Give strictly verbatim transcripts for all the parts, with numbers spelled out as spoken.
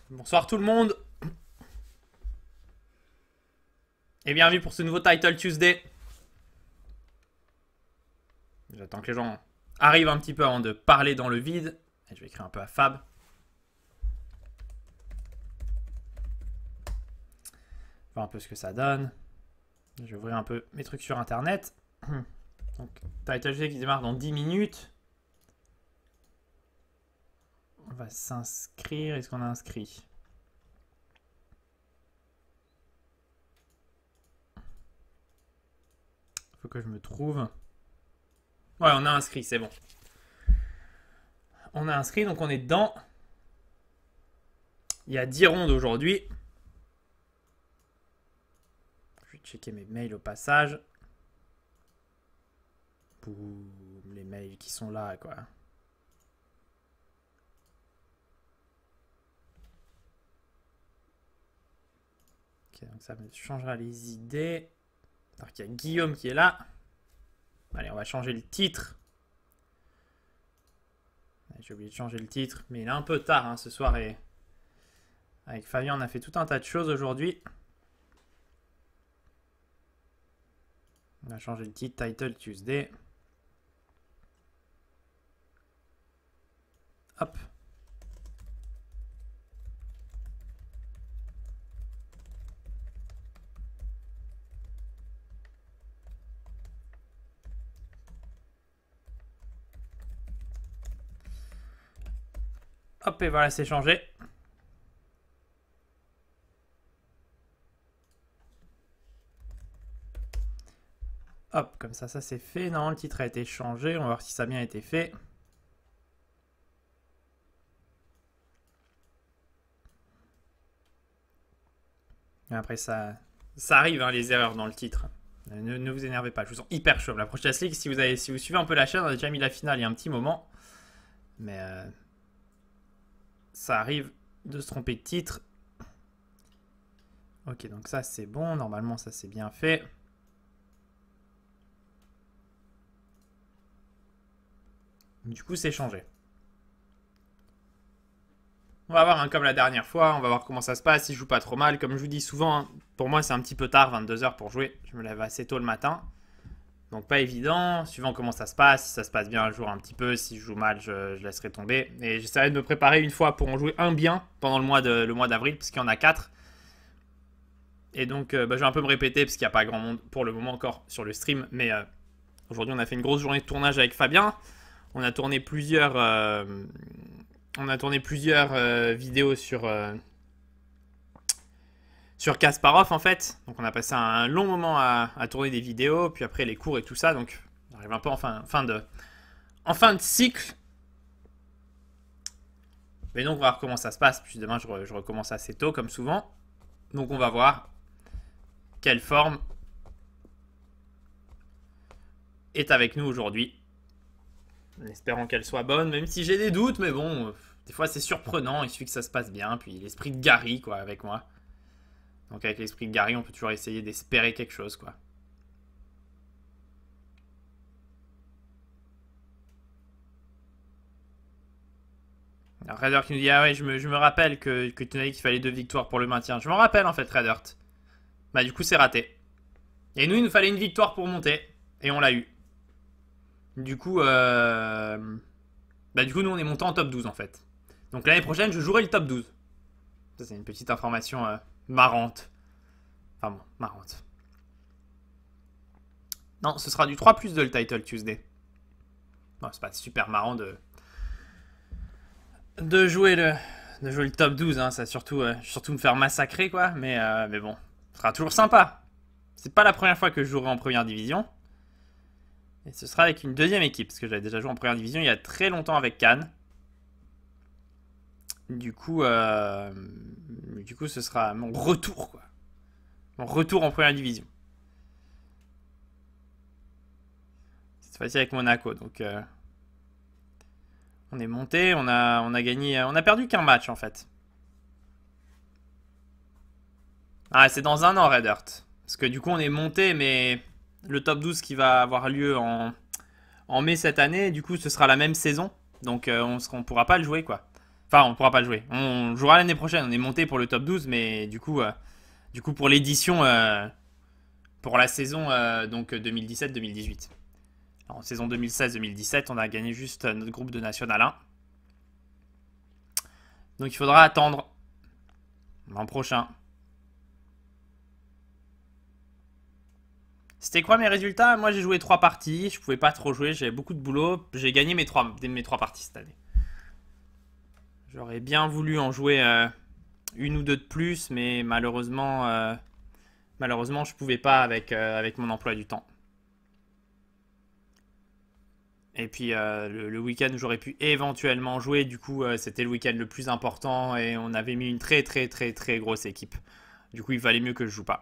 Bonsoir tout le monde et bienvenue pour ce nouveau Title Tuesday. J'attends que les gens arrivent un petit peu avant de parler dans le vide. Et je vais écrire un peu à Fab. Voir un peu ce que ça donne. Je vais ouvrir un peu mes trucs sur internet. Donc Title Tuesday qui démarre dans dix minutes. On va s'inscrire. Est-ce qu'on a inscrit? Faut que je me trouve. Ouais, on a inscrit, c'est bon. On a inscrit, donc on est dedans. Il y a dix rondes aujourd'hui. Je vais checker mes mails au passage. Boum, les mails qui sont là, quoi. Ok, donc ça me changera les idées. Alors qu'il y a Guillaume qui est là. Allez, on va changer le titre. J'ai oublié de changer le titre, mais il est un peu tard hein, ce soir. Et avec Fabien, on a fait tout un tas de choses aujourd'hui. On a changé le titre, Title Tuesday. Hop. Hop, et voilà, c'est changé. Hop, comme ça, ça c'est fait. Non, le titre a été changé. On va voir si ça a bien été fait. Et après, ça, ça arrive, hein, les erreurs dans le titre. Ne, ne vous énervez pas, je vous sens hyper chaud. La prochaine League, si vous, avez, si vous suivez un peu la chaîne, on a déjà mis la finale il y a un petit moment. Mais euh, ça arrive de se tromper de titre. Ok, donc ça c'est bon. Normalement, ça c'est bien fait. Du coup, c'est changé. On va voir, hein, comme la dernière fois. On va voir comment ça se passe. Si je joue pas trop mal. Comme je vous dis souvent, hein, pour moi, c'est un petit peu tard, vingt-deux heures pour jouer. Je me lève assez tôt le matin. Donc, pas évident. Suivant comment ça se passe. Si ça se passe bien, je jouerai un petit peu. Si je joue mal, je, je laisserai tomber. Et j'essaierai de me préparer une fois pour en jouer un bien pendant le mois de, le mois d'avril, parce qu'il y en a quatre. Et donc, euh, bah, je vais un peu me répéter, parce qu'il n'y a pas grand monde pour le moment encore sur le stream. Mais euh, aujourd'hui, on a fait une grosse journée de tournage avec Fabien. On a tourné plusieurs, euh, on a tourné plusieurs euh, vidéos sur, euh, sur Kasparov en fait. Donc on a passé un long moment à, à tourner des vidéos, puis après les cours et tout ça. Donc on arrive un peu en fin, fin de, en fin de cycle. Mais donc on va voir comment ça se passe. Puis demain je, re, je recommence assez tôt comme souvent. Donc on va voir quelle forme est avec nous aujourd'hui. En espérant qu'elle soit bonne, même si j'ai des doutes, mais bon, euh, des fois c'est surprenant, il suffit que ça se passe bien, puis l'esprit de Gary, quoi, avec moi. Donc avec l'esprit de Gary, on peut toujours essayer d'espérer quelque chose, quoi. Alors Reddirt qui nous dit, ah ouais, je me, je me rappelle que, que tu m'as dit qu'il fallait deux victoires pour le maintien. Je m'en rappelle, en fait, Reddirt. Bah du coup, c'est raté. Et nous, il nous fallait une victoire pour monter, et on l'a eu. Du coup, euh... bah du coup, nous, on est monté en top douze, en fait. Donc l'année prochaine, je jouerai le top douze. Ça, c'est une petite information euh, marrante. Enfin bon, marrante. Non, ce sera du trois plus deux le Title Tuesday. Non, c'est pas super marrant de... De jouer le... De jouer le top douze, hein. Ça va surtout, euh, surtout me faire massacrer, quoi. Mais, euh, mais bon, ce sera toujours sympa. C'est pas la première fois que je jouerai en première division. Et ce sera avec une deuxième équipe, parce que j'avais déjà joué en première division il y a très longtemps avec Cannes. Du coup, euh, du coup, ce sera mon retour, quoi. Mon retour en première division. Cette fois-ci avec Monaco, donc euh, on est monté, on a, on a gagné, on a perdu qu'un match en fait. Ah, c'est dans un an, Reddirt. Parce que du coup, on est monté, mais le top douze qui va avoir lieu en, en mai cette année, du coup, ce sera la même saison. Donc, euh, on ne pourra pas le jouer, quoi. Enfin, on pourra pas le jouer. On jouera l'année prochaine. On est monté pour le top douze, mais du coup, euh, du coup pour l'édition, euh, pour la saison euh, donc deux mille dix-sept deux mille dix-huit. En saison deux mille seize deux mille dix-sept, on a gagné juste notre groupe de National un. Donc il faudra attendre l'an prochain. C'était quoi mes résultats? Moi j'ai joué trois parties, je pouvais pas trop jouer, j'avais beaucoup de boulot. J'ai gagné mes trois, mes trois parties cette année. J'aurais bien voulu en jouer euh, une ou deux de plus, mais malheureusement, euh, malheureusement je pouvais pas avec, euh, avec mon emploi du temps. Et puis euh, le, le week-end où j'aurais pu éventuellement jouer, du coup euh, c'était le week-end le plus important et on avait mis une très très très très grosse équipe. Du coup il valait mieux que je joue pas.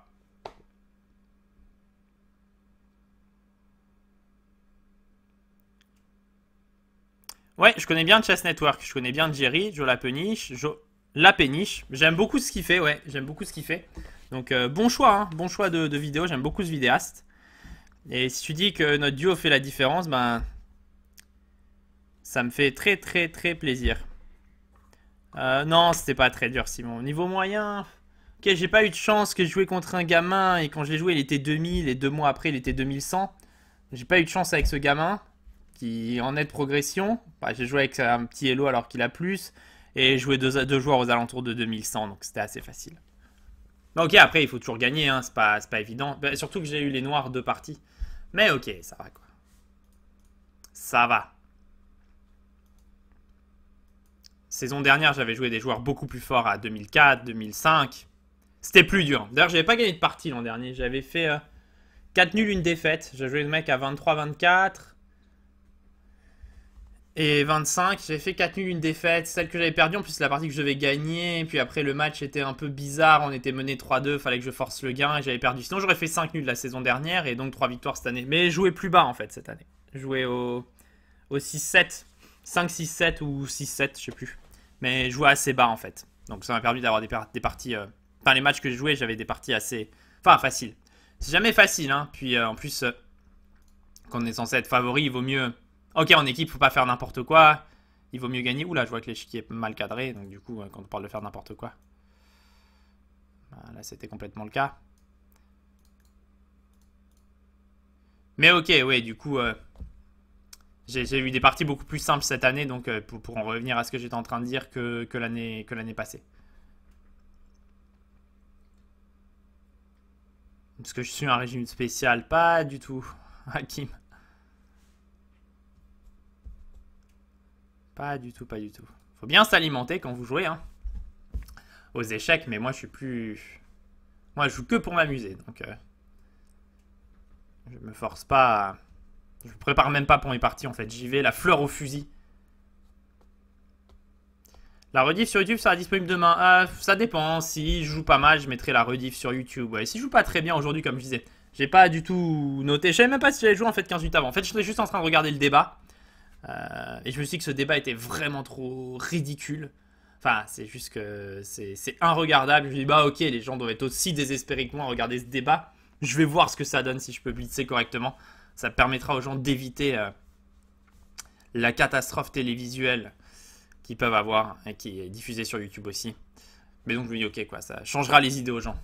Ouais, je connais bien Chess Network, je connais bien Jerry, Joe La Peniche, Jo- La Péniche. J'aime beaucoup ce qu'il fait, ouais, j'aime beaucoup ce qu'il fait. Donc euh, bon choix, hein, bon choix de, de vidéo, j'aime beaucoup ce vidéaste. Et si tu dis que notre duo fait la différence, ben ça me fait très très très plaisir. Euh, non, c'était pas très dur, Simon. Niveau moyen, ok, j'ai pas eu de chance que je jouais contre un gamin et quand je l'ai joué, il était deux mille et deux mois après, il était deux mille cent. J'ai pas eu de chance avec ce gamin qui en nette progression. Bah, j'ai joué avec un petit Hello alors qu'il a plus et joué deux, deux joueurs aux alentours de deux mille cent, donc c'était assez facile. Bah, ok, après il faut toujours gagner, hein, c'est pas, c'est pas évident. Bah, surtout que j'ai eu les noirs deux parties. Mais ok, ça va quoi. Ça va. Saison dernière, j'avais joué des joueurs beaucoup plus forts à deux mille quatre, deux mille cinq. C'était plus dur. D'ailleurs, j'avais pas gagné de partie l'an dernier. J'avais fait euh, quatre nuls, une défaite. J'ai joué le mec à vingt-trois vingt-quatre. Et vingt-cinq, j'avais fait quatre nuls, une défaite. Celle que j'avais perdue, en plus, c'est la partie que je devais gagner. Et puis après, le match était un peu bizarre. On était mené trois deux. Fallait que je force le gain et j'avais perdu. Sinon, j'aurais fait cinq nuls la saison dernière et donc trois victoires cette année. Mais jouer plus bas, en fait, cette année. Jouer au, au six sept. cinq six sept ou six sept, je sais plus. Mais jouer assez bas, en fait. Donc ça m'a permis d'avoir des, des parties... Euh... Enfin, les matchs que je jouais, j'avais des parties assez... Enfin, faciles. C'est jamais facile, hein. Puis, euh, en plus, euh, quand on est censé être favori, il vaut mieux... Ok, en équipe, faut pas faire n'importe quoi. Il vaut mieux gagner. Oula, je vois que l'échiquier est mal cadré. Donc du coup, quand on parle de faire n'importe quoi. Là, c'était complètement le cas. Mais ok, ouais, du coup... Euh, j'ai eu des parties beaucoup plus simples cette année. Donc euh, pour, pour en revenir à ce que j'étais en train de dire que, que l'année que l'année passée. Parce que je suis un régime spécial. Pas du tout, Hakim. Pas du tout, pas du tout. Faut bien s'alimenter quand vous jouez, hein. Aux échecs, mais moi je suis plus... Moi je joue que pour m'amuser, donc... Euh... Je me force pas à... Je me prépare même pas pour mes parties, en fait. J'y vais, la fleur au fusil. La rediff sur YouTube sera disponible demain. Euh, ça dépend. Si je joue pas mal, je mettrai la rediff sur YouTube. Ouais. Si je joue pas très bien aujourd'hui, comme je disais, j'ai pas du tout noté. Je savais même pas si j'allais jouer en fait quinze minutes avant. En fait, j'étais juste en train de regarder le débat. Euh, et je me suis dit que ce débat était vraiment trop ridicule. Enfin, c'est juste que c'est inregardable. Je me dis, bah ok, les gens doivent être aussi désespérés que moi à regarder ce débat. Je vais voir ce que ça donne si je peux blitzer correctement. Ça permettra aux gens d'éviter euh, la catastrophe télévisuelle qu'ils peuvent avoir et qui est diffusée sur YouTube aussi. Mais donc je me dis, ok, quoi, ça changera les idées aux gens.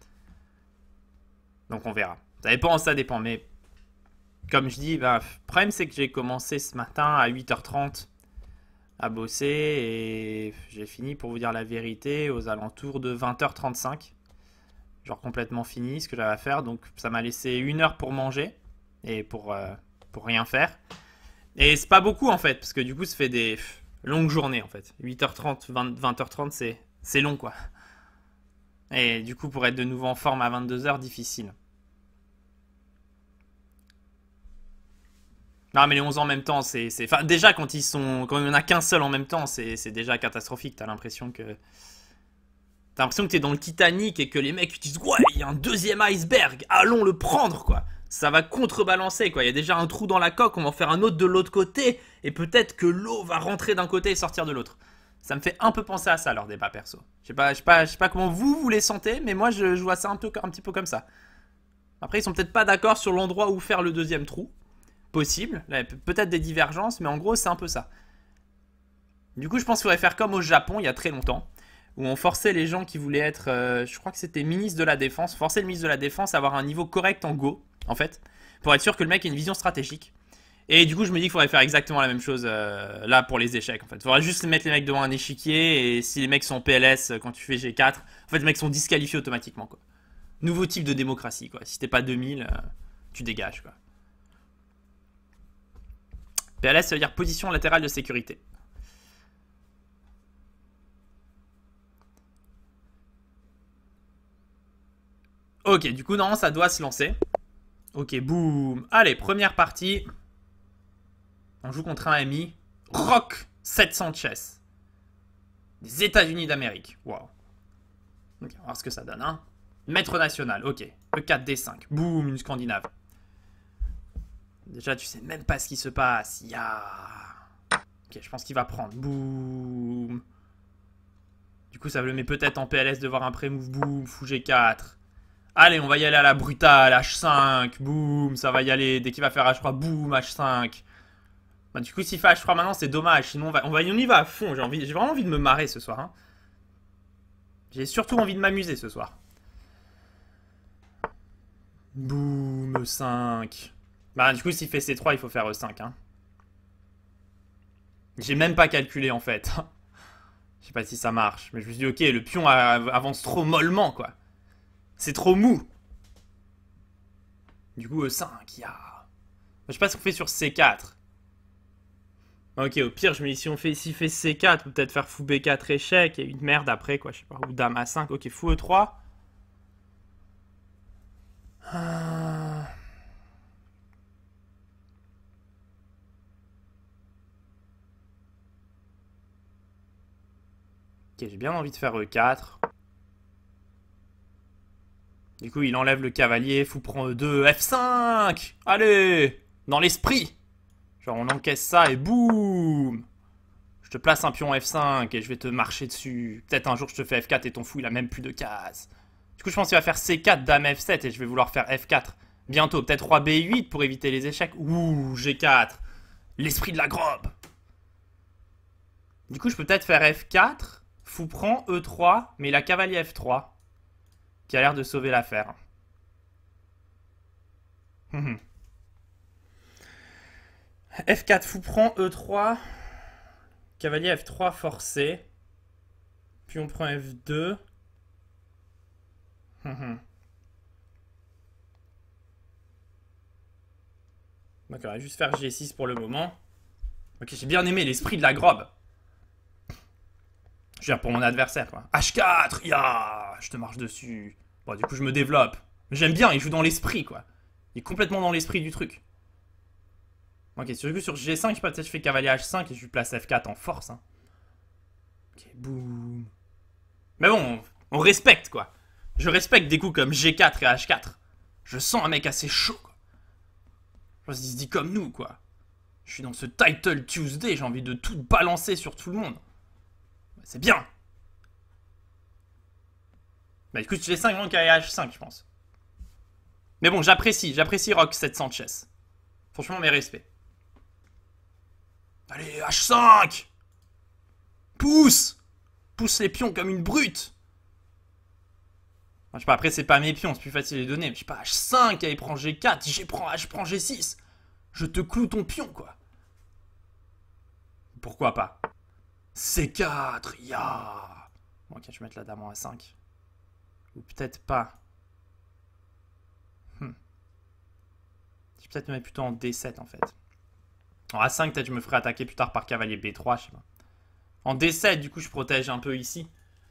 Donc on verra. Ça dépend, ça dépend, mais... Comme je dis, bah, le problème c'est que j'ai commencé ce matin à huit heures trente à bosser et j'ai fini, pour vous dire la vérité, aux alentours de vingt heures trente-cinq. Genre complètement fini ce que j'avais à faire, donc ça m'a laissé une heure pour manger et pour, euh, pour rien faire. Et c'est pas beaucoup en fait, parce que du coup ça fait des longues journées en fait. huit heures trente, vingt heures trente, c'est long quoi. Et du coup pour être de nouveau en forme à vingt-deux heures, difficile. Non mais les onze en même temps, c'est... Enfin déjà quand ils sont... Quand il n'y en a qu'un seul en même temps, c'est déjà catastrophique. T'as l'impression que... T'as l'impression que t'es dans le Titanic et que les mecs disent ouais, il y a un deuxième iceberg, allons le prendre quoi. Ça va contrebalancer quoi. Il y a déjà un trou dans la coque, on va en faire un autre de l'autre côté et peut-être que l'eau va rentrer d'un côté et sortir de l'autre. Ça me fait un peu penser à ça leur débat perso. Je sais pas, je sais pas, je sais pas comment vous vous les sentez, mais moi je, je vois ça un, peu, un petit peu comme ça. Après ils sont peut-être pas d'accord sur l'endroit où faire le deuxième trou. Possible, peut-être des divergences, mais en gros c'est un peu ça. Du coup, je pense qu'il faudrait faire comme au Japon il y a très longtemps, où on forçait les gens qui voulaient être, euh, je crois que c'était ministre de la Défense, forcer le ministre de la Défense à avoir un niveau correct en Go, en fait, pour être sûr que le mec ait une vision stratégique. Et du coup, je me dis qu'il faudrait faire exactement la même chose euh, là pour les échecs, en fait. Il faudrait juste mettre les mecs devant un échiquier, et si les mecs sont P L S quand tu fais G quatre, en fait, les mecs sont disqualifiés automatiquement, quoi. Nouveau type de démocratie, quoi. Si t'es pas deux mille, euh, tu dégages, quoi. P L S, ça veut dire position latérale de sécurité. Ok, du coup, non, ça doit se lancer. Ok, boum. Allez, première partie. On joue contre un ami. Rock sept cents chess. Des États-Unis d'Amérique. Waouh. Ok, on va voir ce que ça donne, hein. Maître national, ok. E quatre D cinq. Boum, une Scandinave. Déjà, tu sais même pas ce qui se passe. Ya. Ok, je pense qu'il va prendre. Boum. Du coup, ça le met peut-être en P L S de voir un pré-move. Boum, fou G quatre. Allez, on va y aller à la brutale. H cinq. Boum, ça va y aller. Dès qu'il va faire H trois, boum, H cinq. Bah, du coup, s'il fait H trois maintenant, c'est dommage. Sinon, on, va, on, va, on y va à fond. J'ai envie, j'ai vraiment envie de me marrer ce soir. Hein. J'ai surtout envie de m'amuser ce soir. Boum, E cinq. Bah, du coup, s'il fait C trois, il faut faire E cinq. Hein. J'ai même pas calculé en fait. Je sais pas si ça marche. Mais je me suis dit, ok, le pion avance trop mollement, quoi. C'est trop mou. Du coup, E cinq, ya. Je sais pas ce qu'on fait sur C quatre. Ok, au pire, je me dis, si on fait, s'il fait C quatre, ou peut-être faire fou B quatre échec, et une merde après, quoi, je sais pas. Ou dame A cinq, ok, fou E trois. Ah. Ok, j'ai bien envie de faire E quatre. Du coup, il enlève le cavalier, fou prend E deux, F cinq. Allez, dans l'esprit. Genre, on encaisse ça et boum. Je te place un pion F cinq et je vais te marcher dessus. Peut-être un jour, je te fais F quatre et ton fou, il a même plus de cases. Du coup, je pense qu'il va faire C quatre, dame F sept et je vais vouloir faire F quatre. Bientôt, peut-être roi B huit pour éviter les échecs. Ouh, G quatre. L'esprit de la grobe. Du coup, je peux peut-être faire F quatre. Fou prend E trois, mais il a cavalier F trois. Qui a l'air de sauver l'affaire. F quatre, fou prend E trois. Cavalier F trois forcé. Puis on prend F deux. Donc on va juste faire G six pour le moment. Ok, j'ai bien aimé l'esprit de la grobe. Je veux dire pour mon adversaire, quoi. H quatre, ya, je te marche dessus. Bon, du coup, je me développe. J'aime bien, il joue dans l'esprit, quoi. Il est complètement dans l'esprit du truc. Ok, sur, sur G cinq, je peux peut-être je fais cavalier H cinq et je lui place F quatre en force. Hein. Ok, boum. Mais bon, on, on respecte, quoi. Je respecte des coups comme G quatre et H quatre. Je sens un mec assez chaud, quoi. Je il se dit comme nous, quoi. Je suis dans ce Title Tuesday, j'ai envie de tout balancer sur tout le monde. C'est bien. Bah écoute, G cinq, manque à H cinq, je pense. Mais bon, j'apprécie, j'apprécie Rock sept cents chess. Franchement, mes respects. Allez, H cinq. Pousse. Pousse les pions comme une brute. Enfin, je sais pas, après, c'est pas mes pions, c'est plus facile à les donner. Mais je sais pas, H cinq, elle prend G quatre, je prends, je prends G six. Je te cloue ton pion, quoi. Pourquoi pas. C quatre, ya. Bon, ok, je vais mettre la dame en A cinq. Ou peut-être pas. Hmm. Je vais peut-être me mettre plutôt en D sept, en fait. En A cinq, peut-être je me ferai attaquer plus tard par cavalier B trois, je sais pas. En D sept, du coup, je protège un peu ici.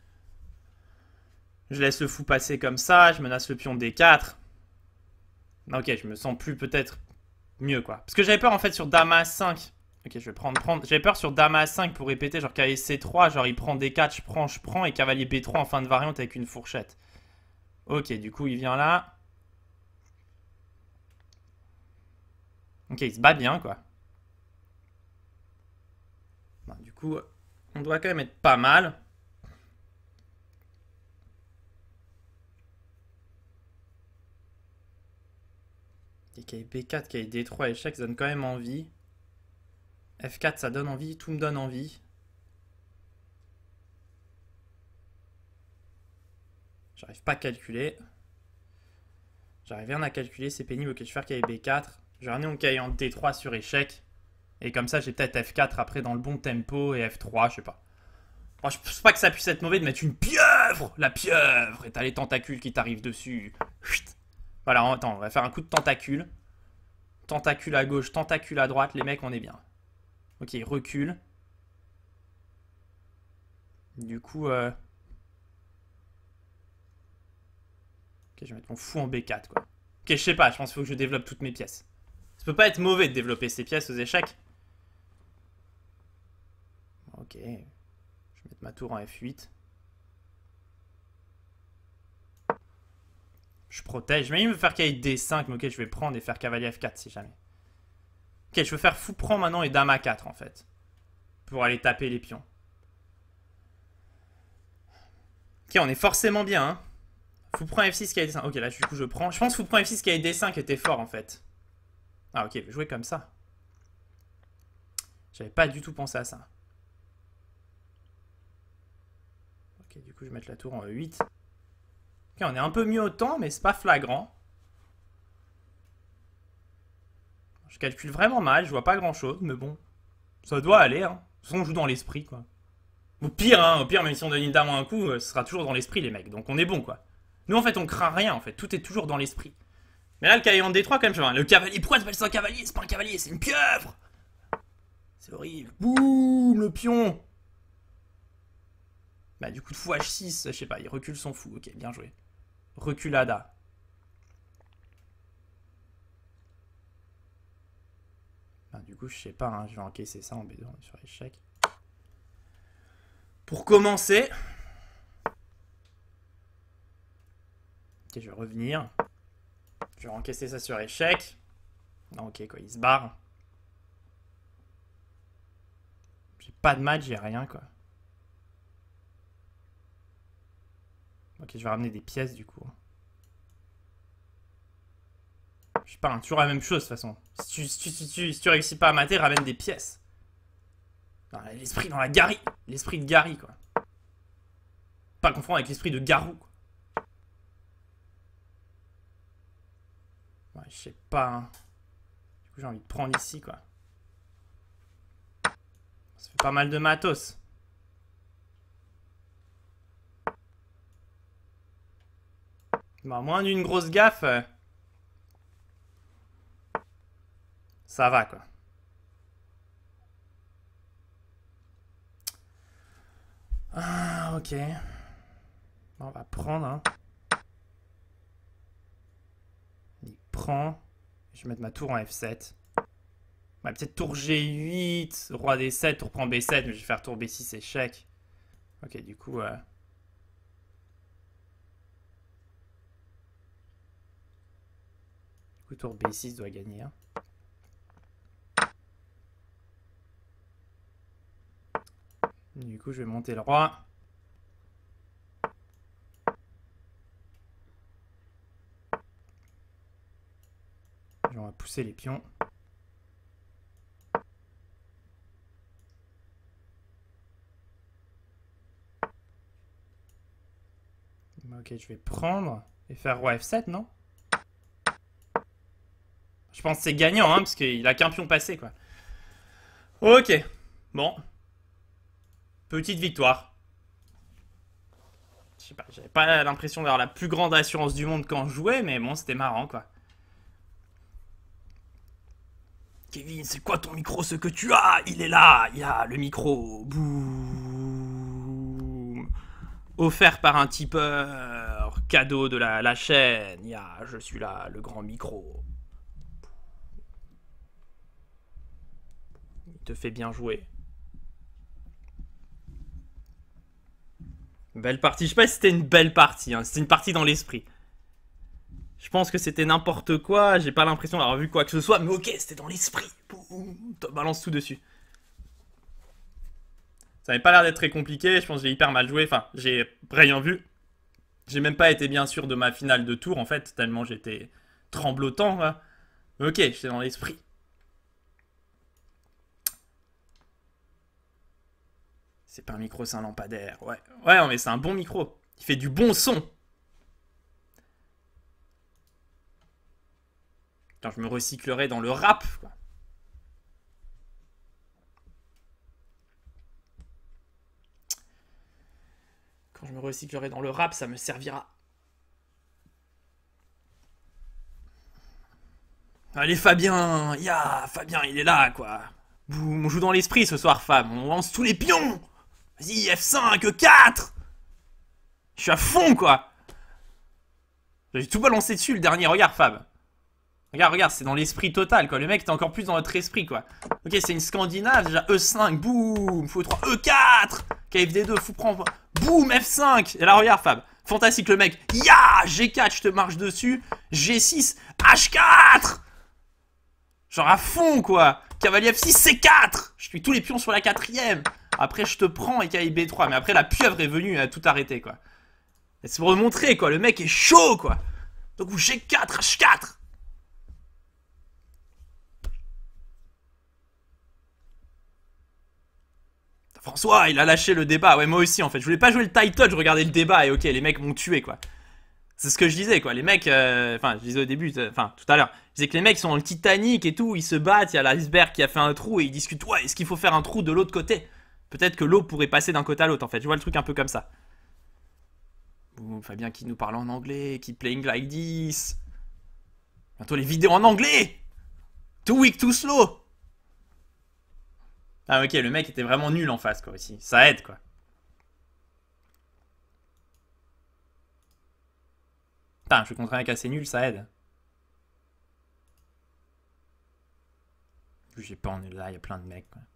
Je laisse le fou passer comme ça, je menace le pion D quatre. Ok, je me sens plus peut-être mieux, quoi. Parce que j'avais peur, en fait, sur dame A cinq. Ok, je vais prendre, prendre. J'avais peur sur dame A cinq pour répéter, genre cavalier C trois, genre il prend D quatre, je prends, je prends, et cavalier B trois en fin de variante avec une fourchette. Ok, du coup, il vient là. Ok, il se bat bien, quoi. Bon, du coup, on doit quand même être pas mal. Ok, B quatre, K D trois, échec, ça donne quand même envie. F quatre, ça donne envie, tout me donne envie. J'arrive pas à calculer. J'arrive rien à calculer, c'est pénible. Ok, je vais faire cahier B quatre. Je vais ramener mon cahier en D trois sur échec. Et comme ça, j'ai peut-être F quatre après dans le bon tempo et F trois, je sais pas. Bon, je pense pas que ça puisse être mauvais de mettre une pieuvre. La pieuvre. Et t'as les tentacules qui t'arrivent dessus. Chut. Voilà, attends, on va faire un coup de tentacule. Tentacule à gauche, tentacule à droite. Les mecs, on est bien. Ok, recule. Du coup... Euh... Ok, je vais mettre mon fou en B quatre, quoi. Ok, je sais pas, je pense qu'il faut que je développe toutes mes pièces. Ça peut pas être mauvais de développer ces pièces aux échecs. Ok. Je vais mettre ma tour en F huit. Je protège. Mais il me faire cahier D cinq, mais ok, je vais prendre et faire cavalier F quatre si jamais. Ok, je veux faire fou prend maintenant et dame A quatre en fait. Pour aller taper les pions. Ok, on est forcément bien, hein. Fou prend F six, cahier D cinq. Ok, là, du coup, je prends. Je pense que fou prend F six, cahier D cinq était fort en fait. Ah, ok, je vais jouer comme ça. J'avais pas du tout pensé à ça. Ok, du coup, je vais mettre la tour en E huit. Ok, on est un peu mieux au temps, mais c'est pas flagrant. Je calcule vraiment mal, je vois pas grand chose, mais bon. Ça doit aller, hein. De toute façon, on joue dans l'esprit, quoi. Au pire, hein, au pire, même si on donne une dame en un coup, ce sera toujours dans l'esprit, les mecs. Donc on est bon, quoi. Nous, en fait, on craint rien, en fait. Tout est toujours dans l'esprit. Mais là, le cahier en D trois, quand même, je vois. Le cavalier, pourquoi t'appelles ça un cavalier? C'est pas un cavalier, c'est une pieuvre. C'est horrible. Boum, le pion. Bah, du coup, de fou H six, je sais pas, il recule son fou. Ok, bien joué. Reculada. Bah, du coup, je sais pas, hein, je vais encaisser ça en B deux sur échec. Pour commencer. Ok, je vais revenir. Je vais encaisser ça sur échec. Non, ok, quoi, il se barre. J'ai pas de match, j'ai rien, quoi. Ok, je vais ramener des pièces, du coup. Je sais pas, hein, toujours la même chose, de toute façon. Si tu, si tu, si tu, si tu réussis pas à mater, ramène des pièces. L'esprit dans la Gary. L'esprit de Gary, quoi. Pas confondre avec l'esprit de Garou, quoi. Ouais, je sais pas, hein. Du coup, j'ai envie de prendre ici, quoi. Ça fait pas mal de matos. Bah, moins d'une grosse gaffe. Euh... Ça va, quoi. Ah, ok. Bon, on va prendre, hein. Il prend. Je vais mettre ma tour en F sept. Bah, peut-être tour G huit, roi D sept, tour prend B sept, mais je vais faire tour B six, échec. Ok, du coup... Euh... Du coup, tour B six doit gagner. Hein. Du coup, je vais monter le roi. On va pousser les pions. Ok, je vais prendre et faire roi F sept, non? Je pense que c'est gagnant, hein, parce qu'il a qu'un pion passé, quoi. Ok, bon. Petite victoire. Je sais pas, j'avais pas l'impression d'avoir la plus grande assurance du monde quand je jouais, mais bon, c'était marrant, quoi. Kevin, c'est quoi ton micro, ce que tu as? Il est là, il y a le micro. Boum. Offert par un tipeur. Cadeau de la, la chaîne. Il y a, je suis là, le grand micro. Il te fait bien jouer. Belle partie. Je sais pas si c'était une belle partie. Hein. C'était une partie dans l'esprit. Je pense que c'était n'importe quoi. J'ai pas l'impression d'avoir vu quoi que ce soit. Mais ok, c'était dans l'esprit. Te balance tout dessus. Ça n'avait pas l'air d'être très compliqué. Je pense que j'ai hyper mal joué. Enfin, j'ai rien vu. J'ai même pas été bien sûr de ma finale de tour en fait. Tellement j'étais tremblotant. Là. Ok, j'étais dans l'esprit. C'est pas un micro, c'est un lampadaire. Ouais, ouais, mais c'est un bon micro. Il fait du bon son. Putain, je me recyclerai dans le rap, quoi. Quand je me recyclerai dans le rap, ça me servira. Allez Fabien, ya, yeah, Fabien il est là quoi. Boum, on joue dans l'esprit ce soir Fab, on lance tous les pions. Vas-y F cinq, E quatre. Je suis à fond quoi. J'ai tout balancé dessus le dernier, regarde Fab. Regarde, regarde, c'est dans l'esprit total quoi, le mec t'es encore plus dans notre esprit quoi. Ok c'est une Scandinave, déjà E cinq, boum, fou trois, E quatre. K F D deux, fou prend, boum, F cinq. Et là regarde Fab, fantastique le mec, ya, yeah, G quatre, je te marche dessus, G six, H quatre. Genre à fond quoi. Cavalier F six, C quatre. Je suis tous les pions sur la quatrième. Après je te prends et K I B trois. Mais après la pieuvre est venue et a tout arrêté quoi. C'est pour le montrer quoi. Le mec est chaud quoi. Donc G quatre, H quatre. François il a lâché le débat. Ouais moi aussi en fait. Je voulais pas jouer le title. Je regardais le débat et ok les mecs m'ont tué quoi. C'est ce que je disais quoi, les mecs, euh... enfin je disais au début, enfin tout à l'heure, je disais que les mecs sont dans le Titanic et tout, ils se battent, il y a l'iceberg qui a fait un trou et ils discutent, ouais, est-ce qu'il faut faire un trou de l'autre côté? Peut-être que l'eau pourrait passer d'un côté à l'autre en fait, je vois le truc un peu comme ça. Bon, Fabien qui nous parle en anglais, qui playing like this. Bientôt les vidéos en anglais. Too weak, too slow. Ah ok, le mec était vraiment nul en face quoi aussi, ça aide quoi. Putain, je suis contre un mec assez nul, ça aide. J'ai pas, on est là, il y a plein de mecs. Quoi.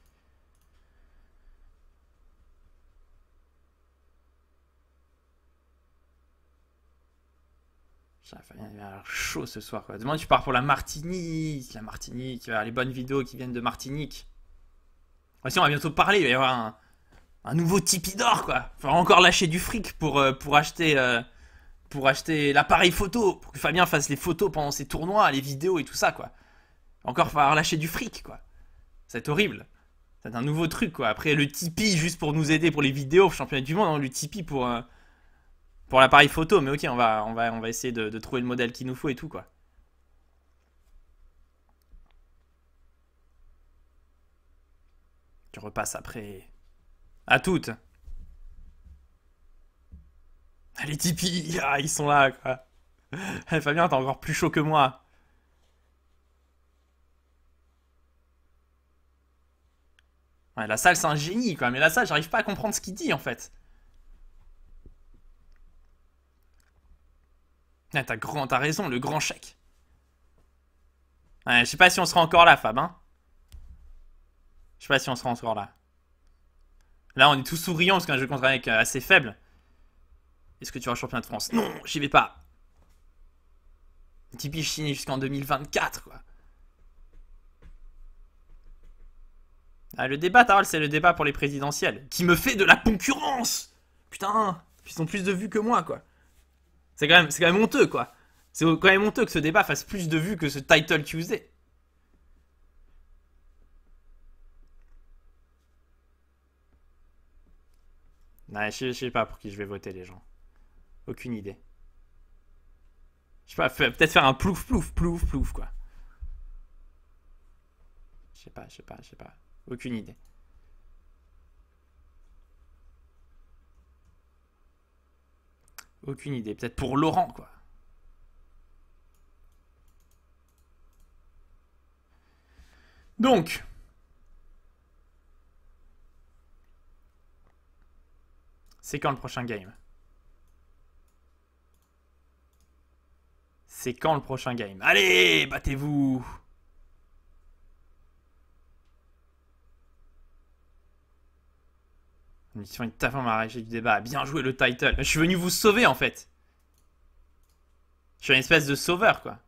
Ça va avoir chaud ce soir. Quoi. Demain, tu pars pour la Martinique. La Martinique, il va y avoir les bonnes vidéos qui viennent de Martinique. Aussi, on va bientôt parler. Il va y avoir un, un nouveau Tipeee d'or, quoi. Il faudra encore lâcher du fric pour, euh, pour acheter. Euh, pour acheter l'appareil photo, pour que Fabien fasse les photos pendant ses tournois, les vidéos et tout ça, quoi. Encore falloir lâcher du fric, quoi. C'est horrible. C'est un nouveau truc, quoi. Après, le Tipeee, juste pour nous aider pour les vidéos, championnat du monde, hein, le Tipeee pour, euh, pour l'appareil photo. Mais ok, on va, on va, on va essayer de, de trouver le modèle qu'il nous faut et tout, quoi. Tu repasses après. À toutes. Les Tipeee, ah, ils sont là, quoi. Fabien, t'es encore plus chaud que moi. Ouais, la salle, c'est un génie, quoi. Mais la salle, j'arrive pas à comprendre ce qu'il dit, en fait. Ah, t'as grand, t'as raison, le grand chèque. Ouais, je sais pas si on sera encore là, Fab, hein. Je sais pas si on sera encore là. Là, on est tous souriants parce qu'un jeu contre un mec assez faible. Est-ce que tu vas au championnat de France? Non, j'y vais pas. Tipeee Chine jusqu'en deux mille vingt-quatre, quoi. Ah, le débat, Tarol, c'est le débat pour les présidentielles. Qui me fait de la concurrence. Putain, ils ont plus de vues que moi, quoi. C'est quand même, c'est quand même honteux, quoi. C'est quand même honteux que ce débat fasse plus de vues que ce Title Tuesday. Ouais, je, je sais pas pour qui je vais voter, les gens. Aucune idée. Je sais pas, peut-être faire un plouf, plouf, plouf, plouf, quoi. Je sais pas, je sais pas, je sais pas. Aucune idée. Aucune idée. Peut-être pour Laurent, quoi. Donc. C'est quand le prochain game? C'est quand le prochain game? Allez, battez-vous! Mission une taf m'a arraché du débat. Bien joué le title. Je suis venu vous sauver en fait. Je suis une espèce de sauveur quoi.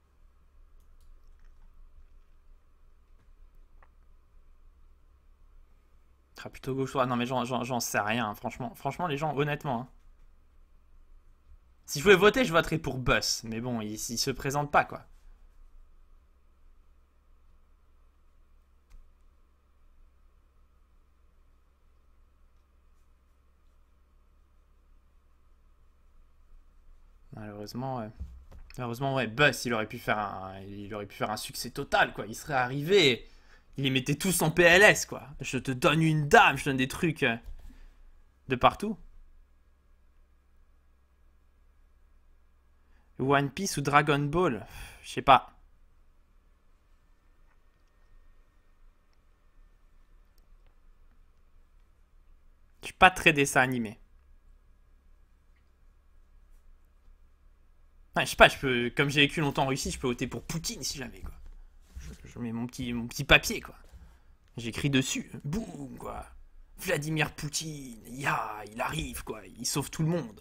Ah, plutôt gauche droite. Non mais j'en sais rien. Hein. Franchement, franchement les gens, honnêtement. Hein. Si je pouvais voter, je voterais pour Bus. Mais bon, il, il se présente pas quoi. Malheureusement, ouais. Heureusement, ouais, Bus, il aurait pu faire un, il aurait pu faire un succès total, quoi. Il serait arrivé, il les mettait tous en P L S, quoi. Je te donne une dame, je donne des trucs euh, de partout. One Piece ou Dragon Ball, je sais pas. Je suis pas très dessin animé. Ouais, je sais pas, je peux, comme j'ai vécu longtemps en Russie, je peux voter pour Poutine si jamais, quoi. Je, je mets mon petit, mon petit papier, quoi. J'écris dessus, boum, quoi. Vladimir Poutine, ya, il arrive, quoi. Il sauve tout le monde.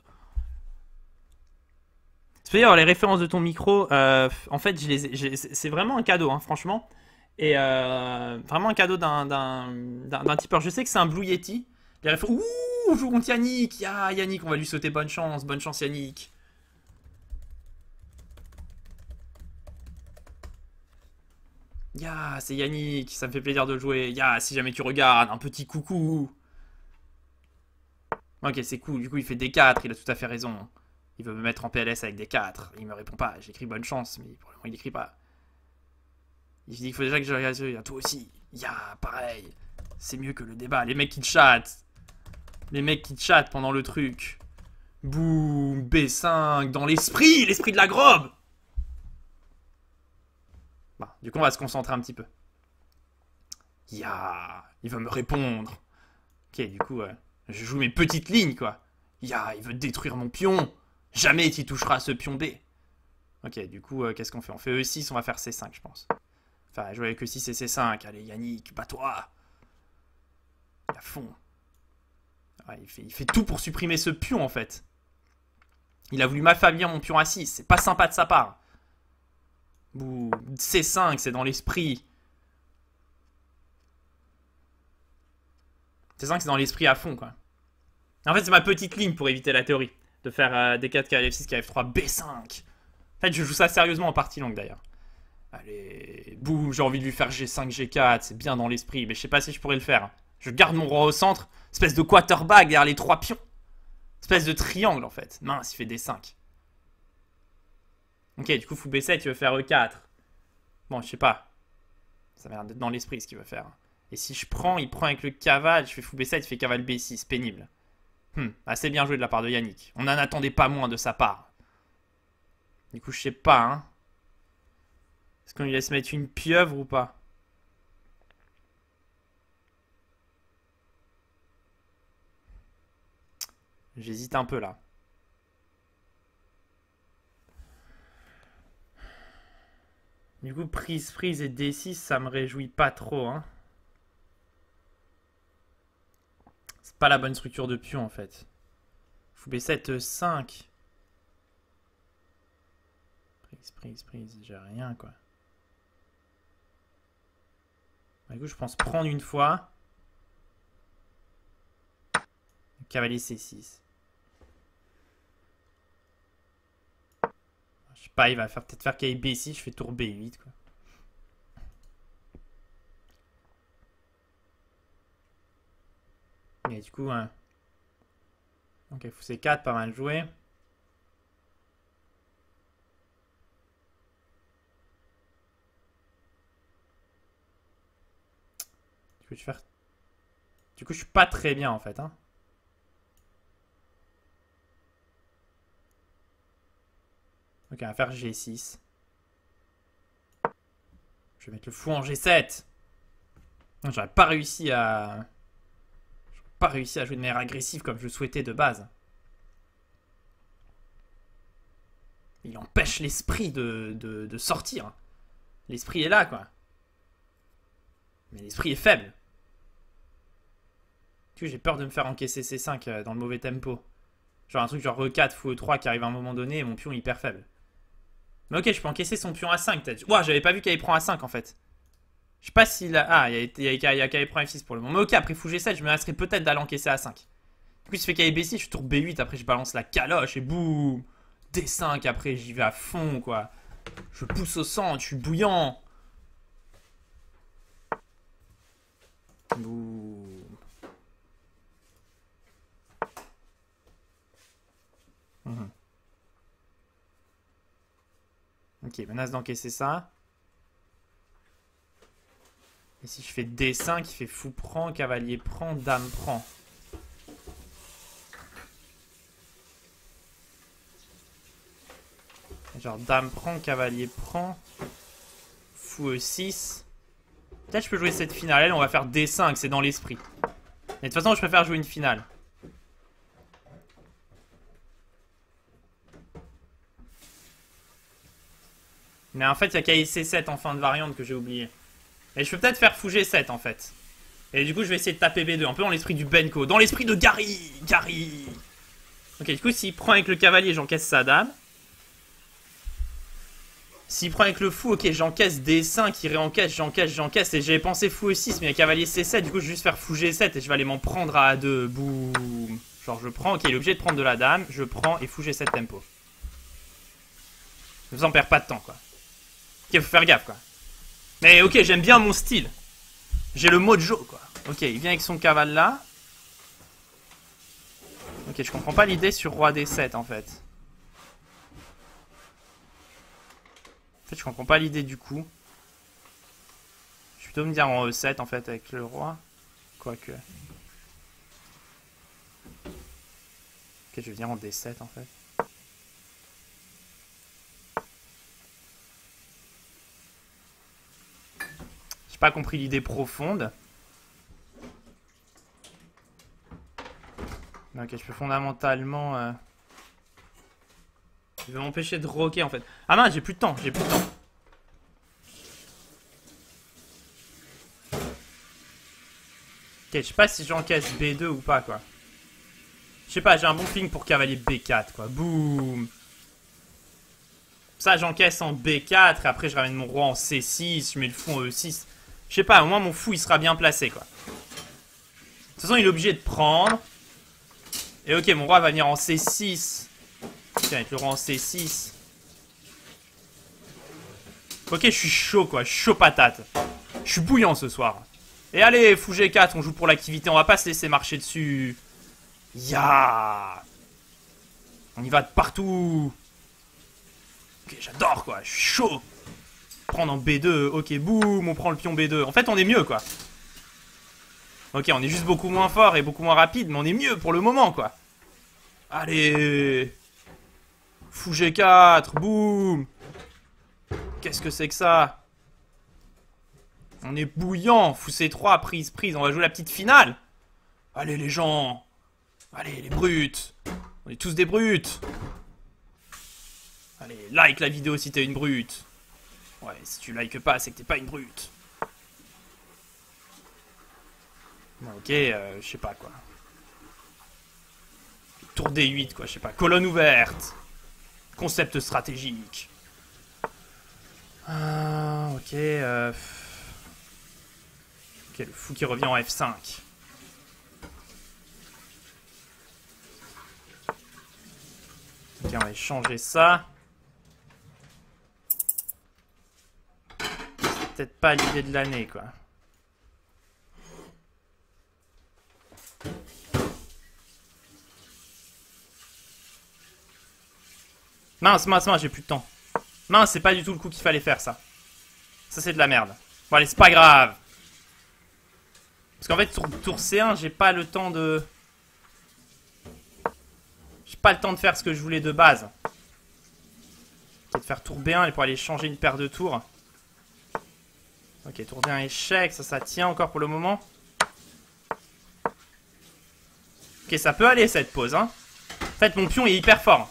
C'est d'ailleurs les références de ton micro, euh, en fait, je les ai- c'est vraiment un cadeau, hein, franchement. Et euh, vraiment un cadeau d'un d'un- d'un- d'un tipeur. Je sais que c'est un Blue Yeti. Les références. Ouh, joue contre Yannick. Ya, Yannick, on va lui sauter bonne chance. Bonne chance, Yannick. Ya, c'est Yannick. Ça me fait plaisir de jouer. Ya, si jamais tu regardes, un petit coucou. Ok, c'est cool. Du coup, il fait D quatre. Il a tout à fait raison. Il veut me mettre en P L S avec D quatre. Il me répond pas. J'écris bonne chance, mais pour le moment, il écrit pas. Il dit qu'il faut déjà que je regarde. Toi aussi. Ya, pareil. C'est mieux que le débat. Les mecs qui chattent. Les mecs qui chattent pendant le truc. Boum, B cinq, dans l'esprit, l'esprit de la grobe. Bah, du coup, on va se concentrer un petit peu. Ya, il va me répondre. Ok, du coup, euh, je joue mes petites lignes, quoi. Ya, il veut détruire mon pion. Jamais il touchera à ce pion B. Ok, du coup, euh, qu'est-ce qu'on fait? On fait E six, on va faire C cinq, je pense. Enfin, jouer avec E six et C cinq. Allez, Yannick, bats-toi. À fond. Ouais, il, fait, il fait tout pour supprimer ce pion, en fait. Il a voulu m'affaiblir mon pion A six. C'est pas sympa de sa part. Boum. C cinq, c'est dans l'esprit. C cinq, c'est dans l'esprit à fond, quoi. En fait, c'est ma petite ligne pour éviter la théorie. De faire euh, D quatre, K F six, K F trois, B cinq. En fait, je joue ça sérieusement en partie longue, d'ailleurs. Allez, boum, j'ai envie de lui faire G cinq, G quatre. C'est bien dans l'esprit, mais je sais pas si je pourrais le faire. Je garde mon roi au centre. Espèce de quarterback derrière les trois pions. Espèce de triangle, en fait. Mince, il fait D cinq. Ok, du coup, fou B sept, il veut faire E quatre. Bon, je sais pas. Ça m'a l'air d'être dans l'esprit ce qu'il veut faire. Et si je prends, il prend avec le cavale, je fais fou B sept, il fait cavale B six, pénible. Hmm, assez bien joué de la part de Yannick. On n'en attendait pas moins de sa part. Du coup, je sais pas, hein. Est-ce qu'on lui laisse mettre une pieuvre ou pas? J'hésite un peu là. Du coup, prise, prise et D six, ça me réjouit pas trop, hein. C'est pas la bonne structure de pion en fait. Fou B sept, E cinq. Prise, prise, prise, j'ai rien quoi. Du coup, je pense prendre une fois. Cavalier C six. Je sais pas, il va faire peut-être faire cavalier B six, je fais tour B huit quoi. Et du coup, hein. Ok, fou C quatre, pas mal joué. Du coup, je faire... du coup, je suis pas très bien en fait, hein. Ok, on va faire G six. Je vais mettre le fou en G sept. J'aurais pas réussi à... J'aurais pas réussi à jouer de manière agressive comme je le souhaitais de base. Il empêche l'esprit de, de, de sortir. L'esprit est là, quoi. Mais l'esprit est faible. Tu sais, j'ai peur de me faire encaisser C cinq dans le mauvais tempo. Genre un truc genre E quatre, fou E trois qui arrive à un moment donné et mon pion est hyper faible. Mais ok, je peux encaisser son pion A cinq peut-être. Ouah, j'avais pas vu qu'il prend A cinq en fait. Je sais pas s'il a... Ah, il y a, il y a, il y a qu'il prend F six pour le moment. Mais ok, après fou G sept, je me laisserais peut-être d'aller encaisser A cinq. Du coup, il se fait qu'il B six, je tourne B huit, après je balance la caloche et boum. D cinq, après j'y vais à fond, quoi. Je pousse au centre, je suis bouillant. Boum. Mmh. Ok, menace d'encaisser ça. Et si je fais D cinq, il fait fou prend, cavalier prend, dame prend. Genre dame prend, cavalier prend, fou E six. Peut-être je peux jouer cette finale. Elle, on va faire D cinq, c'est dans l'esprit. Mais de toute façon, je préfère jouer une finale. Mais en fait, il y a qu'à C sept en fin de variante que j'ai oublié. Et je peux peut-être faire fou G sept en fait. Et du coup, je vais essayer de taper B deux. Un peu dans l'esprit du Benko. Dans l'esprit de Gary. Gary. Ok, du coup, s'il prend avec le cavalier, j'encaisse sa dame. S'il prend avec le fou, ok, j'encaisse D cinq, il réencaisse, j'encaisse, j'encaisse. Et j'avais pensé fou E six, mais il y a cavalier C sept. Du coup, je vais juste faire fou G sept et je vais aller m'en prendre à A deux. Boum. Genre, je prends. Ok, il est obligé de prendre de la dame. Je prends et fou G sept tempo. Comme ça, on perd pas de temps, quoi. Ok, faut faire gaffe, quoi. Mais ok, j'aime bien mon style. J'ai le mojo, quoi. Ok, il vient avec son cavale là. Ok, je comprends pas l'idée sur roi D sept, en fait. En fait, je comprends pas l'idée du coup. Je vais plutôt me dire en E sept, en fait, avec le roi. Quoique. Ok, je vais venir en D sept, en fait. J'ai pas compris l'idée profonde. Ok, je peux fondamentalement... Euh... Il veut m'empêcher de roquer en fait. Ah mince, j'ai plus de temps, j'ai plus de temps. Ok, je sais pas si j'encaisse B deux ou pas quoi. Je sais pas, j'ai un bon feeling pour cavalier B quatre quoi. Boum. Ça j'encaisse en B quatre et après je ramène mon roi en C six, je mets le fou en E six. Je sais pas, au moins mon fou il sera bien placé quoi. De toute façon il est obligé de prendre. Et ok, mon roi va venir en C six. Tiens, avec le roi en C six. Ok, je suis chaud quoi, chaud patate. Je suis bouillant ce soir. Et allez, fou G quatre, on joue pour l'activité, on va pas se laisser marcher dessus. Ya. On y va de partout. Ok, j'adore quoi, je suis chaud. Prendre en B deux, ok, boum, on prend le pion B deux. En fait, on est mieux quoi. Ok, on est juste beaucoup moins fort et beaucoup moins rapide, mais on est mieux pour le moment quoi. Allez. Fou G quatre, boum. Qu'est-ce que c'est que ça? On est bouillant. Fou C trois, prise, prise. On va jouer la petite finale. Allez les gens. Allez les brutes. On est tous des brutes. Allez, like la vidéo si t'es une brute. Ouais, si tu likes pas, c'est que t'es pas une brute. Bon, ok, euh, je sais pas quoi. Tour D huit quoi, je sais pas. Colonne ouverte. Concept stratégique. Ah, ok. Euh... Ok, le fou qui revient en F cinq. Ok, on va échanger ça. C'est peut-être pas l'idée de l'année, quoi. Mince, mince, mince, j'ai plus de temps. Mince, c'est pas du tout le coup qu'il fallait faire, ça. Ça, c'est de la merde. Bon, allez, c'est pas grave. Parce qu'en fait, sur tour C un, j'ai pas le temps de... J'ai pas le temps de faire ce que je voulais de base. Peut-être faire tour B un et pour aller changer une paire de tours. Ok, tour D un échec, ça, ça tient encore pour le moment. Ok, ça peut aller cette pause, hein. En fait, mon pion est hyper fort.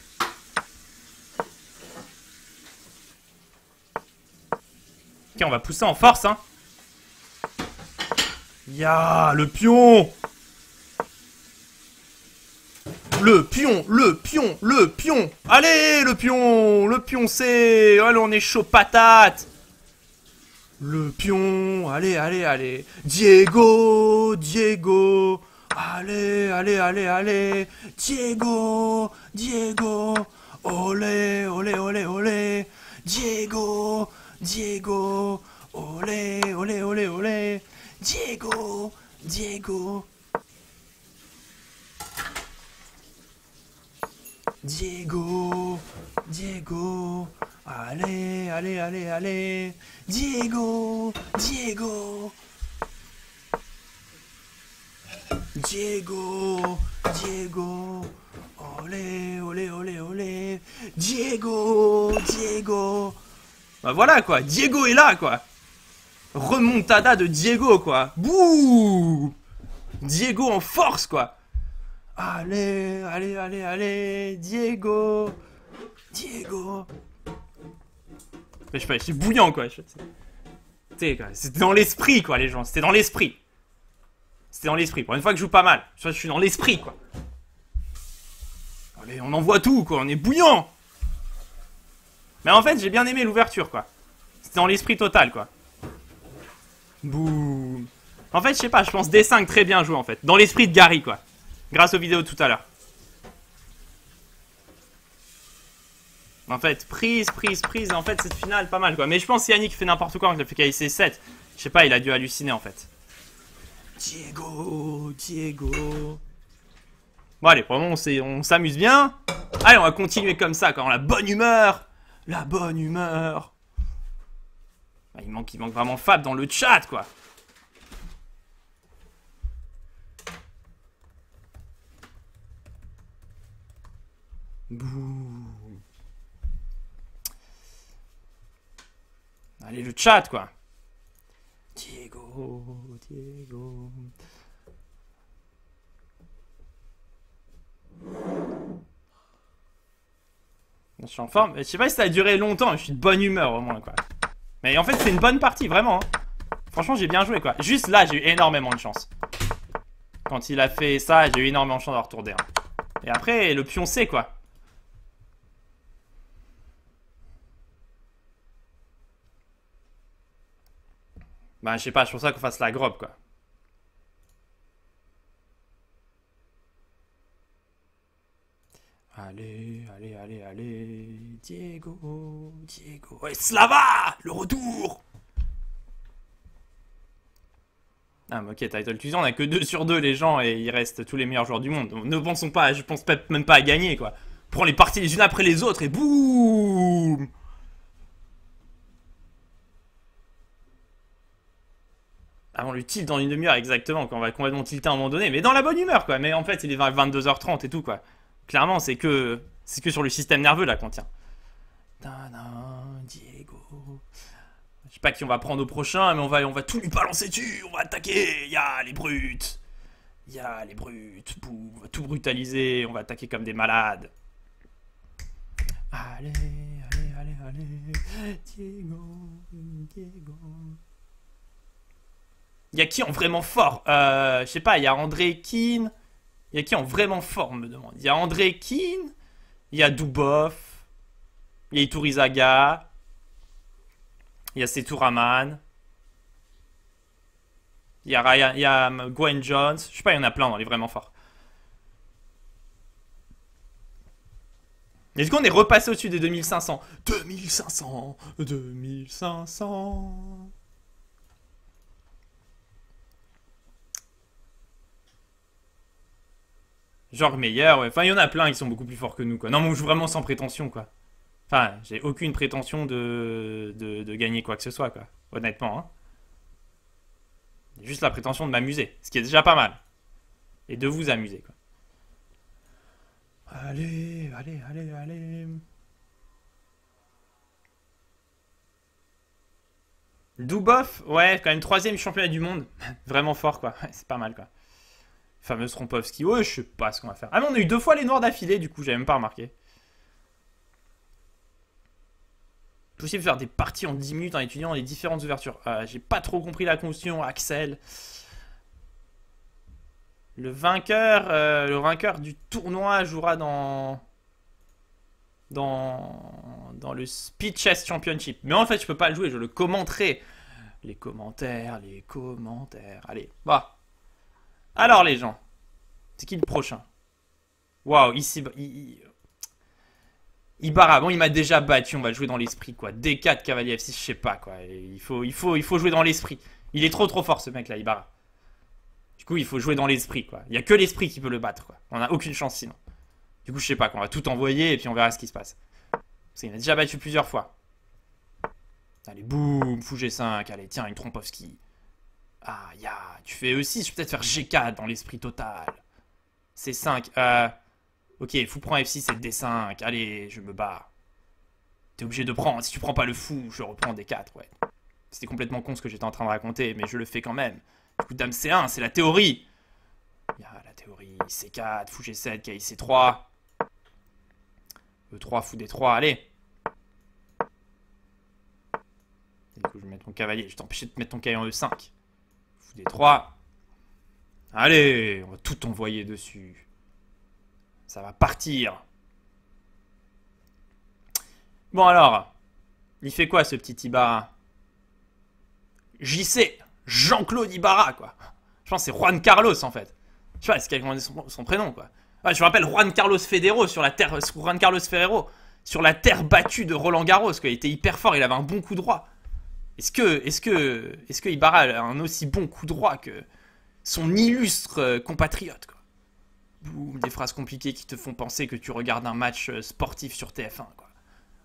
Ok, on va pousser en force, hein. Ya, le pion. Le pion, le pion, le pion. Allez, le pion, le pion C. Allez, on est chaud patate. Le pion, allez, allez, allez. Diego, Diego. Allez, allez, allez, allez. Diego, Diego. Olé, olé, olé, olé. Diego, Diego. Olé, olé, olé, olé. Diego, Diego. Diego, Diego. Allez, allez, allez, allez. Diego, Diego. Diego, Diego. Olé, olé, olé, olé. Diego, Diego. Bah voilà quoi, Diego est là quoi. Remontada de Diego quoi. Bouh. Diego en force quoi. Allez, allez, allez, allez. Diego. Diego. Mais je sais pas, c'est bouillant quoi. C'était dans l'esprit quoi les gens. C'était dans l'esprit. C'était dans l'esprit. Pour une fois que je joue pas mal. Je suis dans l'esprit quoi. Allez, on envoie tout quoi. On est bouillant. Mais en fait, j'ai bien aimé l'ouverture, quoi. C'était dans l'esprit total, quoi. Boum. En fait, je sais pas, je pense D cinq très bien joué, en fait. Dans l'esprit de Gary, quoi. Grâce aux vidéos de tout à l'heure. En fait, prise, prise, prise. En fait, cette finale, pas mal, quoi. Mais je pense que Yannick fait n'importe quoi quand il a fait K I C sept. Je sais pas, il a dû halluciner, en fait. Diego, Diego. Bon, allez, pour le moment, on s'amuse bien. Allez, on va continuer comme ça, quand on a la bonne humeur. La bonne humeur. Ah, il, manque, il manque vraiment Fab dans le chat, quoi. Bouh. Allez, le chat, quoi. Diego, Diego. Je suis en forme. Je sais pas si ça a duré longtemps. Je suis de bonne humeur au moins quoi. Mais en fait c'est une bonne partie vraiment. Hein. Franchement j'ai bien joué quoi. Juste là j'ai eu énormément de chance. Quand il a fait ça j'ai eu énormément de chance d'avoir tour D un. Et après le pion C quoi. Bah je sais pas, je pense ça qu'on fasse la grobe quoi. Allez, allez, allez, allez. Diego, Diego. Ouais, Slava, le retour. Ah, mais ok, Title Tuesday, on a que deux sur deux les gens et il reste tous les meilleurs joueurs du monde. Donc, ne pensons pas, je pense même pas à gagner quoi. Prends les parties les unes après les autres et boum. Avant le tilt dans une demi-heure, exactement, quand on va complètement tilter à un moment donné. Mais dans la bonne humeur quoi. Mais en fait, il est vingt-deux heures trente et tout quoi. Clairement, c'est que c'est que sur le système nerveux là qu'on tient. Diego. Je sais pas qui on va prendre au prochain, mais on va, on va tout lui balancer dessus. On va attaquer. Ya les brutes. Ya les brutes. Boum, on va tout brutaliser. On va attaquer comme des malades. Allez, allez, allez, allez. Diego, Diego. Il y a qui en vraiment fort euh, je sais pas, il y a André Keane. Il y a qui en vraiment fort, on me demande. Il y a André Keane. Il y a Dubov. Il y a Iturizaga. Il y a Setouraman. Il y a, Ryan, il y a Gwen Jones. Je sais pas, il y en a plein dans les vraiment forts. Et du coup, on est repassé au-dessus des deux mille cinq cents. deux mille cinq cents. deux mille cinq cents. Genre meilleur, ouais. Enfin, il y en a plein qui sont beaucoup plus forts que nous, quoi. Non, mais on joue vraiment sans prétention, quoi. Enfin, j'ai aucune prétention de, de, de gagner quoi que ce soit, quoi. Honnêtement, hein. J'ai juste la prétention de m'amuser, ce qui est déjà pas mal. Et de vous amuser, quoi. Allez, allez, allez, allez. Dubov, ouais, quand même troisième championnat du monde. Vraiment fort, quoi. Ouais, c'est pas mal, quoi. Fameux Trompovski. Ouais, je sais pas ce qu'on va faire. Ah, mais on a eu deux fois les noirs d'affilée, du coup, j'avais même pas remarqué. Possible de faire des parties en dix minutes en étudiant les différentes ouvertures. Euh, J'ai pas trop compris la condition, Axel. Le vainqueur, euh, le vainqueur du tournoi jouera dans dans dans le Speed Chess Championship. Mais en fait, je peux pas le jouer, je le commenterai. Les commentaires, les commentaires. Allez, bah. Alors les gens, c'est qui le prochain? Waouh, ici, il, Ibarra, bon il m'a déjà battu, on va jouer dans l'esprit quoi. D quatre Cavalier F six, je sais pas quoi. Il faut, il faut, il faut jouer dans l'esprit. Il est trop trop fort ce mec là, Ibarra. Du coup il faut jouer dans l'esprit quoi. Il y a que l'esprit qui peut le battre quoi. On a aucune chance sinon. Du coup je sais pas quoi, on va tout envoyer et puis on verra ce qui se passe. Parce qu'il m'a déjà battu plusieurs fois. Allez, boum, fou G cinq. Allez, tiens, une Trompovski. Ah, ya, tu fais E six, je peux peut-être faire G quatre dans l'esprit total. C cinq, euh... ok, fou prend F six et D cinq. Allez, je me bats. T'es obligé de prendre. Si tu prends pas le fou, je reprends D quatre, ouais. C'était complètement con ce que j'étais en train de raconter, mais je le fais quand même. Du coup, dame C un, c'est la théorie. Ya, la théorie. C quatre, fou G sept, K C trois. E trois, fou D trois, allez. Du coup, je vais mettre mon cavalier. Je t'empêche de mettre ton cavalier en E cinq. Fou D trois. Allez, on va tout envoyer dessus. Ça va partir. Bon alors, il fait quoi ce petit Ibarra? J C, Jean-Claude Ibarra, quoi. Je pense que c'est Juan Carlos, en fait. Je sais pas, est-ce qu'il a demandé son, son prénom, quoi. Ah, je me rappelle Juan Carlos Federer sur la terre... Juan Carlos Ferrero, sur la terre battue de Roland Garros, quoi. Il était hyper fort, il avait un bon coup droit. Est-ce que, est-ce que, est-ce que Ibarra a un aussi bon coup droit que son illustre compatriote, quoi. Boum, des phrases compliquées qui te font penser que tu regardes un match sportif sur T F un, quoi.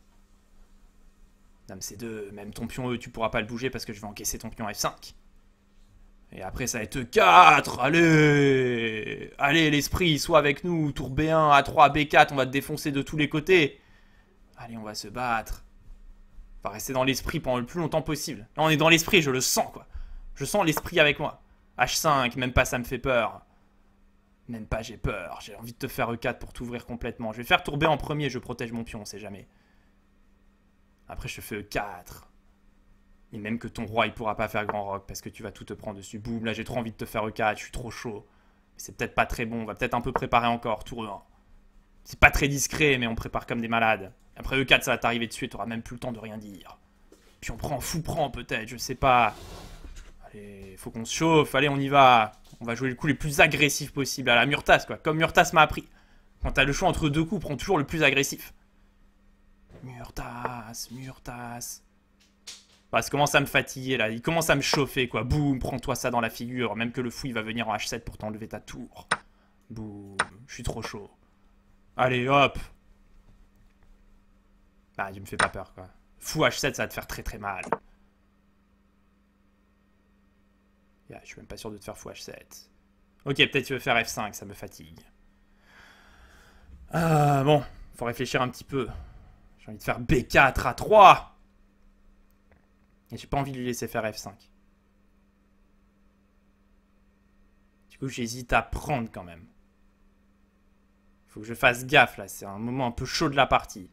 Dame C deux, même ton pion E, tu pourras pas le bouger parce que je vais encaisser ton pion F cinq. Et après, ça va être E quatre. Allez, allez, l'esprit, sois avec nous. Tour B un, A trois, B quatre, on va te défoncer de tous les côtés. Allez, on va se battre. On va rester dans l'esprit pendant le plus longtemps possible. Là, on est dans l'esprit, je le sens, quoi. Je sens l'esprit avec moi. H cinq, même pas ça me fait peur. Même pas j'ai peur. J'ai envie de te faire E quatre pour t'ouvrir complètement. Je vais faire tour B en premier, je protège mon pion, on sait jamais. Après, je te fais E quatre. Et même que ton roi, il pourra pas faire grand rock parce que tu vas tout te prendre dessus. Boum, là, j'ai trop envie de te faire E quatre, je suis trop chaud. C'est peut-être pas très bon, on va peut-être un peu préparer encore, tour E un. C'est pas très discret, mais on prépare comme des malades. Après E quatre, ça va t'arriver dessus, t'auras même plus le temps de rien dire. Puis on prend fou prend peut-être, je sais pas. Allez, faut qu'on se chauffe, allez, on y va. On va jouer le coup le plus agressif possible, à la Murtas, quoi. Comme Murtas m'a appris. Quand t'as le choix entre deux coups, prends toujours le plus agressif. Murtas, Murtas. Bah, ça commence à me fatiguer là, il commence à me chauffer quoi. Boum, prends-toi ça dans la figure. Même que le fou il va venir en H sept pour t'enlever ta tour. Boum, je suis trop chaud. Allez hop. Bah, il me fait pas peur quoi. Fou H sept ça va te faire très très mal. Yeah, je suis même pas sûr de te faire fou H sept. Ok, peut-être tu veux faire F cinq, ça me fatigue. Ah bon, faut réfléchir un petit peu. J'ai envie de faire B quatre A trois. Et j'ai pas envie de lui laisser faire F cinq. Du coup, j'hésite à prendre quand même. Faut que je fasse gaffe là, c'est un moment un peu chaud de la partie.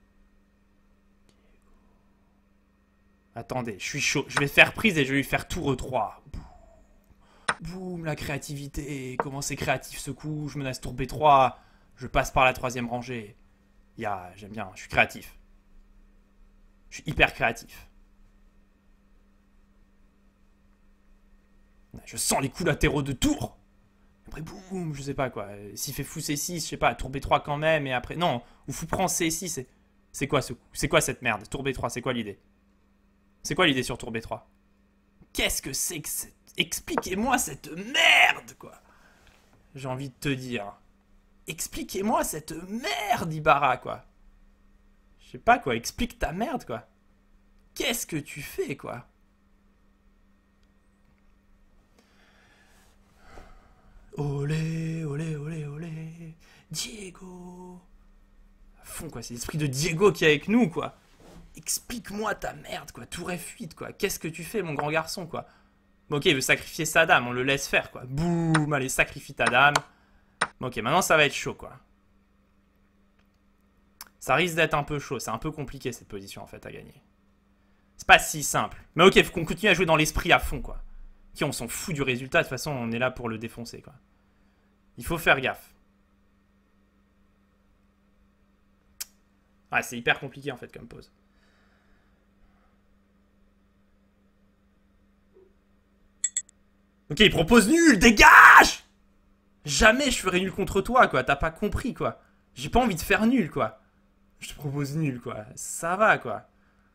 Attendez, je suis chaud. Je vais faire prise et je vais lui faire tour E trois. Boum, la créativité. Comment c'est créatif ce coup. Je menace tour B trois. Je passe par la troisième rangée. Ya, j'aime bien, je suis créatif. Je suis hyper créatif. Je sens les coups latéraux de tour. Après, boum, je sais pas quoi. S'il fait fou C six, je sais pas, tour B trois quand même. Et après, non, ou fou prend C six. C'est quoi ce coup? C'est quoi cette merde? Tour B trois, c'est quoi l'idée? C'est quoi l'idée sur tour B trois? Qu'est-ce que c'est que cette... Expliquez-moi cette merde, quoi. J'ai envie de te dire. Expliquez-moi cette merde, Ibarra, quoi. Je sais pas, quoi. Explique ta merde, quoi. Qu'est-ce que tu fais, quoi? Olé, olé, olé, olé. Diego. À fond, quoi. C'est l'esprit de Diego qui est avec nous, quoi. Explique-moi ta merde, quoi. Tour F huit, quoi. Qu'est-ce que tu fais, mon grand garçon, quoi. Bon, ok, il veut sacrifier sa dame. On le laisse faire, quoi. Boum. Allez, sacrifie ta dame. Bon, ok, maintenant, ça va être chaud, quoi. Ça risque d'être un peu chaud. C'est un peu compliqué, cette position, en fait, à gagner. C'est pas si simple. Mais ok, faut qu'on continue à jouer dans l'esprit à fond, quoi. Ok, on s'en fout du résultat. De toute façon, on est là pour le défoncer, quoi. Il faut faire gaffe. Ah, c'est hyper compliqué, en fait, comme pose. Ok, il propose nul, dégage! Jamais je ferai nul contre toi, quoi. T'as pas compris, quoi. J'ai pas envie de faire nul, quoi. Je te propose nul, quoi. Ça va, quoi.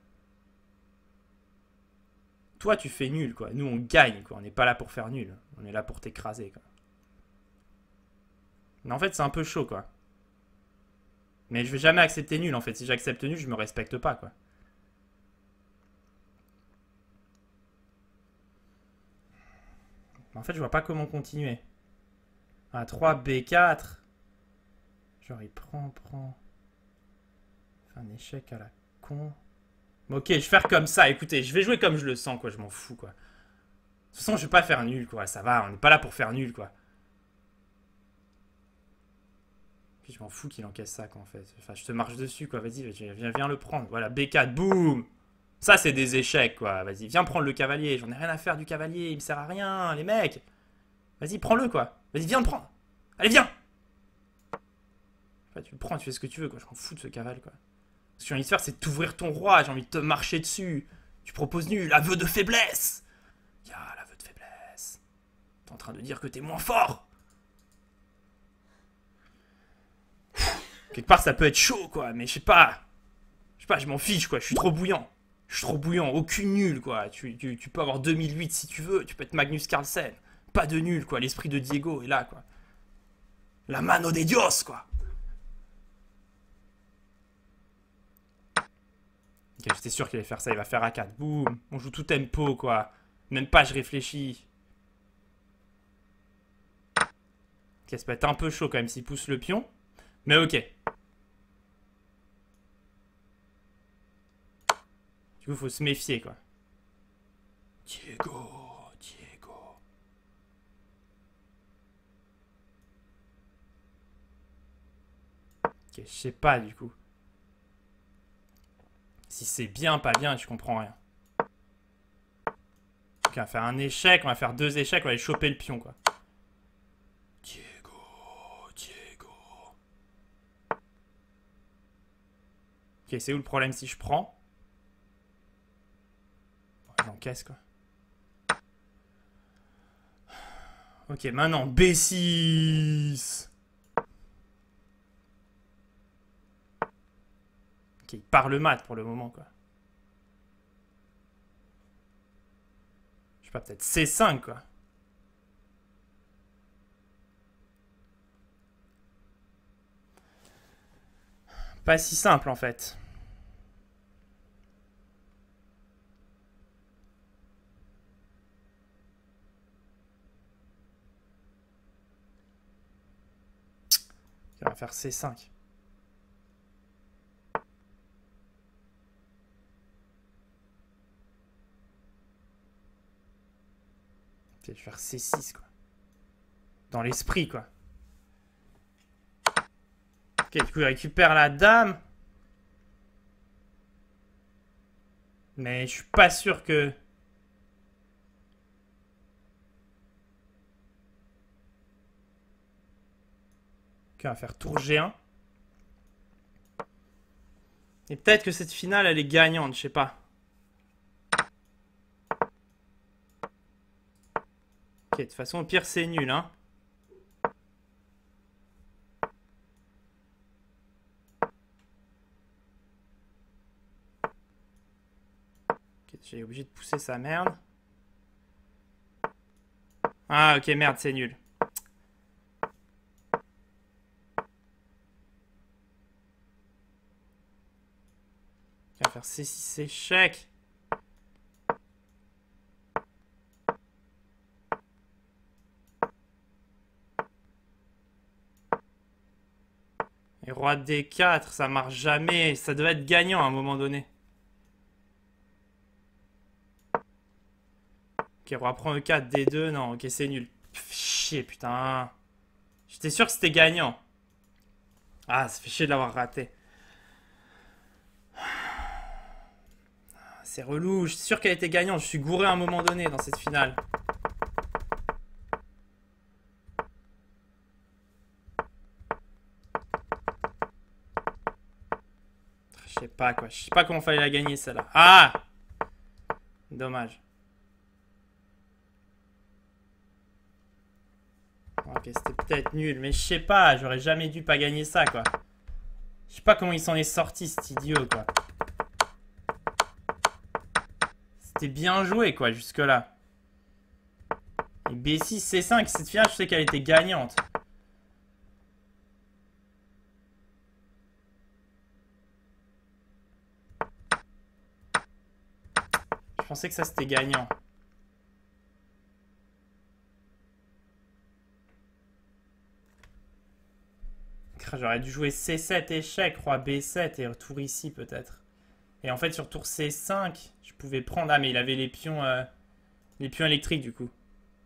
Toi, tu fais nul, quoi. Nous, on gagne, quoi. On n'est pas là pour faire nul. On est là pour t'écraser, quoi. Mais en fait, c'est un peu chaud, quoi. Mais je vais jamais accepter nul en fait. Si j'accepte nul, je me respecte pas quoi. En fait, je vois pas comment continuer. Ah, trois B quatre. Genre, il prend, prend. Fait un échec à la con. Bon, ok, je vais faire comme ça. Écoutez, je vais jouer comme je le sens, quoi. Je m'en fous, quoi. De toute façon, je vais pas faire nul, quoi. Ça va, on n'est pas là pour faire nul, quoi. Puis je m'en fous qu'il encaisse ça, quoi, en fait. Enfin, je te marche dessus, quoi. Vas-y, viens, viens le prendre. Voilà, B quatre, boum. Ça, c'est des échecs, quoi. Vas-y, viens prendre le cavalier. J'en ai rien à faire du cavalier. Il me sert à rien, les mecs. Vas-y, prends-le, quoi. Vas-y, viens le prendre. Allez, viens. Enfin, tu le prends, tu fais ce que tu veux, quoi. Je m'en fous de ce cavalier, quoi. Ce que j'ai envie de faire, c'est t'ouvrir ton roi. J'ai envie de te marcher dessus. Tu proposes nul. Aveu de faiblesse. Ya, l'aveu de faiblesse. T'es en train de dire que t'es moins fort. Quelque part, ça peut être chaud, quoi. Mais je sais pas. Je sais pas, je m'en fiche, quoi. Je suis trop bouillant. Je suis trop bouillant. Aucune nulle, quoi. Tu, tu, tu peux avoir deux mille huit si tu veux. Tu peux être Magnus Carlsen. Pas de nul, quoi. L'esprit de Diego est là, quoi. La mano de Dios, quoi. Ok, j'étais sûr qu'il allait faire ça. Il va faire A quatre. Boum. On joue tout tempo, quoi. Même pas, je réfléchis. Ok, ça peut être un peu chaud, quand même, s'il pousse le pion. Mais ok. Du coup, faut se méfier, quoi. Diego. Diego. Ok, je sais pas, du coup. Si c'est bien, pas bien, je comprends rien. Ok, on va faire un échec, on va faire deux échecs, on va aller choper le pion, quoi. Diego, Diego. Ok, c'est où le problème si je prends? J'encaisse, quoi. Ok, maintenant, B six. Ok, il part le mat pour le moment, quoi. Je sais pas, peut-être C cinq, quoi. Pas si simple, en fait. On va faire C cinq. Je vais faire C six, quoi. Dans l'esprit, quoi. Ok, du coup, il récupère la dame. Mais je suis pas sûr que... Ok, on va faire tour G un. Et peut-être que cette finale, elle est gagnante, je sais pas. Ok, de toute façon, au pire, c'est nul, hein. Ok, j'ai obligé de pousser sa merde. Ah, ok, merde, c'est nul. On va faire C six échec. Et roi D quatre, ça marche jamais. Ça devait être gagnant à un moment donné. Ok, roi prend E quatre, D deux. Non, ok, c'est nul. Pff, chier, putain. J'étais sûr que c'était gagnant. Ah, ça fait chier de l'avoir raté. C'est relou. Je suis sûr qu'elle était gagnante. Je suis gouré à un moment donné dans cette finale. Je sais pas quoi. Je sais pas comment fallait la gagner celle-là. Ah! Dommage. Ok, c'était peut-être nul. Mais je sais pas. J'aurais jamais dû pas gagner ça, quoi. Je sais pas comment il s'en est sorti, cet idiot, quoi. C'était bien joué, quoi, jusque-là. Et B six, C cinq, cette finale, je sais qu'elle était gagnante. pensais que ça c'était gagnant. J'aurais dû jouer C sept échec, roi B sept et tour ici peut-être. Et en fait sur tour C cinq, je pouvais prendre... Ah mais il avait les pions, euh, les pions électriques du coup.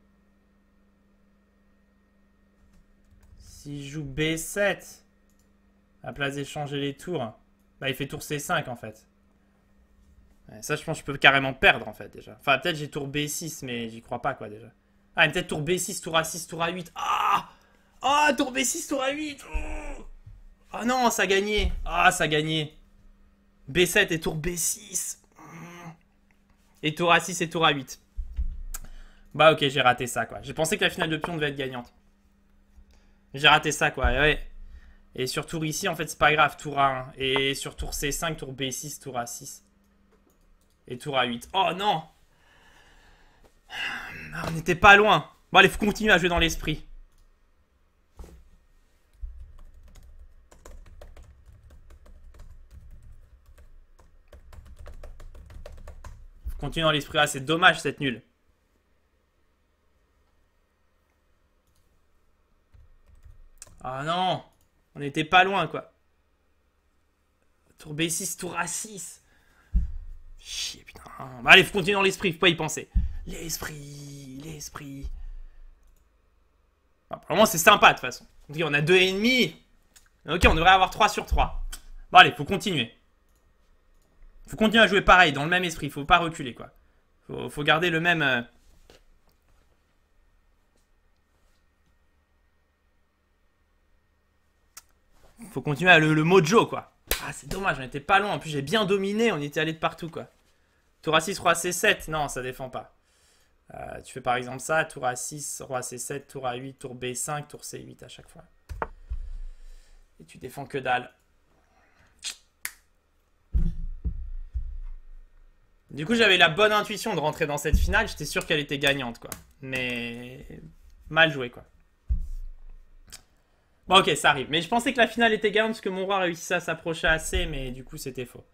Si je joue B sept, à la place d'échanger les tours, bah il fait tour C cinq en fait. Ouais, ça je pense que je peux carrément perdre en fait déjà. Enfin peut-être j'ai tour B six mais j'y crois pas quoi déjà. Ah mais peut-être tour B six, tour A six, tour A huit. Ah Ah tour B six, tour A huit. Oh, oh non ça a gagné. Ah ça a gagné. B sept et tour B six. Et tour A six et tour A huit. Bah ok j'ai raté ça quoi. J'ai pensé que la finale de pion devait être gagnante. J'ai raté ça quoi, ouais. Et sur tour ici, en fait, c'est pas grave, tour A un. Et sur tour C cinq, tour B six, tour A six. Et tour A huit. Oh non! On n'était pas loin. Bon allez, faut continuer à jouer dans l'esprit. Faut continuer dans l'esprit. Ah, c'est dommage cette nulle. Ah non! On n'était pas loin, quoi. Tour B six, tour A six. Chier, putain. Bah, allez, faut continuer dans l'esprit, faut pas y penser. L'esprit, l'esprit. Bon, pour le moment, c'est sympa, de toute façon. Ok, on a deux ennemis. Ok, on devrait avoir trois sur trois. Bon, allez, faut continuer. Faut continuer à jouer pareil, dans le même esprit. Faut pas reculer, quoi. Faut, faut garder le même... Euh... Faut continuer à le, le mojo, quoi. Ah, c'est dommage, on était pas loin. En plus, j'ai bien dominé, on était allé de partout, quoi. Tour A six, roi C sept. Non, ça défend pas. Euh, tu fais par exemple ça. Tour A six, roi C sept, tour A huit, tour B cinq, tour C huit à chaque fois. Et tu défends que dalle. Du coup, j'avais la bonne intuition de rentrer dans cette finale. J'étais sûr qu'elle était gagnante, quoi. Mais mal joué, quoi. Bon, ok, ça arrive. Mais je pensais que la finale était gagnante parce que mon roi réussissait à s'approcher assez, mais du coup, c'était faux.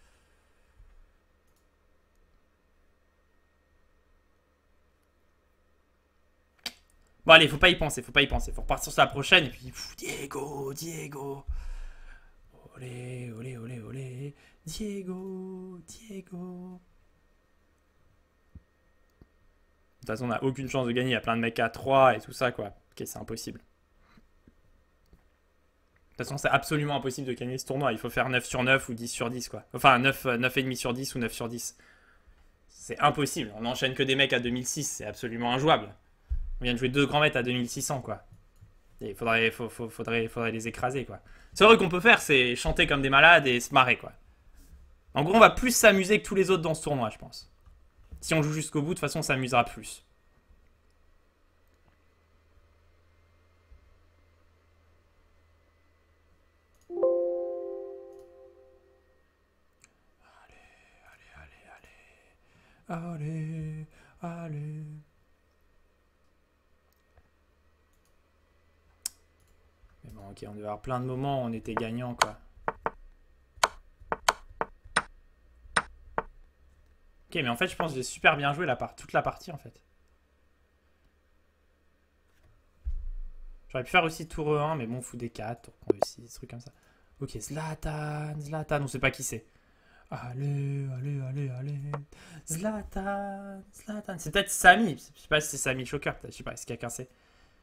Bon, allez, faut pas y penser, faut pas y penser. Faut repartir sur la prochaine et puis... Pff, Diego, Diego. Olé, olé, olé, olé. Diego, Diego. De toute façon, on n'a aucune chance de gagner. Il y a plein de mecs à trois et tout ça, quoi. Ok, c'est impossible. De toute façon, c'est absolument impossible de gagner ce tournoi. Il faut faire neuf sur neuf ou dix sur dix, quoi. Enfin, neuf, neuf virgule cinq sur dix ou neuf sur dix. C'est impossible. On n'enchaîne que des mecs à deux mille six. C'est absolument injouable. On vient de jouer deux grands maîtres à deux mille six cents, quoi. Et il faudrait, faut, faut, faudrait, faudrait les écraser, quoi. C'est vrai qu'on peut faire, c'est chanter comme des malades et se marrer, quoi. En gros, on va plus s'amuser que tous les autres dans ce tournoi, je pense. Si on joue jusqu'au bout, de toute façon, on s'amusera plus. Allez, allez. Mais bon, ok, on devait avoir plein de moments où on était gagnant, quoi. Ok, mais en fait, je pense que j'ai super bien joué la part... toute la partie, en fait. J'aurais pu faire aussi tour E un, mais bon, fou D quatre, tour E six, des trucs comme ça. Ok, Zlatan, Zlatan, on sait pas qui c'est. Allez, allez, allez, allez. Zlatan, Zlatan. C'est peut-être Samy. Je sais pas si c'est Samy Choker, peut-être. Je sais pas, est-ce quelqu'un sait?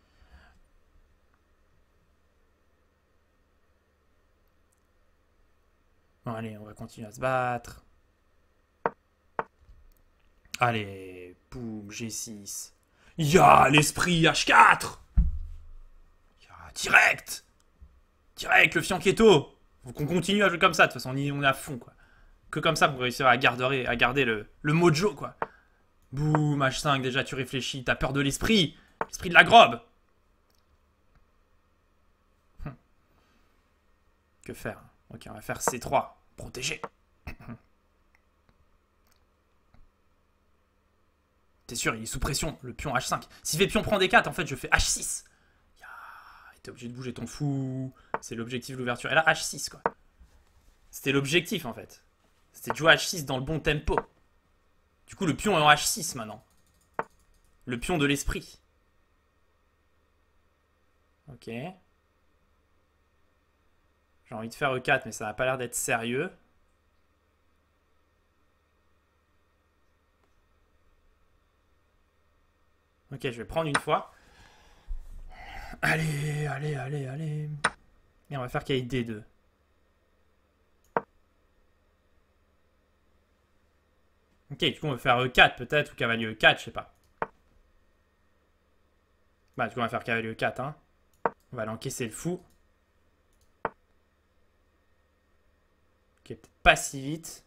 Bon, allez, on va continuer à se battre. Allez, boum, G six. Ya, l'esprit H quatre. Ya, direct. Direct, le fianchetto. Faut qu'on continue à jouer comme ça, de toute façon, on est à fond, quoi. Que comme ça pour réussir à garder, à garder le, le mojo, quoi. Boum, H cinq, déjà tu réfléchis, t'as peur de l'esprit. L'esprit de la grobe. Hum. Que faire? Ok, on va faire C trois. Protéger. T'es sûr, il est sous pression, le pion H cinq. S'il fait pion prend D quatre, en fait, je fais H six. T'es obligé de bouger ton fou. C'est l'objectif de l'ouverture. Et là, H six, quoi. C'était l'objectif, en fait. C'était de jouer H six dans le bon tempo. Du coup, le pion est en H six maintenant. Le pion de l'esprit. Ok. J'ai envie de faire E quatre, mais ça n'a pas l'air d'être sérieux. Ok, je vais prendre une fois. Allez, allez, allez, allez. Et on va faire cavalier D deux. Ok, du coup on va faire E quatre peut-être, ou cavalier E quatre, je sais pas. Bah du coup on va faire cavalier E quatre, hein. On va l'encaisser le fou. Ok, peut-être pas si vite.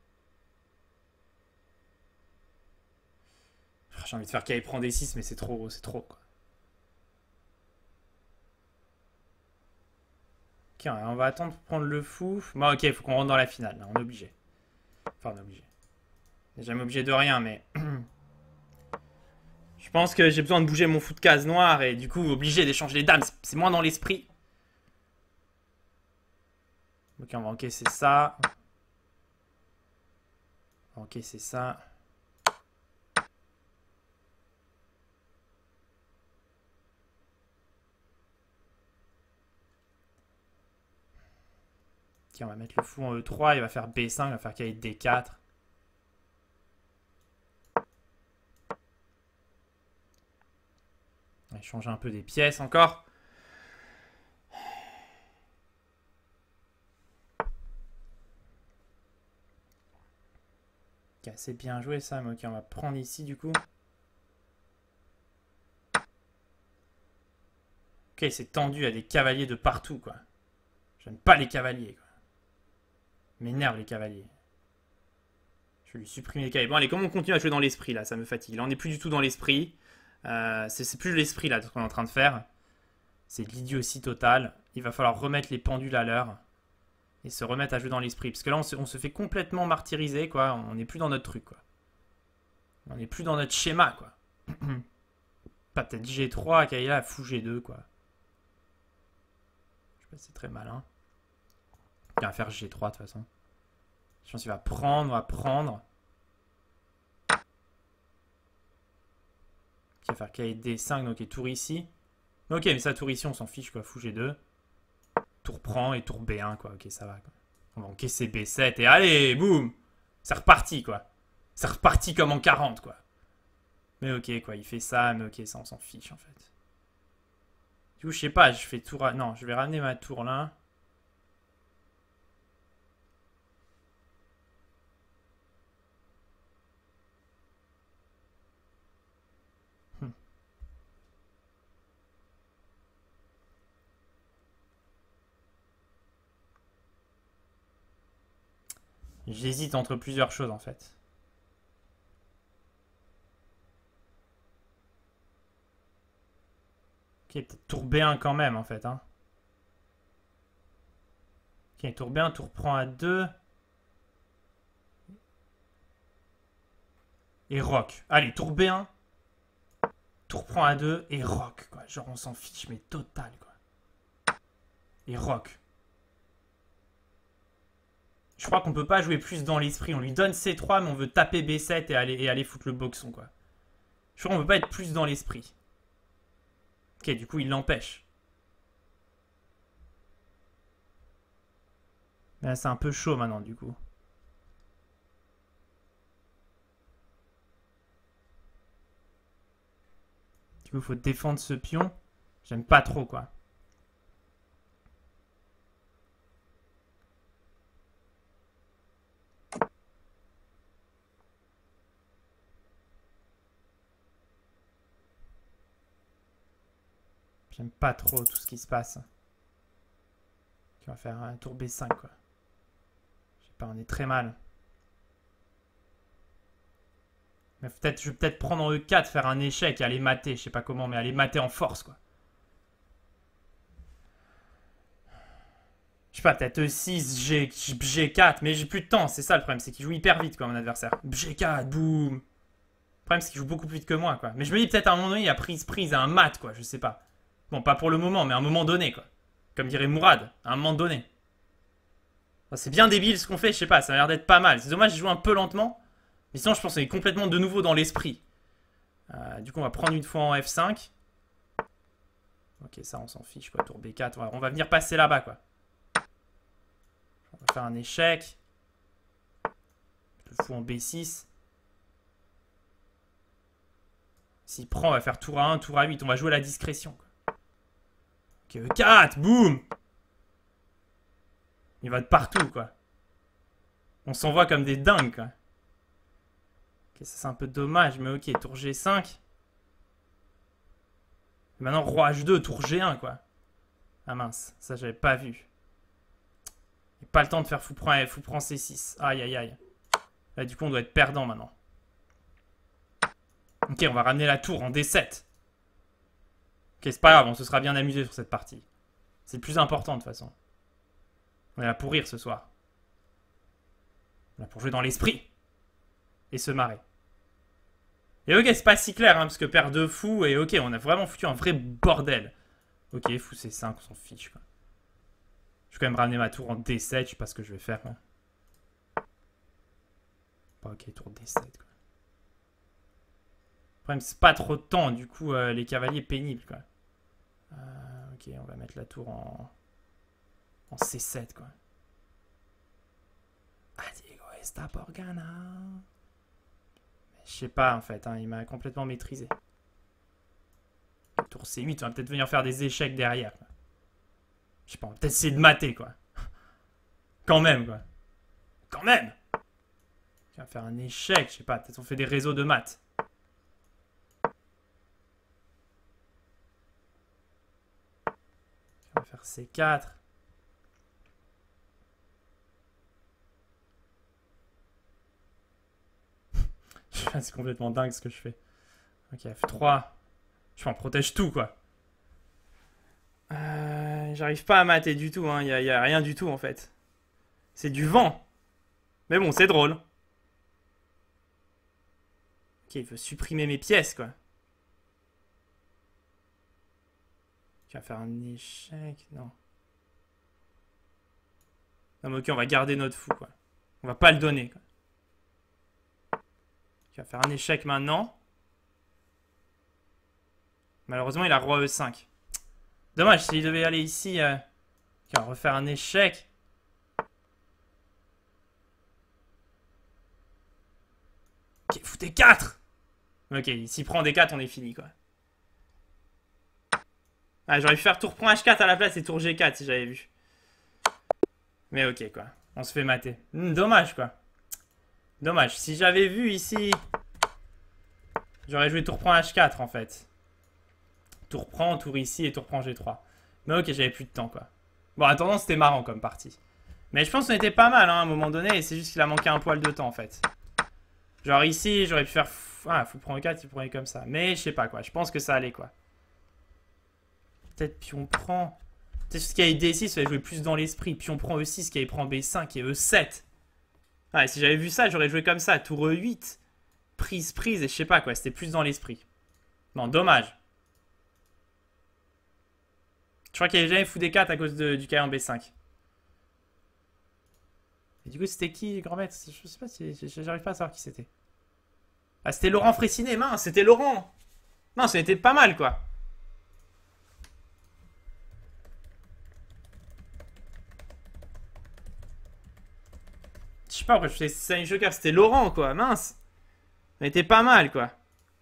J'ai envie de faire cavalier prend D six, mais c'est trop, c'est trop, quoi. Ok, on va attendre pour prendre le fou. Bon, ok, il faut qu'on rentre dans la finale, là, on est obligé. Enfin, on est obligé. On n'est jamais obligé de rien, mais... Je pense que j'ai besoin de bouger mon fou de case noire et du coup, obligé d'échanger les dames. C'est moins dans l'esprit. Ok, on va encaisser ça. On va encaisser ça. Ok, on va mettre le fou en E trois. Il va faire B cinq, il va faire cavalier D quatre. On va changer un peu des pièces encore. Ok, c'est bien joué ça, mais ok, on va prendre ici du coup. Ok, c'est tendu, il y a des cavaliers de partout, quoi. J'aime pas les cavaliers, quoi. M'énerve les cavaliers. Je vais lui supprimer les cavaliers. Bon, allez, comment on continue à jouer dans l'esprit, là? Ça me fatigue. Là, on n'est plus du tout dans l'esprit. Euh, c'est plus l'esprit, là, ce qu'on est en train de faire. C'est de l'idiotie totale. Il va falloir remettre les pendules à l'heure. Et se remettre à jouer dans l'esprit. Parce que là, on se, on se fait complètement martyriser, quoi. On n'est plus dans notre truc, quoi. On n'est plus dans notre schéma, quoi. Pas peut-être G trois, Kaila, fou G deux, quoi. Je sais pas, c'est très malin. Il va faire G trois, de toute façon. Je pense qu'il va prendre, on va prendre. Il va faire cavalier D cinq, donc il est tour ici. Ok, mais ça, tour ici, on s'en fiche, quoi. Fou G deux. Tour prend et tour B un, quoi. Ok, ça va, quoi. On va encaisser B sept et allez, boum. C'est reparti, quoi. C'est reparti comme en quarante, quoi. Mais ok, quoi. Il fait ça, mais ok, ça, on s'en fiche, en fait. Du coup, je sais pas, je fais tour à... Non, je vais ramener ma tour là. J'hésite entre plusieurs choses, en fait. Ok, peut-être tour B un quand même, en fait. Hein. Ok, tour B un, tour prend à deux. Et rock. Allez, tour B un. Tour prend à deux et rock, quoi. Genre, on s'en fiche, mais total, quoi. Et rock. Je crois qu'on peut pas jouer plus dans l'esprit. On lui donne C trois, mais on veut taper B sept et aller, et aller foutre le boxon, quoi. Je crois qu'on peut pas être plus dans l'esprit. Ok, du coup, il l'empêche. Mais c'est un peu chaud maintenant, du coup. Du coup, il faut défendre ce pion. J'aime pas trop, quoi. J'aime pas trop tout ce qui se passe. On va faire un tour B cinq, quoi. Je sais pas, on est très mal. Mais peut-être, je vais peut-être prendre en E quatre, faire un échec et aller mater. Je sais pas comment, mais aller mater en force, quoi. Je sais pas, peut-être E six, G, G quatre, mais j'ai plus de temps. C'est ça le problème, c'est qu'il joue hyper vite, quoi, mon adversaire. G quatre, boum. Le problème, c'est qu'il joue beaucoup plus vite que moi, quoi. Mais je me dis peut-être à un moment donné, il a prise, prise à un mat, quoi. Je sais pas. Bon, pas pour le moment, mais à un moment donné, quoi. Comme dirait Mourad, à un moment donné. C'est bien débile ce qu'on fait, je sais pas, ça a l'air d'être pas mal. C'est dommage, je joue un peu lentement. Mais sinon, je pense qu'on est complètement de nouveau dans l'esprit. Euh, du coup, on va prendre une fois en F cinq. Ok, ça, on s'en fiche, quoi. Tour B quatre. On va, on va venir passer là-bas, quoi. On va faire un échec. Le fou en B six. S'il prend, on va faire tour A un, tour A huit. On va jouer à la discrétion, quoi. Ok, E quatre, boum. Il va de partout, quoi. On s'envoie comme des dingues, quoi. Ok, ça c'est un peu dommage, mais ok, tour G cinq. Et maintenant, roi H deux, tour G un, quoi. Ah mince, ça j'avais pas vu. Il n'y a pas le temps de faire fou prend, fou prend C six. Aïe, aïe, aïe. Là, du coup, on doit être perdant maintenant. Ok, on va ramener la tour en D sept. Ok, c'est pas grave, on se sera bien amusé sur cette partie. C'est le plus important, de toute façon. On est là pour rire ce soir. On est là pour jouer dans l'esprit. Et se marrer. Et ok, c'est pas si clair, hein, parce que paire de fou, et ok, on a vraiment foutu un vrai bordel. Ok, fou C cinq, on s'en fiche, quoi. Je vais quand même ramener ma tour en D sept, je sais pas ce que je vais faire, hein. Pas ok, tour D sept, quoi. Le problème, c'est pas trop de temps, du coup, euh, les cavaliers pénibles, quoi. Euh, ok, on va mettre la tour en, en C sept, quoi. Ah, Diego esta por ganar. Je sais pas, en fait, hein, il m'a complètement maîtrisé. Tour C huit, on va peut-être venir faire des échecs derrière, quoi. Je sais pas, on va peut-être essayer de mater, quoi. Quand même, quoi. Quand même. On va faire un échec, je sais pas, peut-être on fait des réseaux de maths. On va faire C quatre. C'est complètement dingue ce que je fais. Ok, F trois. Je m'en protège tout, quoi. Euh, J'arrive pas à mater du tout, hein. Il n'y a, a rien du tout, en fait. C'est du vent. Mais bon, c'est drôle. Ok, il veut supprimer mes pièces, quoi. Tu vas faire un échec, non. Non, mais ok, on va garder notre fou, quoi. On va pas le donner, quoi. Tu vas faire un échec maintenant. Malheureusement, il a roi E cinq. Dommage, s'il devait aller ici... Euh... On va refaire un échec. Ok, fou D quatre. Ok, s'il prend D quatre, on est fini, quoi. Ah, j'aurais pu faire tour prend H quatre à la place et tour G quatre si j'avais vu. Mais ok, quoi. On se fait mater. Hmm, dommage, quoi. Dommage. Si j'avais vu ici... J'aurais joué tour prend H quatre, en fait. Tour prend, tour ici et tour prend G trois. Mais ok, j'avais plus de temps, quoi. Bon, attendant, c'était marrant comme partie. Mais je pense qu'on était pas mal, hein, à un moment donné. Et c'est juste qu'il a manqué un poil de temps, en fait. Genre ici, j'aurais pu faire... Ah, fou prend E quatre, il prenait comme ça. Mais je sais pas, quoi. Je pense que ça allait, quoi. Peut-être pion prend... Peut-être ce qu'il y a D six, ça allait jouer plus dans l'esprit. Pion prend E six, qui allait prendre B cinq et E sept. Ah, et si j'avais vu ça, j'aurais joué comme ça. Tour E huit. Prise, prise, et je sais pas, quoi. C'était plus dans l'esprit. Non, dommage. Je crois qu'il n'y avait jamais fou D quatre à cause de, du cavalier en B cinq. Et du coup, c'était qui, grand maître? Je sais pas si... J'arrive pas à savoir qui c'était. Ah, c'était Laurent Fraissinet, mince, c'était Laurent. Non, ça a été pas mal, quoi. Je sais pas pourquoi je faisais Sunny Joker, c'était Laurent, quoi, mince. Ça a été pas mal, quoi.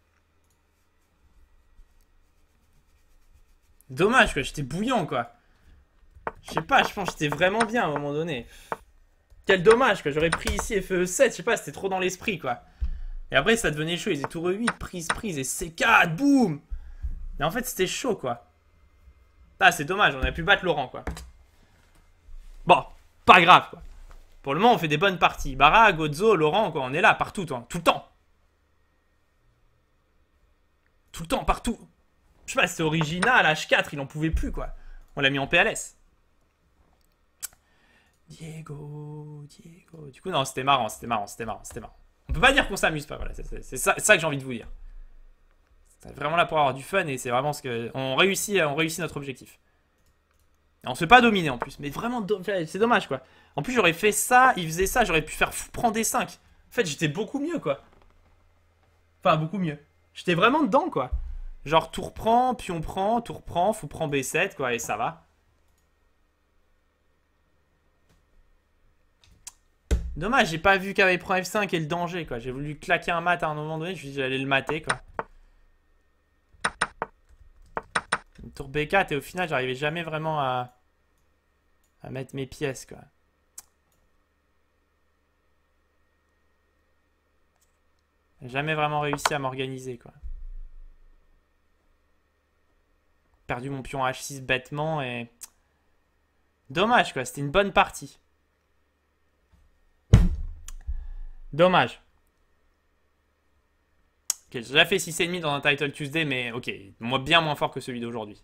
Dommage, quoi, j'étais bouillant, quoi. Je sais pas, je pense que j'étais vraiment bien à un moment donné. Quel dommage, quoi, j'aurais pris ici F E sept, je sais pas, c'était trop dans l'esprit, quoi. Et après, ça devenait chaud, ils étaient tour E huit, prise, prise, et C quatre, boum. Mais en fait, c'était chaud, quoi. Ah, c'est dommage, on aurait pu battre Laurent, quoi. Bon, pas grave, quoi. Pour le moment, on fait des bonnes parties. Barra, Gozo, Laurent, quoi, on est là, partout, toi, tout le temps. Tout le temps, partout. Je sais pas, c'était original, H quatre, il en pouvait plus, quoi. On l'a mis en P L S. Diego, Diego... Du coup, non, c'était marrant, c'était marrant, c'était marrant, c'était marrant. On peut pas dire qu'on s'amuse pas, voilà, c'est ça, ça que j'ai envie de vous dire. C'est vraiment là pour avoir du fun et c'est vraiment ce que... On réussit, on réussit notre objectif. Et on se fait pas dominer en plus, mais vraiment, do... c'est dommage, quoi. En plus, j'aurais fait ça, il faisait ça, j'aurais pu faire fou prendre D cinq. En fait, j'étais beaucoup mieux, quoi. Enfin, beaucoup mieux. J'étais vraiment dedans, quoi. Genre, tour prend, pion prend, tour prend, fou prend B sept, quoi, et ça va. Dommage, j'ai pas vu qu'avait prend F cinq et le danger, quoi. J'ai voulu claquer un mat à un moment donné, je me suis dit j'allais le mater, quoi. Une tour B quatre, et au final, j'arrivais jamais vraiment à... à mettre mes pièces, quoi. J'ai jamais vraiment réussi à m'organiser, quoi. Perdu mon pion H six bêtement, et... Dommage, quoi. C'était une bonne partie. Dommage. Ok, j'ai déjà fait six virgule cinq dans un Title Tuesday, mais ok, moi bien moins fort que celui d'aujourd'hui.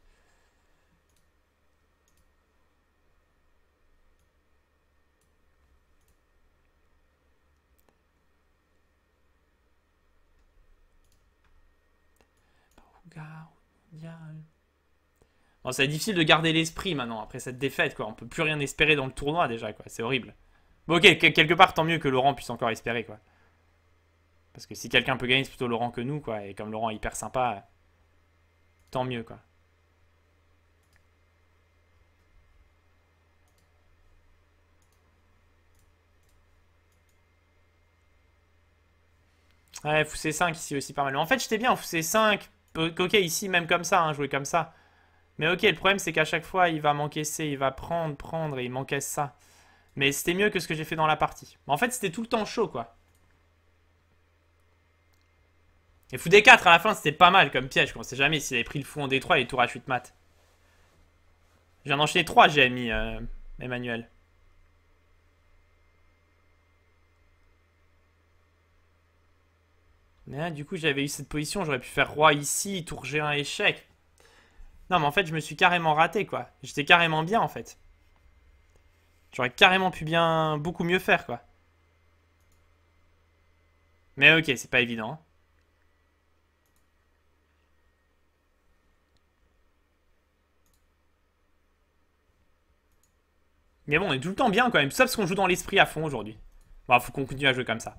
Bon, c'est difficile de garder l'esprit maintenant, après cette défaite, quoi. On peut plus rien espérer dans le tournoi, déjà, quoi. C'est horrible. Bon, ok, quelque part, tant mieux que Laurent puisse encore espérer, quoi. Parce que si quelqu'un peut gagner, c'est plutôt Laurent que nous, quoi. Et comme Laurent est hyper sympa, tant mieux, quoi. Ouais, fou C cinq ici aussi pas mal. Mais en fait, j'étais bien en fou C cinq. Ok, ici, même comme ça, hein, jouer comme ça. Mais ok, le problème, c'est qu'à chaque fois, il va m'encaisser, il va prendre, prendre, et il m'encaisse ça. Mais c'était mieux que ce que j'ai fait dans la partie. En fait, c'était tout le temps chaud, quoi. Et fou D quatre, à la fin, c'était pas mal comme piège. On sait jamais s'il avait pris le fou en D trois et tour H huit mat. Je viens d'enchaîner trois G M I, euh, Emmanuel. Mais là, du coup, j'avais eu cette position. J'aurais pu faire roi ici, tour G un échec. Non, mais en fait, je me suis carrément raté, quoi. J'étais carrément bien, en fait. J'aurais carrément pu bien... beaucoup mieux faire, quoi. Mais ok, c'est pas évident. Mais bon, on est tout le temps bien, quand même. Tout ça parce qu'on joue dans l'esprit à fond, aujourd'hui. Bon, faut qu'on continue à jouer comme ça.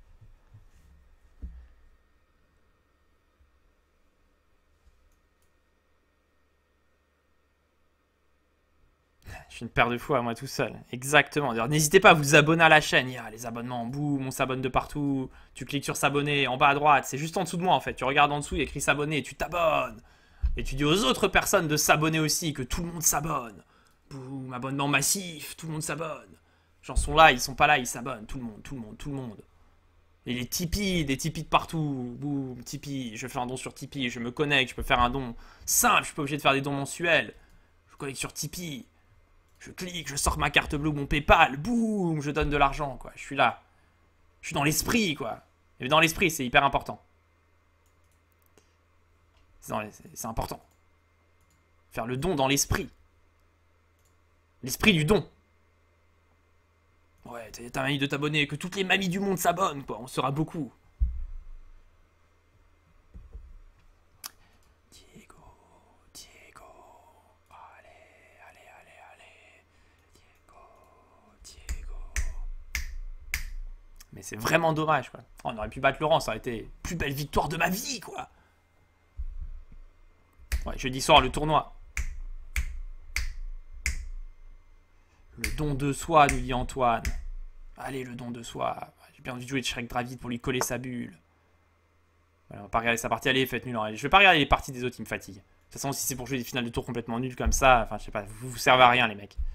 Je suis une paire de fous à moi tout seul. Exactement. D'ailleurs, n'hésitez pas à vous abonner à la chaîne. Il y a les abonnements, boum, on s'abonne de partout. Tu cliques sur s'abonner en bas à droite. C'est juste en dessous de moi en fait. Tu regardes en dessous, il y a écrit s'abonner et tu t'abonnes. Et tu dis aux autres personnes de s'abonner aussi, que tout le monde s'abonne. Boum, abonnement massif, tout le monde s'abonne. Gens sont là, ils sont pas là, ils s'abonnent. Tout le monde, tout le monde, tout le monde. Et les Tipeee, des Tipeee de partout. Boum, Tipeee, je fais un don sur Tipeee, je me connecte, je peux faire un don simple, je suis pas obligé de faire des dons mensuels. Je me connecte sur Tipeee. Je clique, je sors ma carte bleue ou mon PayPal, boum, je donne de l'argent, quoi. Je suis là. Je suis dans l'esprit, quoi. Et dans l'esprit, c'est hyper important. C'est important. Faire le don dans l'esprit. L'esprit du don. Ouais, t'as envie de t'abonner, que toutes les mamies du monde s'abonnent, quoi. On sera beaucoup. Diego, Diego. Allez, allez, allez, allez. Diego, Diego. Mais c'est vraiment dommage, quoi. Oh, on aurait pu battre Laurent, ça aurait été la plus belle victoire de ma vie, quoi. Ouais, jeudi soir, le tournoi. Le don de soi, nous dit Antoine. Allez, le don de soi. J'ai bien envie de jouer de Shrek Dravid pour lui coller sa bulle. Voilà, on va pas regarder sa partie. Allez, faites nul. Je vais pas regarder les parties des autres, ils me fatiguent. De toute façon, si c'est pour jouer des finales de tour complètement nulles comme ça, enfin, je sais pas, vous vous servez à rien, les mecs.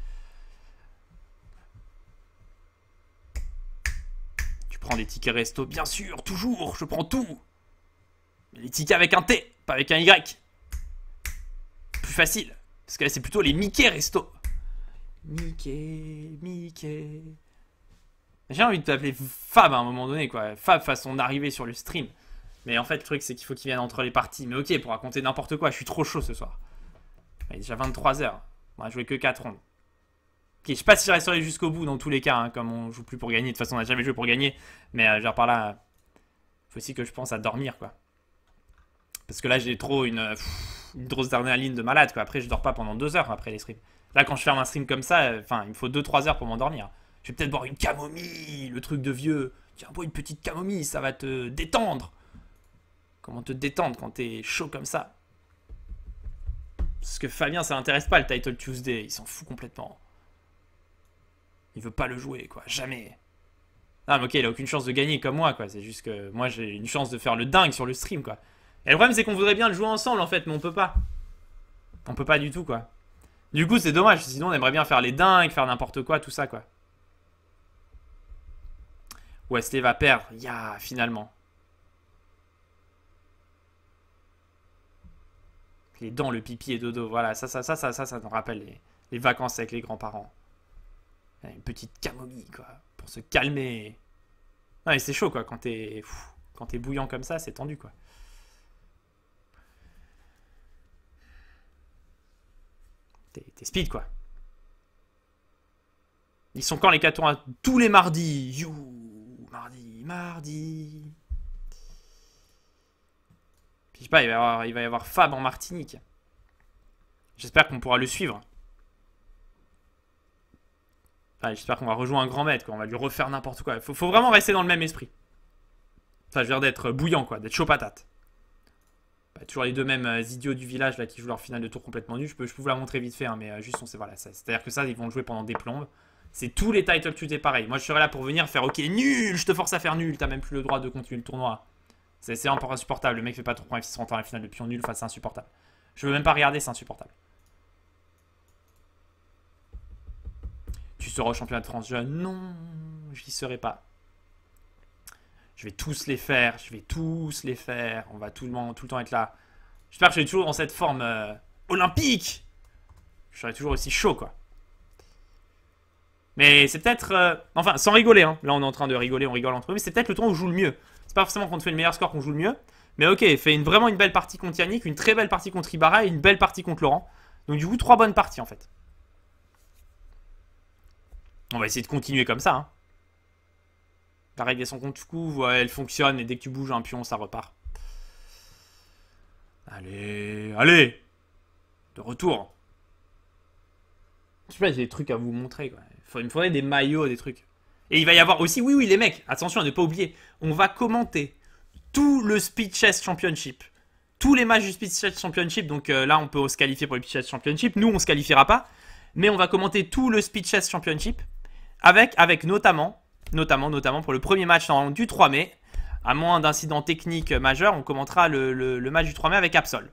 Tu prends des tickets resto, bien sûr, toujours, je prends tout. Mais les tickets avec un T, pas avec un Y. Plus facile. Parce que là, c'est plutôt les Mickey resto. Mickey, Mickey. J'ai envie de t'appeler Fab à un moment donné, quoi. Fab fasse son arrivée sur le stream. Mais en fait, le truc, c'est qu'il faut qu'il vienne entre les parties. Mais ok, pour raconter n'importe quoi, je suis trop chaud ce soir. Il est déjà vingt-trois heures. On va jouer que quatre rondes. Ok, je sais pas si je resterai jusqu'au bout dans tous les cas, hein, comme on joue plus pour gagner. De toute façon, on n'a jamais joué pour gagner. Mais euh, genre par là, faut aussi que je pense à dormir, quoi. Parce que là, j'ai trop une, pff, une grosse adrénaline de malade, quoi. Après, je dors pas pendant deux heures après les streams. Là, quand je ferme un stream comme ça, enfin, il me faut deux trois heures pour m'endormir. Je vais peut-être boire une camomille, le truc de vieux. Tiens, bois une petite camomille, ça va te détendre. Comment te détendre quand t'es chaud comme ça? Parce que Fabien, ça l'intéresse pas le Title Tuesday, il s'en fout complètement. Il veut pas le jouer, quoi, jamais. Ah, mais ok, il a aucune chance de gagner comme moi, quoi. C'est juste que moi, j'ai une chance de faire le dingue sur le stream, quoi. Et le problème, c'est qu'on voudrait bien le jouer ensemble, en fait, mais on peut pas. On peut pas du tout, quoi. Du coup, c'est dommage, sinon on aimerait bien faire les dingues, faire n'importe quoi, tout ça, quoi. Wesley va perdre, ya, yeah, finalement. Les dents, le pipi et dodo, voilà, ça, ça, ça, ça, ça, ça nous rappelle les, les vacances avec les grands-parents. Une petite camomille, quoi, pour se calmer. Non, mais c'est chaud, quoi, quand t'es quand t'es bouillant comme ça, c'est tendu, quoi. T'es speed, quoi. Ils sont quand les quatre tours? Tous les mardis. You, mardi, mardi. Puis je sais pas, il va y avoir, il va y avoir Fab en Martinique. J'espère qu'on pourra le suivre. Enfin, j'espère qu'on va rejoindre un grand maître, quoi. On va lui refaire n'importe quoi. Faut, faut vraiment rester dans le même esprit. Enfin, je veux dire d'être bouillant, quoi, d'être chaud patate. Bah, toujours les deux mêmes euh, idiots du village là qui jouent leur finale de tour complètement nul. Je peux, je peux vous la montrer vite fait, hein, mais euh, juste on sait, voilà. C'est-à-dire que ça, ils vont le jouer pendant des plombes. C'est tous les Title Tuesday pareil. Moi, je serais là pour venir faire ok, nul, je te force à faire nul. T'as même plus le droit de continuer le tournoi. C'est un peu insupportable. Le mec fait pas trop F six rentre à la finale de pion nul. Enfin, c'est insupportable. Je veux même pas regarder, c'est insupportable. Tu seras au championnat de France jeune? Non, j'y serai pas. Je vais tous les faire, je vais tous les faire. On va tout le, tout le temps être là. J'espère que je serai toujours dans cette forme euh, olympique. Je serai toujours aussi chaud, quoi. Mais c'est peut-être... Euh, enfin, sans rigoler, hein. Là, on est en train de rigoler, on rigole entre eux. Mais c'est peut-être le tournoi où on joue le mieux. C'est pas forcément quand on fait le meilleur score qu'on joue le mieux. Mais ok, fait une, vraiment une belle partie contre Yannick, une très belle partie contre Ibarra et une belle partie contre Laurent. Donc du coup, trois bonnes parties, en fait. On va essayer de continuer comme ça, hein. La règle des son compte coup, ouais, elle fonctionne et dès que tu bouges un pion, ça repart. Allez, allez. De retour. Je sais pas, j'ai des trucs à vous montrer, quoi. Il me faudrait des maillots, des trucs. Et il va y avoir aussi, oui, oui, les mecs, attention à ne pas oublier, on va commenter tout le Speed Chess Championship. Tous les matchs du Speed Chess Championship, donc euh, là, on peut se qualifier pour le Speed Chess Championship. Nous, on se qualifiera pas, mais on va commenter tout le Speed Chess Championship avec, avec notamment, notamment, notamment pour le premier match dans, du trois mai. À moins d'incidents techniques majeurs, on commentera le, le, le match du trois mai avec Absol.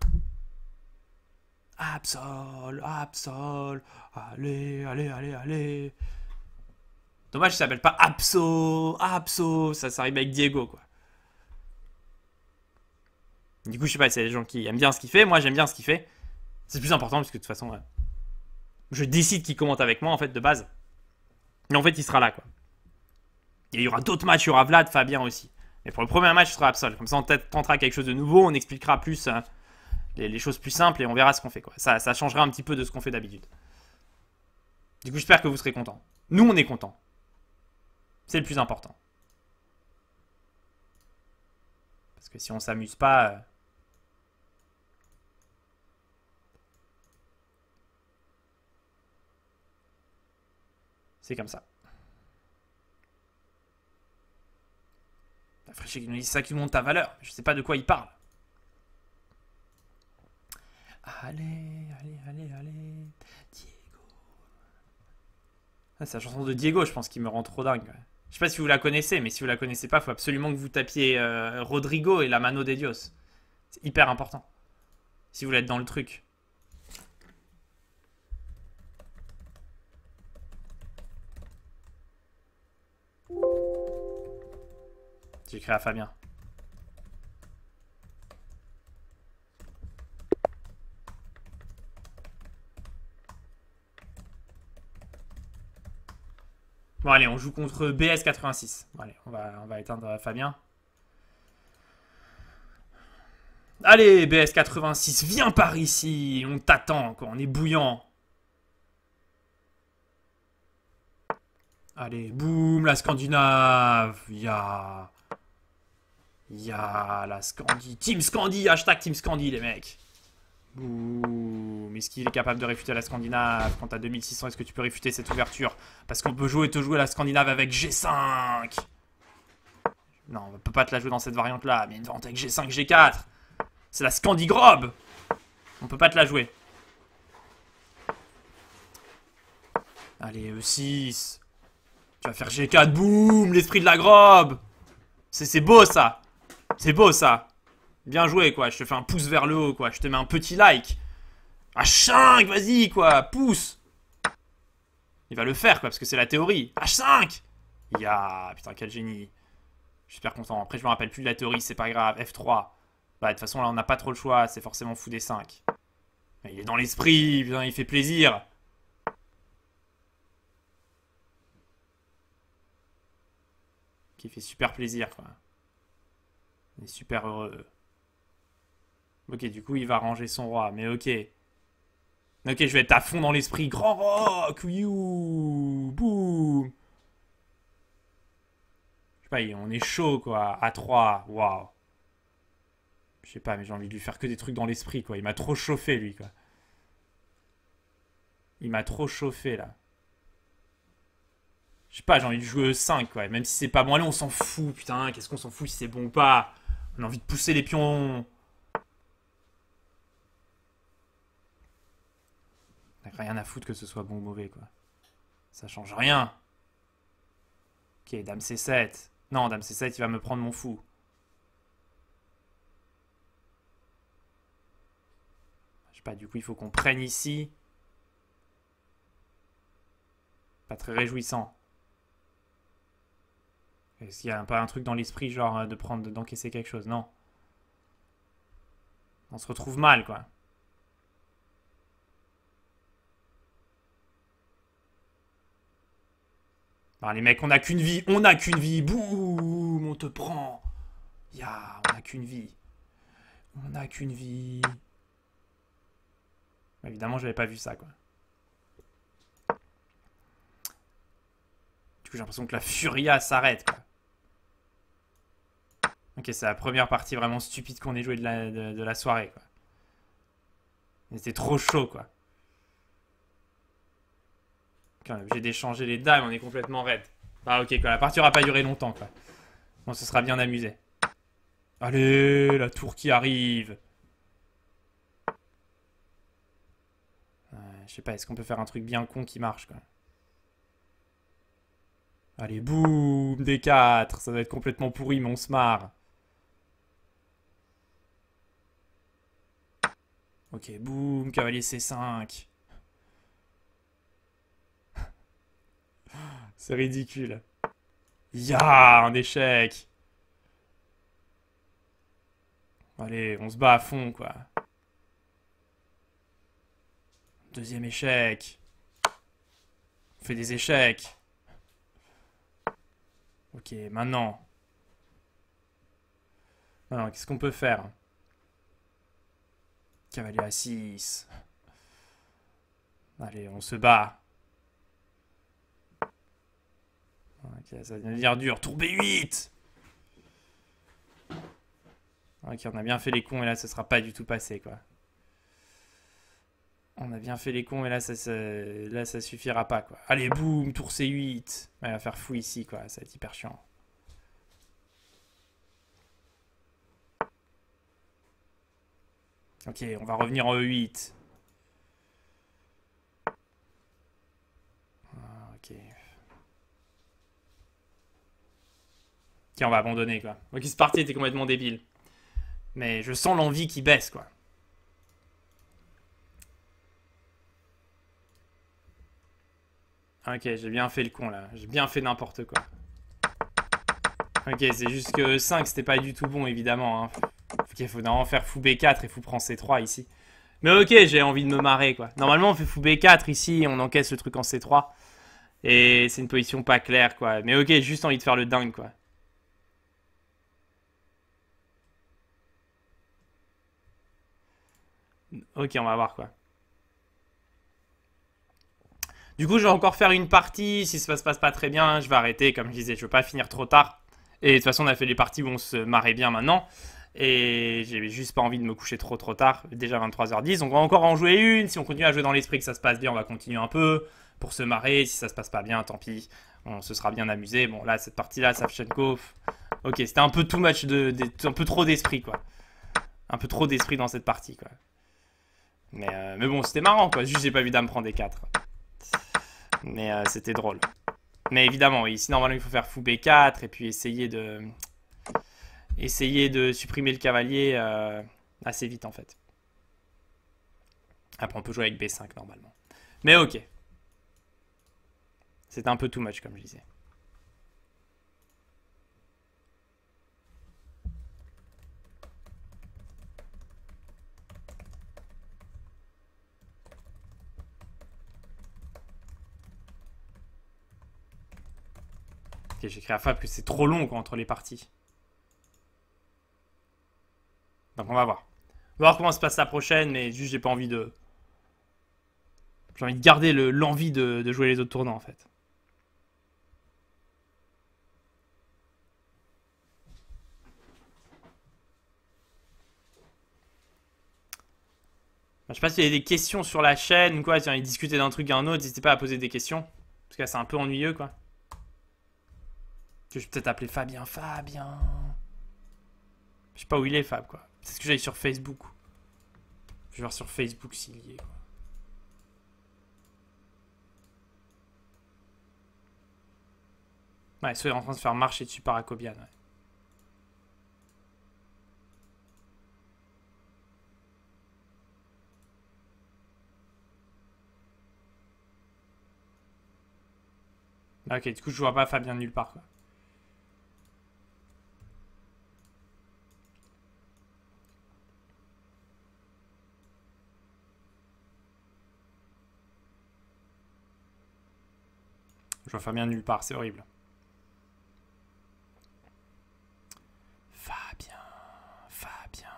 Absol, Absol, allez, allez, allez, allez. Dommage, ça s'appelle pas Abso, Abso, ça, ça arrive avec Diego, quoi. Du coup, je sais pas, c'est des gens qui aiment bien ce qu'il fait, moi j'aime bien ce qu'il fait. C'est plus important parce que de toute façon, ouais, je décide qui commente avec moi, en fait, de base. Mais en fait, il sera là, quoi. Et il y aura d'autres matchs, il y aura Vlad, Fabien aussi. Mais pour le premier match, ce sera Absol. Comme ça, on tentera quelque chose de nouveau, on expliquera plus euh, les, les choses plus simples et on verra ce qu'on fait, quoi. Ça, ça changera un petit peu de ce qu'on fait d'habitude. Du coup, j'espère que vous serez contents. Nous, on est contents. C'est le plus important. Parce que si on s'amuse pas... Euh... c'est comme ça. Fréchet qui nous dit ça qui monte ta valeur. Je sais pas de quoi il parle. Allez, allez, allez, allez. Diego. Ah, c'est la chanson de Diego, je pense, qui me rend trop dingue. Je sais pas si vous la connaissez, mais si vous la connaissez pas, il faut absolument que vous tapiez euh, Rodrigo et la Mano de Dios. C'est hyper important. Si vous voulez être dans le truc. J'ai écrit à Fabien. Bon allez, on joue contre B S quatre-vingt-six. Bon, allez, on va, on va éteindre Fabien. Allez, B S quatre-vingt-six, viens par ici. On t'attend, quoi. On est bouillant. Allez, boum, la Scandinave. Ya. Ya, la Scandi. Team Scandi, hashtag Team Scandi, les mecs. Boum. Est-ce qu'il est capable de réfuter la Scandinave? Quand t'as deux mille six cents, est-ce que tu peux réfuter cette ouverture? Parce qu'on peut jouer te jouer la Scandinave avec G cinq. Non, on peut pas te la jouer dans cette variante-là. Mais une variante avec G cinq, G quatre. C'est la Scandigrobe. On peut pas te la jouer. Allez, E six. Tu vas faire G quatre, boum. L'esprit de la grobe. C'est beau, ça. C'est beau, ça. Bien joué, quoi. Je te fais un pouce vers le haut, quoi. Je te mets un petit like. H cinq, vas-y, quoi. Pouce. Il va le faire, quoi, parce que c'est la théorie. H cinq. Ya, putain, quel génie. Je suis super content. Après, je me rappelle plus de la théorie, c'est pas grave. F trois. Bah, de toute façon, là, on n'a pas trop le choix. C'est forcément fou D cinq. Mais il est dans l'esprit, putain, il fait plaisir. Qui fait super plaisir, quoi. Il est super heureux. Ok, du coup, il va ranger son roi, mais ok. Ok, je vais être à fond dans l'esprit. Grand rock, you, boum. Je sais pas, on est chaud, quoi. A trois, waouh. Je sais pas, mais j'ai envie de lui faire que des trucs dans l'esprit, quoi. Il m'a trop chauffé, lui, quoi. Il m'a trop chauffé, là. Je sais pas, j'ai envie de jouer E cinq, quoi. Même si c'est pas bon, allez, on s'en fout, putain. Qu'est-ce qu'on s'en fout si c'est bon ou pas? On a envie de pousser les pions. Rien à foutre que ce soit bon ou mauvais, quoi. Ça change rien. Ok, dame C sept. Non, dame C sept, il va me prendre mon fou. Je sais pas, du coup, il faut qu'on prenne ici. Pas très réjouissant. Est-ce qu'il y a pas un truc dans l'esprit, genre, de prendre, d'encaisser quelque chose? Non. On se retrouve mal, quoi. Bah, les mecs, on n'a qu'une vie. On n'a qu'une vie. Boum, on te prend. Ya, on n'a qu'une vie. On n'a qu'une vie. Évidemment, j'avais pas vu ça, quoi. Du coup, j'ai l'impression que la Furia s'arrête, quoi. Ok, c'est la première partie vraiment stupide qu'on ait joué de la, de, de la soirée, quoi. C'était trop chaud, quoi. Ok, on est obligé d'échanger les dames, on est complètement raide. Ah ok, quoi, la partie aura pas duré longtemps, quoi. On se sera bien amusé. Allez, la tour qui arrive. Euh, je sais pas, est-ce qu'on peut faire un truc bien con qui marche, quoi. Allez, boum, D quatre. Ça doit être complètement pourri, mais on se marre. Ok, boum, cavalier C cinq. C'est ridicule. Ya, un échec. Allez, on se bat à fond, quoi. Deuxième échec. On fait des échecs. Ok, maintenant. Maintenant, qu'est-ce qu'on peut faire? Cavalier à six. Allez, on se bat. Ok, ça va devenir dur. Tour B huit. Ok, on a bien fait les cons et là, ça sera pas du tout passé, quoi. On a bien fait les cons et là, ça, ça, là, ça suffira pas, quoi. Allez, boum, tour C huit. Ouais, il va faire fou ici, quoi. Ça va être hyper chiant. Ok, on va revenir en E huit. Ah, ok. Ok, on va abandonner, quoi. Ok, cette partie était complètement débile. Mais je sens l'envie qui baisse, quoi. Ok, j'ai bien fait le con, là. J'ai bien fait n'importe quoi. Ok, c'est juste que cinq, c'était pas du tout bon, évidemment. Hein. Ok, il faut normalement faire fou B quatre et fou prend C trois, ici. Mais ok, j'ai envie de me marrer, quoi. Normalement, on fait fou B quatre, ici, on encaisse le truc en C trois. Et c'est une position pas claire, quoi. Mais ok, juste envie de faire le dingue, quoi. Ok, on va voir, quoi. Du coup, je vais encore faire une partie. Si ça se passe pas très bien, je vais arrêter. Comme je disais, je veux pas finir trop tard. Et de toute façon, on a fait les parties où on se marrait bien maintenant. Et j'ai juste pas envie de me coucher trop trop tard. Déjà vingt-trois heures dix. Donc on va encore en jouer une. Si on continue à jouer dans l'esprit que ça se passe bien, on va continuer un peu. Pour se marrer. Si ça se passe pas bien, tant pis. On se sera bien amusé. Bon là, cette partie-là, Savchenko. Ok, c'était un peu too much de, de, un peu trop d'esprit quoi. Un peu trop d'esprit dans cette partie quoi. Mais, euh, mais bon, c'était marrant quoi. Juste j'ai pas vu dame prendre des quatre. Mais euh, c'était drôle. Mais évidemment, ici normalement il faut faire fou B quatre et puis essayer de... Essayer de supprimer le cavalier euh, assez vite en fait. Après on peut jouer avec B cinq normalement. Mais ok. C'était un peu too much comme je disais. Ok, j'écris à Fab que c'est trop long quoi, entre les parties. Donc on va voir. On va voir comment se passe la prochaine, mais juste j'ai pas envie de... J'ai envie de garder l'envie le, de, de jouer les autres tournants en fait. Je sais pas s'il y a des questions sur la chaîne ou quoi, si vous avez discuté d'un truc à un autre, n'hésitez pas à poser des questions. Parce que là c'est un peu ennuyeux quoi. Je vais peut-être appeler Fabien. Fabien. Je sais pas où il est Fab quoi. C'est ce que j'aille sur Facebook. Je vais voir sur Facebook s'il y est quoi. Ouais, soit il est en train de se faire marcher dessus par Akobian. Ouais. Ok, du coup je vois pas Fabien nulle part quoi. Je vois Fabien nulle part, c'est horrible. Fabien, Fabien.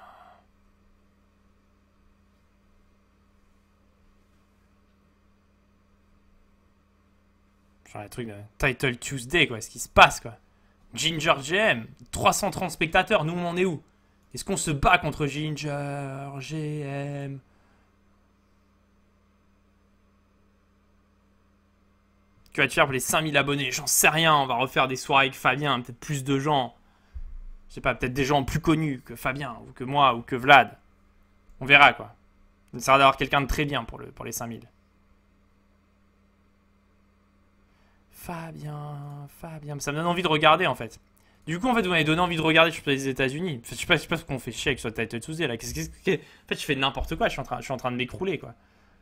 Genre les trucs de Title Tuesday quoi, ce qui se passe quoi. Ginger G M, trois cent trente spectateurs, nous on en est où? Est-ce qu'on se bat contre Ginger G M? Que vas-tu faire pour les cinq mille abonnés? J'en sais rien, on va refaire des soirées avec Fabien, peut-être plus de gens. Je sais pas, peut-être des gens plus connus que Fabien, ou que moi, ou que Vlad. On verra quoi. Il sera d'avoir quelqu'un de très bien pour, le, pour les cinq mille. Fabien, Fabien, ça me donne envie de regarder en fait. Du coup en fait vous m'avez donné envie de regarder, je suis les États-Unis. Je sais pas, je sais pas ce qu'on fait chier avec ce Title Tuesday là. Qu'est-ce que... En fait je fais n'importe quoi, je suis en train, je suis en train de m'écrouler quoi.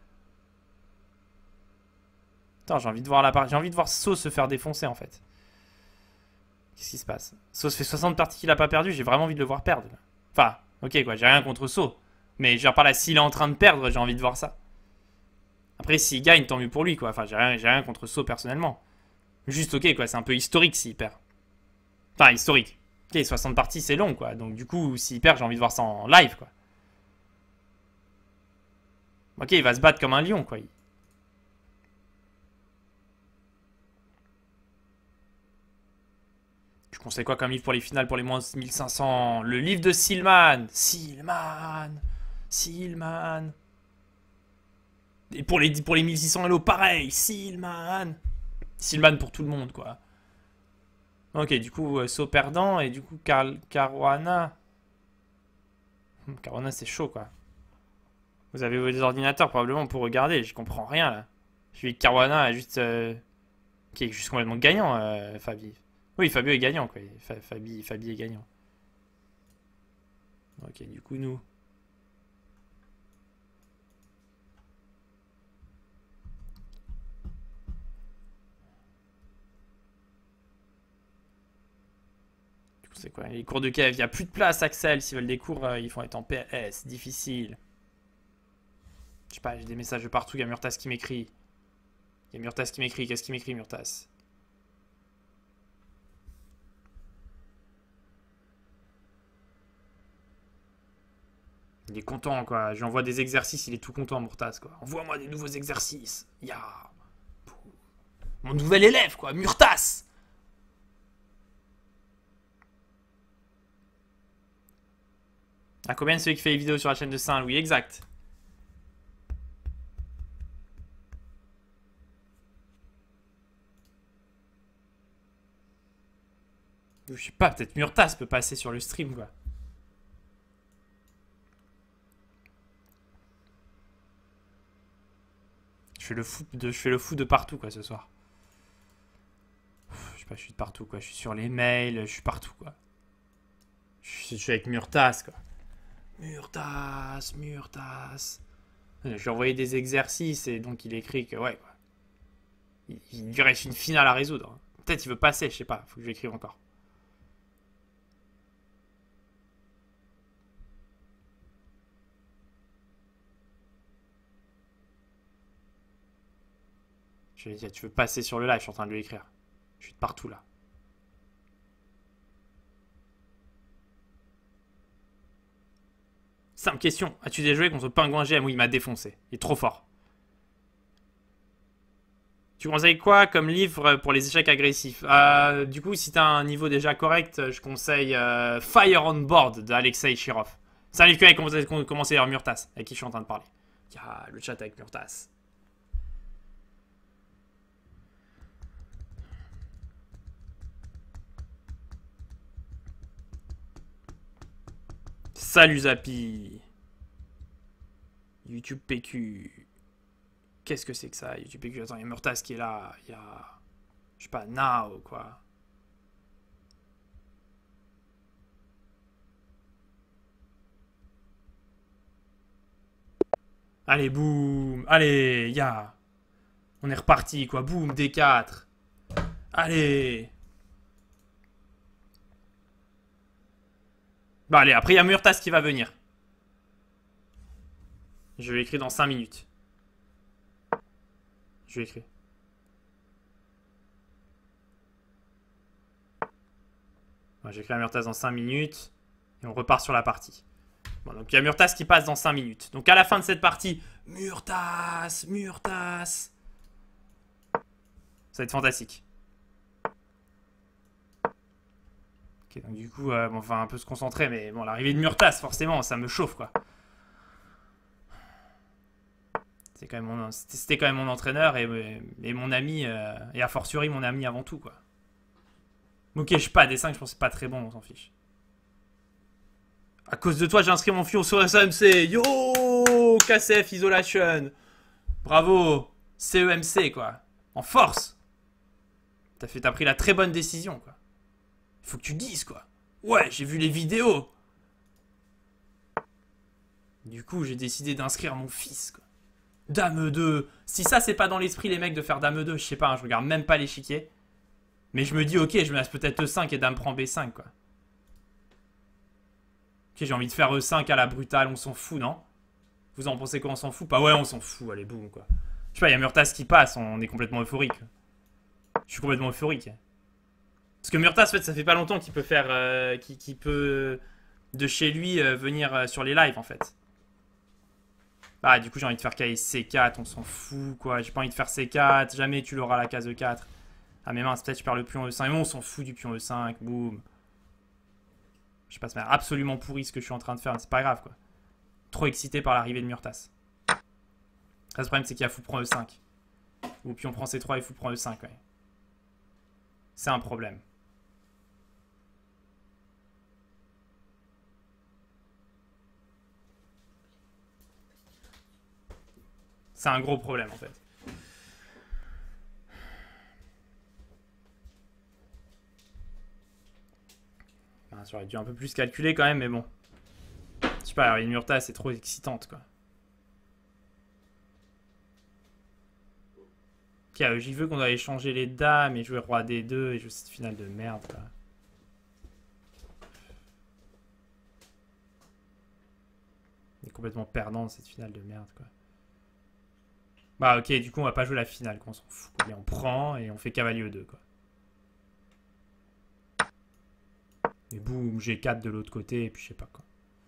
Attends, j'ai envie de voir la part... j'ai envie de voir So se faire défoncer en fait. Qu'est-ce qui se passe? So se fait soixante parties qu'il a pas perdu, j'ai vraiment envie de le voir perdre. Enfin, ok quoi, j'ai rien contre So. Mais je veux par là, s'il est en train de perdre, j'ai envie de voir ça. Après s'il gagne, tant mieux pour lui quoi. Enfin, j'ai rien, j'ai rien contre So personnellement. Juste ok quoi, c'est un peu historique s'il perd. Enfin, historique. Ok, soixante parties c'est long quoi. Donc du coup, s'il perd, j'ai envie de voir ça en live quoi. Ok, il va se battre comme un lion quoi. Je conseille quoi comme livre pour les finales pour les moins mille cinq cents? Le livre de Silman. Silman. Silman. Et pour les, pour les mille six cents Hello, pareil. Silman. Silman pour tout le monde, quoi. Ok, du coup, euh, So perdant. Et du coup, Car Caruana. Caruana, c'est chaud, quoi. Vous avez vos ordinateurs, probablement, pour regarder. Je comprends rien, là. Je suis Caruana, juste... Euh... qui est juste complètement gagnant, euh, Fabi. Oui, Fabio est gagnant, quoi. Fabi, Fabi est gagnant. Ok, du coup, nous... Du coup, c'est quoi? Les cours de cave, il n'y a plus de place, Axel. S'ils veulent des cours, euh, ils font être en P S. Difficile. Je sais pas, j'ai des messages de partout. Il y a Murtas qui m'écrit. Il y a Murtas qui m'écrit. Qu'est-ce qui m'écrit, Murtas? Il est content, quoi. Je lui envoie des exercices, il est tout content, Murtas, quoi. Envoie-moi des nouveaux exercices. Ya. Yeah. Mon nouvel élève, quoi. Murtas. À combien celui qui fait les vidéos sur la chaîne de Saint-Louis? Exact. Je sais pas, peut-être Murtas peut passer sur le stream, quoi. Je fais le fou de, je fais le fou de partout, quoi, ce soir. Je sais pas, je suis de partout, quoi. Je suis sur les mails, je suis partout, quoi. Je suis, je suis avec Murtas, quoi. Murtas, Murtas. Je lui ai envoyé des exercices et donc il écrit que, ouais, quoi. Il, il lui reste une finale à résoudre. Peut-être il veut passer, je sais pas, faut que je lui écrive encore. Je lui ai dit, tu veux passer sur le live, je suis en train de lui écrire. Je suis de partout là. Simple question. As-tu déjà joué contre Pingouin G M? Oui, il m'a défoncé. Il est trop fort. Tu conseilles quoi comme livre pour les échecs agressifs? euh, Du coup, si t'as un niveau déjà correct, je conseille euh, Fire on Board d'Alexei Shirov. C'est un livre qui a commencé par Murtas, avec qui je suis en train de parler. Il y a le chat avec Murtas. Salut Zapi. YouTube P Q. Qu'est-ce que c'est que ça, YouTube P Q? Attends, il y a Murtas qui est là. Il y a... Je sais pas, Now, quoi. Allez, boum. Allez, ya. On est reparti, quoi. Boum, D quatre. Allez. Bah allez, après il y a Murtas qui va venir. Je vais écrire dans cinq minutes. Je vais écrire. Bon, j'ai écrit à Murtas dans cinq minutes. Et on repart sur la partie. Bon, donc il y a Murtas qui passe dans cinq minutes. Donc à la fin de cette partie, Murtas, Murtas. Ça va être fantastique. Ok, donc du coup, euh, bon, enfin un peu se concentrer, mais bon, l'arrivée de Murtas, forcément, ça me chauffe, quoi. C'était quand même mon, c'était quand même mon entraîneur et, et mon ami, euh, et a fortiori mon ami avant tout, quoi. Ok, je sais pas, des cinq, je pense que c'est pas très bon, on s'en fiche. À cause de toi, j'ai inscrit mon fion sur S A M C. Yo, K C F Isolation. Bravo, C E M C, quoi. En force. T'as fait, t'as pris la très bonne décision, quoi. Faut que tu dises, quoi. Ouais, j'ai vu les vidéos. Du coup, j'ai décidé d'inscrire mon fils, quoi. Dame deux. Si ça, c'est pas dans l'esprit, les mecs, de faire Dame deux, je sais pas, hein, je regarde même pas l'échiquier. Mais je me dis, ok, je me laisse peut-être E cinq et Dame prend B cinq, quoi. Ok, j'ai envie de faire E cinq à la brutale, on s'en fout, non? Vous en pensez quoi, on s'en fout? Pas ouais, on s'en fout, allez, boum, quoi. Je sais pas, il y a Murtas qui passe, on est complètement euphorique. Je suis complètement euphorique. Parce que Murtas, en fait, ça fait pas longtemps qu'il peut faire... Euh, qu'il qu'il peut, de chez lui, euh, venir euh, sur les lives, en fait. Ah, du coup, j'ai envie de faire C quatre, on s'en fout, quoi. J'ai pas envie de faire C quatre, jamais tu l'auras la case E quatre. Ah, mais mince, peut-être je perds le pion E cinq. Mais bon, on s'en fout du pion E cinq, boum. Je sais pas, ça m'a absolument pourri ce que je suis en train de faire, c'est pas grave, quoi. Trop excité par l'arrivée de Murtas. Le problème, c'est qu'il y a fou prend E cinq. Ou pion prend C trois et fou prend E cinq, ouais. C'est un problème. C'est un gros problème, en fait. Enfin, j'aurais dû un peu plus calculer quand même, mais bon. Je sais pas, une Murtas, c'est trop excitante, quoi. Ok, euh, j'y veux qu'on doit échanger les dames et jouer roi D deux et jouer cette finale de merde, quoi. Il est complètement perdant cette finale de merde, quoi. Bah ok, du coup on va pas jouer la finale, quoi. On s'en fout. Et on prend et on fait cavalier E deux, quoi. Et boum, G quatre de l'autre côté et puis je sais pas quoi.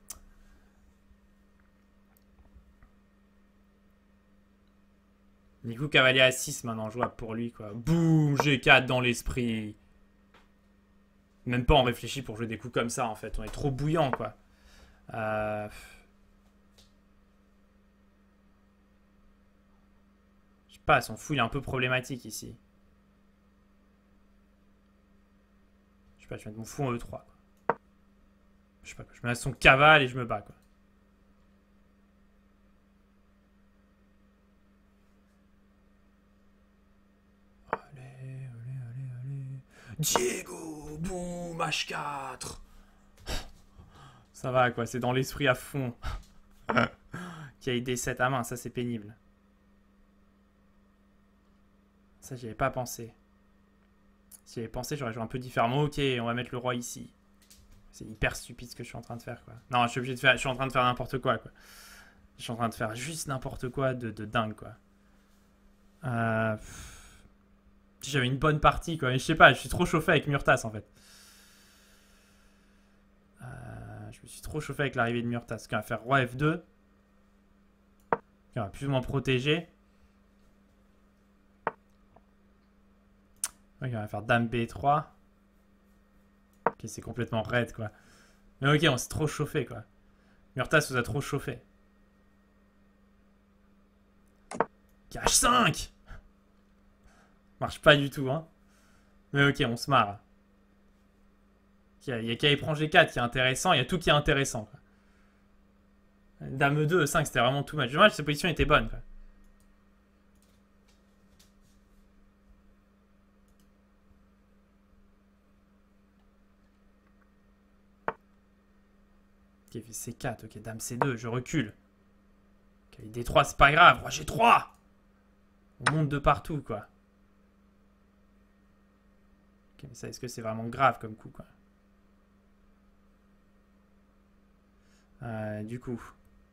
Du coup cavalier A six maintenant jouable pour lui, quoi. Boum, G quatre dans l'esprit. Même pas on réfléchit pour jouer des coups comme ça en fait, on est trop bouillant, quoi. Euh... Je sais pas, son fou il est un peu problématique ici. Je sais pas, je vais mettre mon fou en E trois. Quoi. Je sais pas, je mets son cavale et je me bats quoi. Allez, allez, allez, allez. Diego, boum, H quatre. Ça va quoi, c'est dans l'esprit à fond. Qui a eu D sept à main, ça c'est pénible. Ça j'y avais pas pensé. Si j'y avais pensé, j'aurais joué un peu différemment. Ok, on va mettre le roi ici. C'est hyper stupide ce que je suis en train de faire quoi. Non, je suis obligé de faire, je suis en train de faire n'importe quoi quoi. Je suis en train de faire juste n'importe quoi de, de dingue quoi. Euh... Si j'avais une bonne partie quoi, mais je sais pas, je suis trop chauffé avec Murtas en fait. Euh... Je me suis trop chauffé avec l'arrivée de Murtas. On va faire roi F deux. On va plus ou moins protéger. Ok, on va faire dame B trois. Ok, c'est complètement raide quoi. Mais ok, on s'est trop chauffé quoi. Murtas vous a trop chauffé. H cinq. Marche pas du tout hein. Mais ok, on se marre. Il y a qu'à y prendre G quatre qui est intéressant. Il y a tout qui est intéressant quoi. Dame deux, E cinq, c'était vraiment tout match. Dommage, cette position était bonne quoi. Ok, C quatre, ok, dame C deux, je recule. Ok, D trois, c'est pas grave, roi G trois. On monte de partout, quoi. Ok, mais ça, est-ce que c'est vraiment grave comme coup, quoi? euh, Du coup.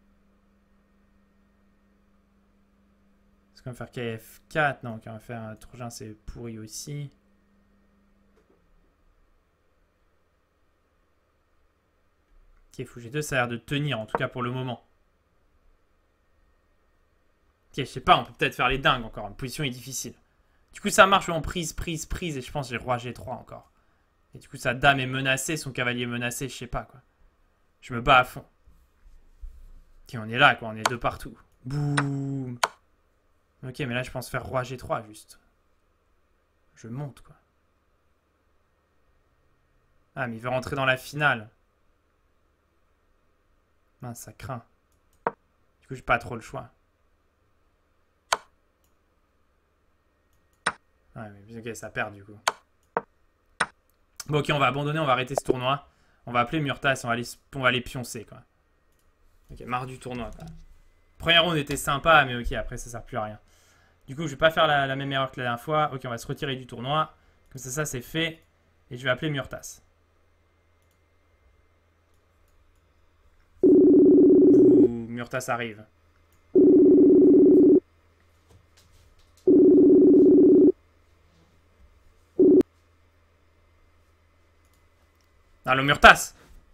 Est-ce qu'on va faire K F quatre? Non, ok, on va faire un Trojan, c'est pourri aussi. Ok, fou G deux, ça a l'air de tenir, en tout cas pour le moment. Ok, je sais pas, on peut peut-être faire les dingues encore. La position est difficile. Du coup, ça marche en prise, prise, prise. Et je pense que j'ai roi G trois encore. Et du coup, sa dame est menacée, son cavalier est menacé, je sais pas quoi. Je me bats à fond. Ok, on est là quoi, on est de partout. Boum. Ok, mais là, je pense faire roi G trois juste. Je monte quoi. Ah, mais il veut rentrer dans la finale. Mince, ça craint. Du coup, j'ai pas trop le choix. Ouais, mais ok, ça perd du coup. Bon, ok, on va abandonner, on va arrêter ce tournoi. On va appeler Murtas, on va aller, on va aller pioncer, quoi. Ok, marre du tournoi, quoi. Première round était sympa, mais ok, après, ça sert plus à rien. Du coup, je vais pas faire la, la même erreur que la dernière fois. Ok, on va se retirer du tournoi. Comme ça, ça, c'est fait. Et je vais appeler Murtas. Ouh, Murtas arrive. Allo Murtas.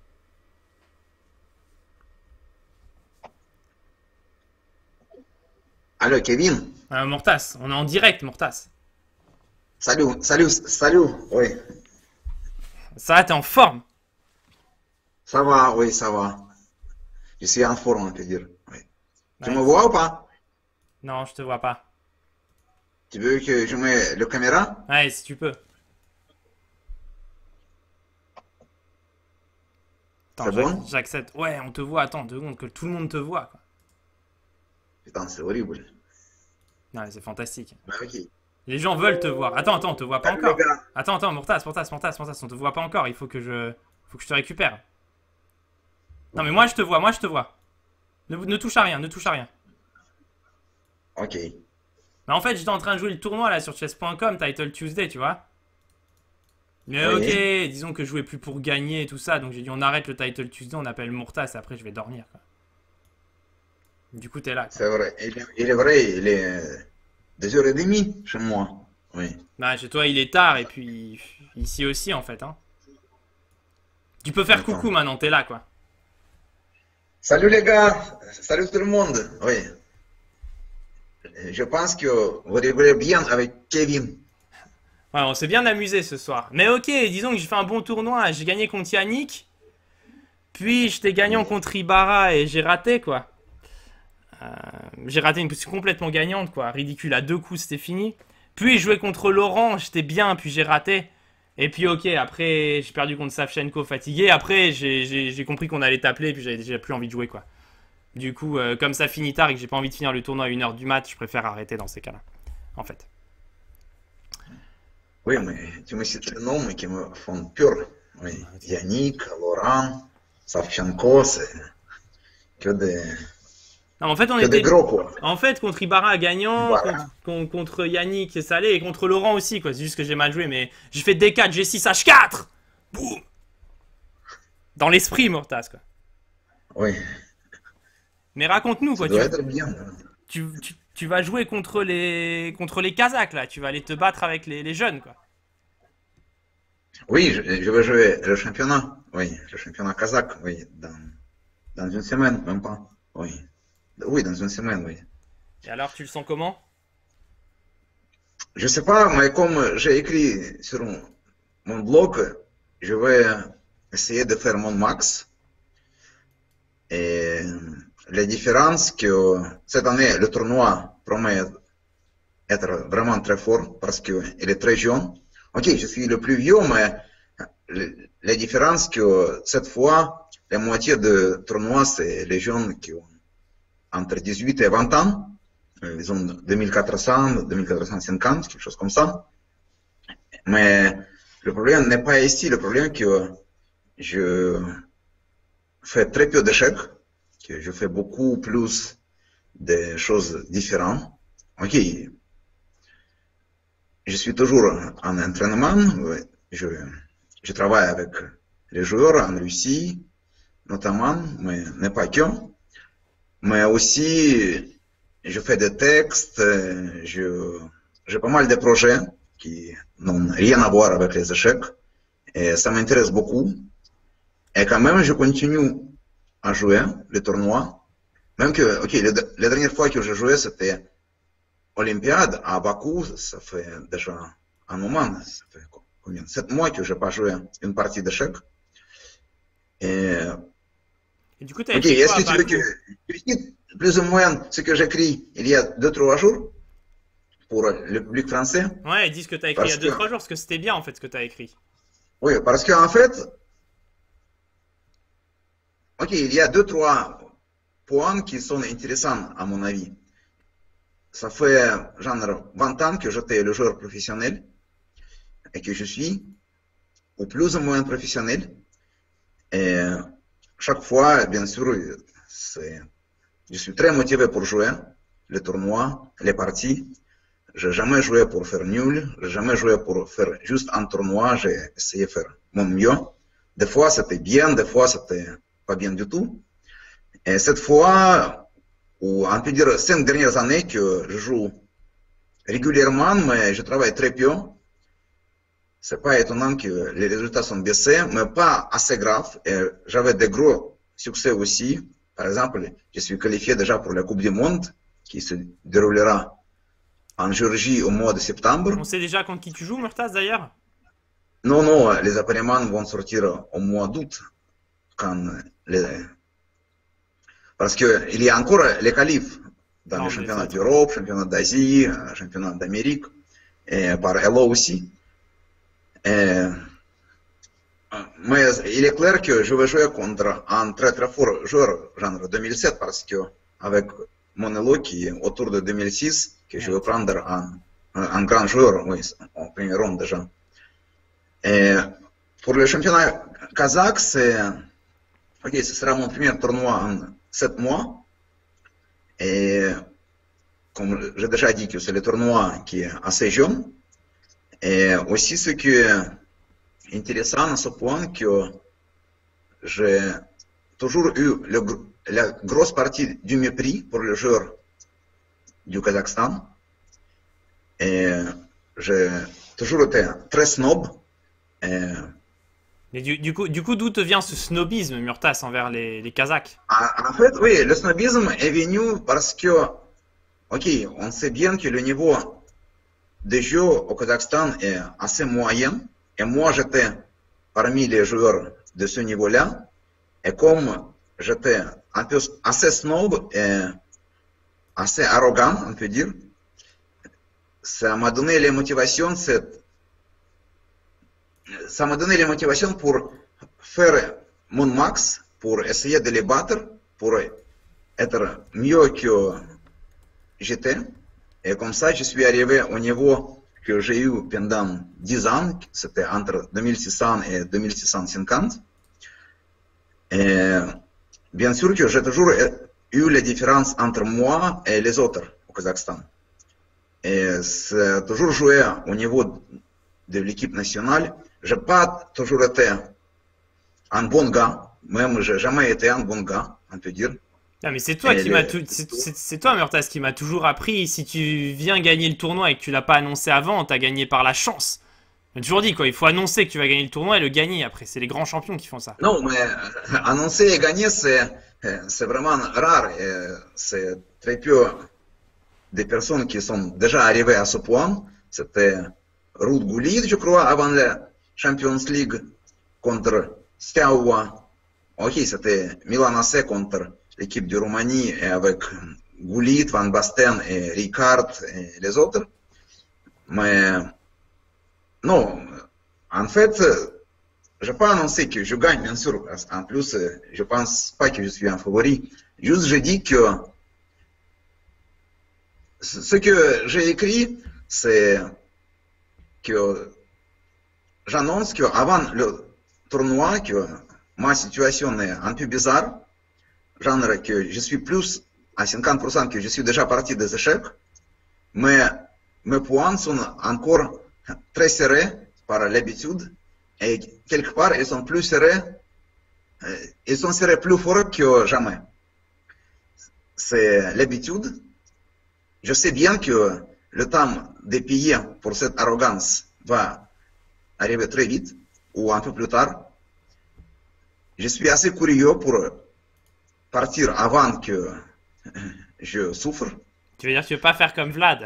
Allo Kevin. Allo Murtas, on est en direct Murtas. Salut, salut, salut, oui. Ça va, t'es en forme? Ça va, oui, ça va. Je suis en forme, on peut dire. Oui. Tu Ouais. me vois ou pas? Non, je te vois pas. Tu veux que je mette la caméra? Ouais, si tu peux. Attends, C'est bon? j'accepte. Ouais, on te voit. Attends, deux secondes, que tout le monde te voit, quoi. Putain, c'est horrible. Non, mais c'est fantastique. Bah, ok. Les gens veulent te voir. Attends, attends, on te voit pas Salut, les encore. gars. Attends, attends, Murtas, Murtas, Murtas, Murtas, on te voit pas encore. Il faut que je, faut que je te récupère. Non, mais moi je te vois, moi je te vois. Ne, ne touche à rien, ne touche à rien. Ok. Mais en fait, j'étais en train de jouer le tournoi là sur chess point com, Title Tuesday, tu vois. Mais Oui. ok, disons que je jouais plus pour gagner et tout ça, donc j'ai dit on arrête le Title Tuesday, on appelle Murtas et après je vais dormir, quoi. Du coup, t'es là, quoi. C'est vrai. Il est, il est vrai, il est deux heures trente chez moi. Oui. Bah, chez toi, il est tard et puis ici aussi, en fait, hein. Tu peux faire Attends. coucou maintenant, t'es là, quoi. Salut les gars, salut tout le monde. Oui. Je pense que vous rigolez bien avec Kevin. Ouais, on s'est bien amusé ce soir. Mais ok, disons que j'ai fait un bon tournoi, j'ai gagné contre Yannick. Puis j'étais gagnant contre Ibarra et j'ai raté quoi. Euh, j'ai raté une position complètement gagnante quoi. Ridicule, à deux coups c'était fini. Puis je jouais contre Laurent, j'étais bien, puis j'ai raté. Et puis ok, après j'ai perdu contre Savchenko fatigué. Après j'ai compris qu'on allait t'appeler, puis j'avais déjà plus envie de jouer quoi. Du coup, euh, comme ça finit tard et que j'ai pas envie de finir le tournoi à une heure du mat, je préfère arrêter dans ces cas-là. En fait. Oui, mais tu me cites les noms qui me font peur. Oui, Yannick, Laurent, Savchenko, c'est que des, Non, en fait, on que des était. gros, quoi. En fait, contre Ibarra gagnant, Ibarra. contre, con- contre Yannick et Salé et contre Laurent aussi quoi. C'est juste que j'ai mal joué, mais j'ai fait D quatre, G six, H quatre. Boum. Dans l'esprit, Mortas quoi. Oui, Mais raconte-nous ça quoi. doit Tu, être bien. tu, tu, tu vas jouer contre les contre les Kazakhs là. Tu vas aller te battre avec les, les jeunes quoi. Oui, je, je vais jouer le championnat. Oui, le championnat kazakh, oui, dans, dans une semaine, même pas. Oui. Oui, dans une semaine, oui. Et alors, tu le sens comment? Je sais pas, mais comme j'ai écrit sur mon mon blog, je vais essayer de faire mon max. Et les différences que cette année, le tournoi promet être vraiment très fort parce qu'il est très jeune. Ok, je suis le plus vieux, mais le- les différences que cette fois, la moitié de tournoi, c'est les jeunes qui ont entre dix-huit et vingt ans. Euh, Ils ont deux mille quatre cents, deux mille quatre cent cinquante, quelque chose comme ça. Mais le problème n'est pas ici. Le problème est que je fais très peu d'échecs, que je fais beaucoup plus de choses différentes. Ok, je suis toujours en entraînement. ouais, Je, je travaille avec les joueurs en Russie, notamment, mais n'est pas que. Mais aussi, je fais des textes, euh, je, j'ai pas mal de projets qui n'ont rien à voir avec les échecs. Et ça m'intéresse beaucoup. Et quand même, je continue à jouer les tournois. Même que, ok, la, la dernière fois que j'ai joué, c'était Olympiade à Bakou. Ça fait déjà un moment. Ça fait combien? Sept mois que je n'ai pas joué une partie d'échecs. Et, Et du coup, t'as ok, écrit est-ce quoi à que tu veux Bakou? que je cite plus ou moins ce que j'écris il y a deux, trois jours pour le public français? Ouais, ils disent que t'as écrit il y a Parce deux que, trois jours, parce que c'était bien en fait ce que t'as écrit. oui, parce qu'en fait, ok, il y a deux, trois points qui sont intéressants à mon avis. Ça fait genre vingt ans que j'étais le joueur professionnel et que je suis, ou plus ou moins professionnel. Et chaque fois, bien sûr, c'est, je suis très motivé pour jouer les tournois, les parties. J'ai jamais joué pour faire nul, j'ai jamais joué pour faire juste un tournoi, j'ai essayé de faire mon mieux. Des fois, c'était bien, des fois, c'était pas bien du tout. Et cette fois, ou on peut dire cinq dernières années que je joue régulièrement, mais je travaille très peu. C'est pas étonnant que les résultats sont baissés, mais pas assez grave. Et j'avais des gros succès aussi. Par exemple, je suis qualifié déjà pour la Coupe du Monde, qui se déroulera en Géorgie au mois de septembre. On sait déjà contre qui tu joues, Murtaz d'ailleurs? Non, non, les appareillements vont sortir au mois d'août, quand les... parce qu'il y a encore les qualifs dans Non, les mais championnats c'est- d'Europe, championnats d'Asie, euh, championnats d'Amérique, et par Elo aussi. Et... Mais il est clair que je vais jouer contre un très très fort joueur, genre deux mille sept, parce que avec mon Elo qui est autour de deux mille six, que je vais prendre un, un, un grand joueur, oui, en première ronde déjà. Et pour le championnat kazakh, c'est, ok, ce sera mon premier tournoi en sept mois. Et comme j'ai déjà dit que c'est le tournoi qui est assez jeune. Et aussi ce qui est intéressant à ce point que j'ai toujours eu le, la grosse partie du mépris pour les joueurs du Kazakhstan. Et j'ai toujours été très snob. Et Mais du, du coup, du coup, d'où te vient ce snobisme, Murtas, envers les, les Kazakhs? en en fait, oui, le snobisme est venu parce que, ok, on sait bien que le niveau des jeux au Kazakhstan est assez moyen. Et moi, j'étais parmi les joueurs de ce niveau-là. Et comme j'étais un peu assez snob et assez arrogant, on peut dire, ça m'a donné les motivations, cette- ça m'a donné les motivations pour faire mon max, pour essayer de les battre, pour être mieux que j'étais. Et comme ça, je suis arrivé au niveau que j'ai eu pendant dix ans, c'était entre deux mille six cents et deux mille six cent cinquante. Et bien sûr que j'ai toujours eu les différences entre moi et les autres au Kazakhstan. Et c'est toujours joué au niveau de l'équipe nationale. J'ai pas toujours été un bon gars, même j'ai jamais été un bon gars, on peut dire. Non, mais c'est toi Et qui le- m'as tout, c'est c'est- c'est toi, Murtas, qui m'a toujours appris. Si tu viens gagner le tournoi et que tu l'as pas annoncé avant, t'as gagné par la chance. J'ai toujours dit quoi, il faut annoncer que tu vas gagner le tournoi et le gagner après. C'est les grands champions qui font ça. Non, mais euh, annoncer et gagner, c'est euh, c'est vraiment rare. et C'est très peu des personnes qui sont déjà arrivées à ce point. C'était Ruud Gullit, je crois, avant la Champions League contre Steaua. Ok, c'était Milan A C contre l'équipe de Roumanie et avec Gullit, Van Basten et Ricard et les autres. Mais non, en fait, je n'ai pas annoncé que je gagne, bien sûr. En plus, je pense pas que je suis un favori. Juste, je dis que ce que j'ai écrit, c'est que j'annonce qu'avant le tournoi, que ma situation est un peu bizarre, genre que je suis plus à cinquante pour cent que je suis déjà parti des échecs, mais mes points sont encore très serrés par l'habitude, et quelque part, ils sont plus serrés, euh, ils sont serrés plus fort que jamais. C'est l'habitude. Je sais bien que le temps de payer pour cette arrogance va arriver très vite, ou un peu plus tard. Je suis assez curieux pour partir avant que je souffre. Tu veux dire que tu veux pas faire comme Vlad?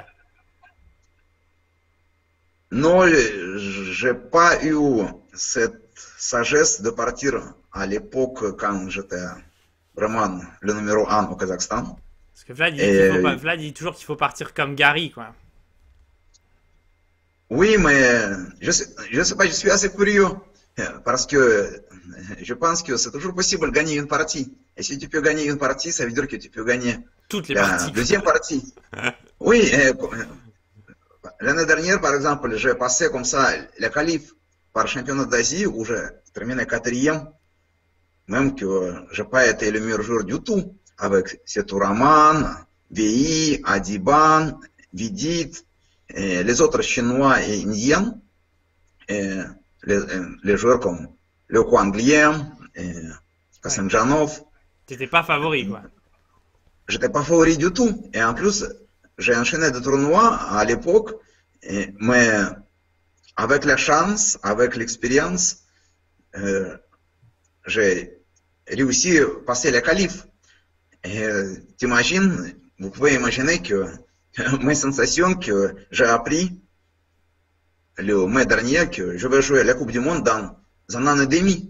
Non, j'ai pas eu cette sagesse de partir à l'époque quand j'étais vraiment le numéro un au Kazakhstan. Parce que Vlad il dit, Et- qu'il faut pas, Vlad il dit toujours qu'il faut partir comme Gary, quoi. Oui, mais je sais, je sais pas, je suis assez curieux parce que je pense que c'est toujours possible de gagner une partie. Et si tu peux gagner une partie, ça veut dire que tu peux gagner Toutes les la parties. deuxième partie. Oui, et l'année dernière, par exemple, j'ai passé comme ça les qualifs par championnat d'Asie où j'ai terminé quatrième, même que je n'ai pas été le meilleur joueur du tout, avec Setouraman, V I, Adiban, Vidit, et les autres Chinois et Indiens, et les, les joueurs comme Liu Kuanglien, et Kasemjanov. T'étais pas favori, quoi. J'étais pas favori du tout. Et en plus, j'ai enchaîné des tournois à l'époque, et- mais avec la chance, avec l'expérience, euh, j'ai réussi à passer les qualifs. Et euh, t'imagines, vous pouvez imaginer que mes sensations que j'ai appris le mai dernier que je vais jouer la Coupe du Monde dans un an et demi.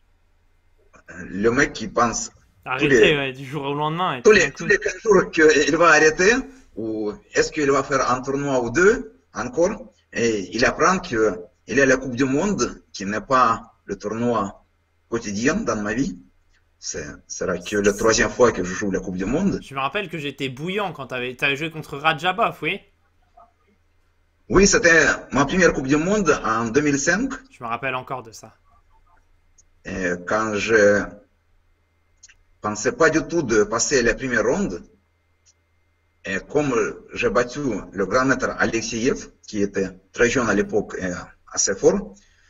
Le mec qui pense Arrêté, les- ouais, du jour au lendemain. Et tous tout les, d'un coup- tous les quinze jours qu'il va arrêter, ou est-ce qu'il va faire un tournoi ou deux encore, et il apprend qu'il y a la Coupe du Monde, qui n'est pas le tournoi quotidien dans ma vie. C'est sera que la troisième fois que je joue la Coupe du Monde. Je me rappelle que j'étais bouillant quand t'avais t'avais joué contre Radjabov, oui. Oui, c'était ma première Coupe du Monde en deux mille cinq, Je me rappelle encore de ça. et quand je pensais pas du tout de passer la première ronde. Et comme j'ai battu le grand maître Alexeyev, qui était très jeune à l'époque et assez fort,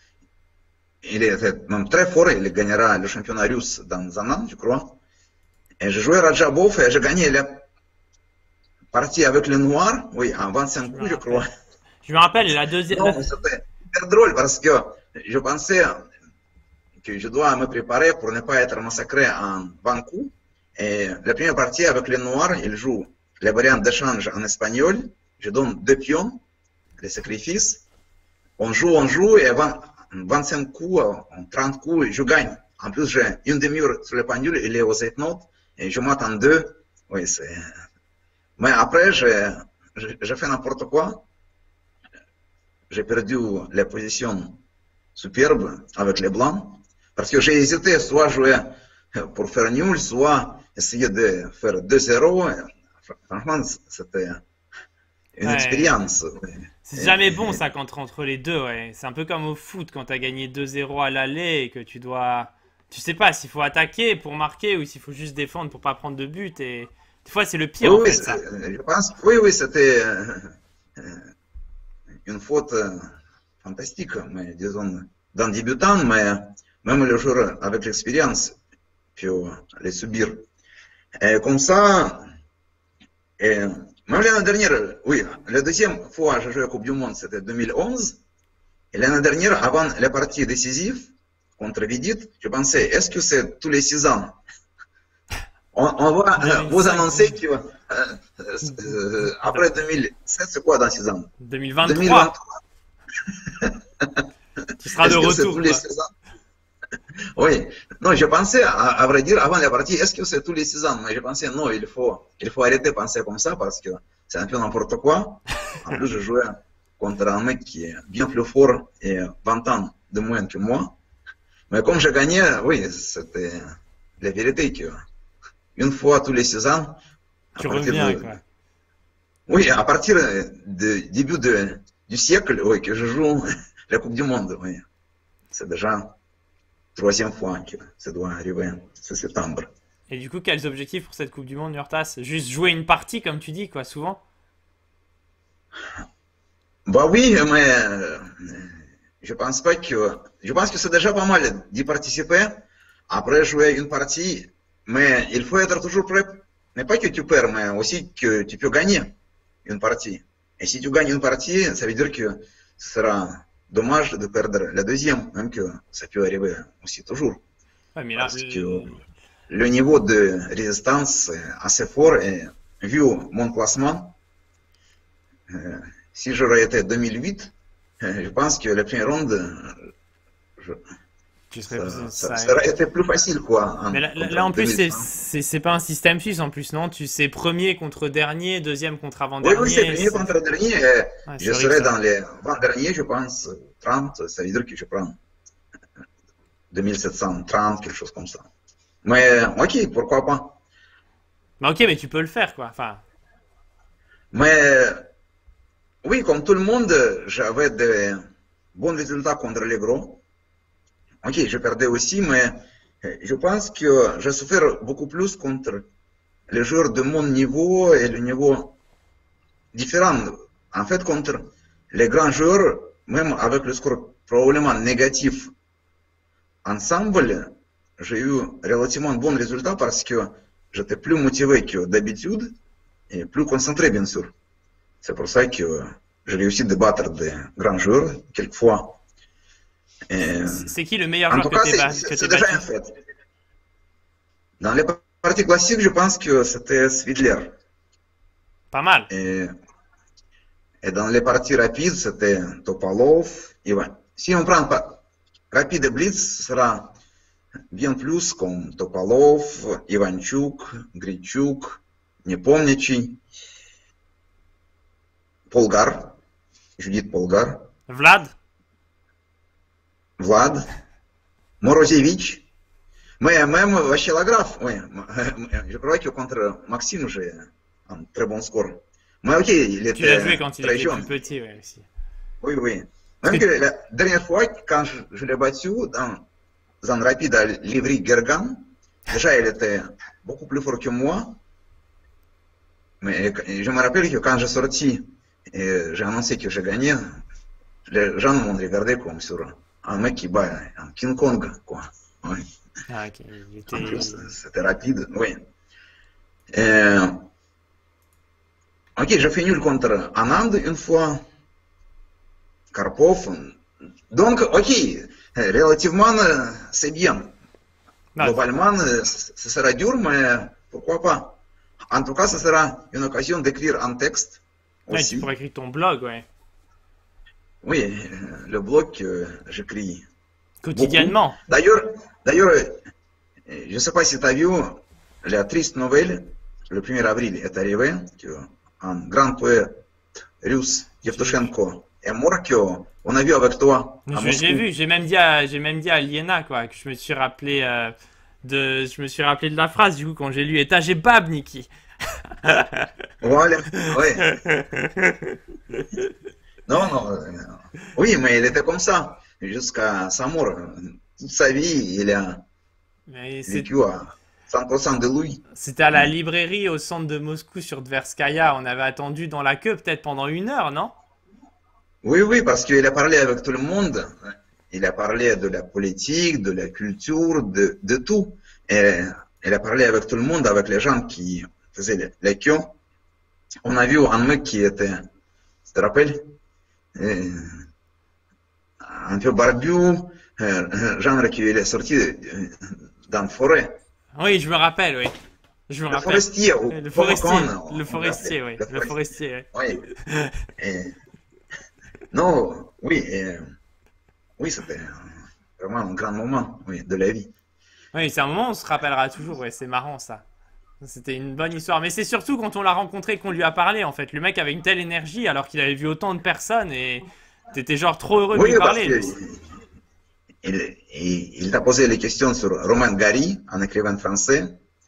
il était même très fort, il gagnera le championnat russe dans un an, je crois. Et j'ai joué Radjabov et j'ai gagné la partie avec le noir, oui, en vingt-cinq coups, je crois. Je me rappelle la deuxième. Non, c'était super drôle parce que je pensais que je dois me préparer pour ne pas être massacré en vingt coups. Et la première partie avec le noir, il joue la variante d'échange en espagnol. Je donne deux pions, les sacrifices. On joue, on joue, et vingt, vingt-cinq coups, en trente coups, je gagne. En plus, j'ai une demi-heure sur le pendule, il est aux sept notes, et je m'attends deux. Oui, c'est... Mais après, j'ai, j'ai fait n'importe quoi. J'ai perdu les positions superbes avec les blancs, parce que j'ai hésité soit jouer pour faire nul, soit essayer de faire deux zéro. Franchement, c'était une Ouais. expérience. C'est jamais bon ça quand entre les deux, ouais. C'est un peu comme au foot quand t'as gagné deux zéro à l'aller et que tu dois... Tu sais pas s'il faut attaquer pour marquer ou s'il faut juste défendre pour pas prendre de but et... Des fois c'est le pire Oui, en oui, fait ça. c'est- je pense, oui, oui, c'était euh, euh, une faute euh, fantastique, mais disons, d'un débutant, mais même le joueur avec l'expérience peut les subir. Et comme ça, et même l'année dernière, oui, la deuxième fois que j'ai joué à Coupe du Monde, c'était deux mille onze. Et l'année dernière, avant les parties décisives contre Vidit, je pensais, est-ce que c'est tous les six ans? On, on va euh, vous annoncer que euh, euh, après deux mille sept, c'est quoi dans six ans? deux mille vingt-trois, deux mille vingt-trois. tu seras de Est-ce que c'est retour. tous les quoi. six ans? Oui. Non, je pensais, à, à vrai dire, avant la partie, est-ce que c'est tous les six ans? Mais je pensais, non, il faut, il faut arrêter de penser comme ça parce que c'est un peu n'importe quoi. En plus, je jouais contre un mec qui est bien plus fort et vingt ans de moins que moi. Mais comme je gagnais, oui, c'était la vérité que une fois tous les six ans, à Tu partir reviens de- quoi. oui, à partir du début de, du siècle, oui, que je joue la Coupe du Monde, oui. C'est déjà troisième fois que ça doit arriver, c'est septembre. Et du coup, quels objectifs pour cette Coupe du Monde, Nurtas? Juste jouer une partie comme tu dis quoi, souvent? Bah oui, mais euh, je pense pas que, je pense que c'est déjà pas mal d'y participer, après jouer une partie, mais il faut être toujours prêt. Mais pas que tu perds, mais aussi que tu peux gagner une partie. Et si tu gagnes une partie, ça veut dire que ce sera dommage de perdre la deuxième, même que ça peut arriver aussi toujours. Ouais, mais là, Parce que le niveau de résistance est assez fort et vu mon classement, euh, si j'aurais été deux mille huit, euh, je pense que la première ronde, euh, je- tu serais... ça, ça- ça- ça aurait été plus facile, quoi. Mais là, là- contre là, en plus, c'est- deux mille vingt. c'est c'est pas un système suisse en plus, non? Tu sais premier contre dernier, deuxième contre Oui, avant-dernier. oui, c'est premier c'est- contre dernier. et Ouais, c'est Je horrible, serai ça. dans les vingt derniers, je pense, trente, ça veut dire que je prends deux mille sept cent trente, quelque chose comme ça. Mais ok, pourquoi pas. Bah, ok, mais tu peux le faire quoi. Enfin, Mais oui, comme tout le monde, j'avais de bons résultats contre les gros. Ok, je perdais aussi, mais je pense que j'ai souffert beaucoup plus contre les joueurs de mon niveau et le niveau différent. En fait, contre les grands joueurs, même avec le score probablement négatif ensemble, j'ai eu relativement de bons résultats parce que j'étais plus motivé que d'habitude et plus concentré, bien sûr. C'est pour ça que j'ai réussi à battre des grands joueurs, quelquefois. Et, c'est c'est qui le meilleur en joueur tout que cas, t'es c'est ba- c'est- que c'est t'es déjà un battu? fait. Dans les parties classiques, je pense que c'était Svidler. Pas mal. Et, et dans les parties rapides, c'était Topalov. Et ouais. Si on prend pas rapide et blitz, ce sera bien plus comme Topalov, Ivanchuk, Grichuk, Nepomniachtchi, Polgar, Judith Polgar, Vlad? Vlad, Morozevich. Mais même Vachelograph, oui, je crois que contre Maxime, j'ai un très bon score. Mais ok, il Tu l'as était joué quand il très était jeune. plus petit, ouais, aussi. Oui, oui. Parce Même que- que la dernière fois, quand je, je l'ai battu dans un rapide à Livry-Gergan, déjà il était beaucoup plus fort que moi. Mais je me rappelle que quand j'ai sorti et j'ai annoncé que j'ai gagné, les gens m'ont regardé comme sur un mec qui bat un King Kong, quoi. Oui. Ah, ok. Il était... En plus, c'était rapide, oui. Et, ok, j'ai fait nul contre Anand une fois, Karpov. Donc, ok, relativement, euh, c'est bien. Ouais. Globalement, euh, c- ce sera dur, mais pourquoi pas. En tout cas, ce sera une occasion d'écrire un texte Ouais, aussi. tu pourrais écrire ton blog, ouais. Oui, euh, le blog que j'écris Quotidiennement. D'ailleurs, d'ailleurs, euh, je ne sais pas si tu as vu la triste nouvelle, le premier avril est arrivé, qu'un grand poète russe, Yevtushenko, est mort, qu'on a vu avec toi à Je- Moscou. J'ai vu, j'ai même dit à, j'ai même dit à Liena, quoi, que je me suis rappelé euh, de, je me suis rappelé de la phrase, du coup, quand j'ai lu «Et j'ai bab, Niki». Voilà, ouais. Non, non, euh, oui, mais il était comme ça, jusqu'à sa mort. Toute sa vie, il a Mais c'est- vécu à cent pour cent de lui. c'était à la librairie au centre de Moscou sur Tverskaya. On avait attendu dans la queue peut-être pendant une heure, non? Oui, oui, parce qu'il a parlé avec tout le monde. Il a parlé de la politique, de la culture, de, de tout. Et il a parlé avec tout le monde, avec les gens qui faisaient les, les queues. On a vu un mec qui était, tu te rappelles, euh, un peu barbu, euh, genre qui est sorti de- dans la forêt. Oui, je me rappelle, oui. Je me Le rappelle. forestier, ou Le comment forestier, on- on le forestier, oui. l'appelle? Le forestier, oui. Oui. Et- non, oui, et- oui, c'était vraiment un grand moment, oui, de la vie. Oui, c'est un moment où on se rappellera toujours, ouais, c'est marrant ça. C'était une bonne histoire. Mais c'est surtout quand on l'a rencontré qu'on lui a parlé, en fait. Le mec avait une telle énergie alors qu'il avait vu autant de personnes et t'étais genre trop heureux de Oui, lui parce parler. que il, il, il t'a posé les questions sur Romain Gary, un écrivain français.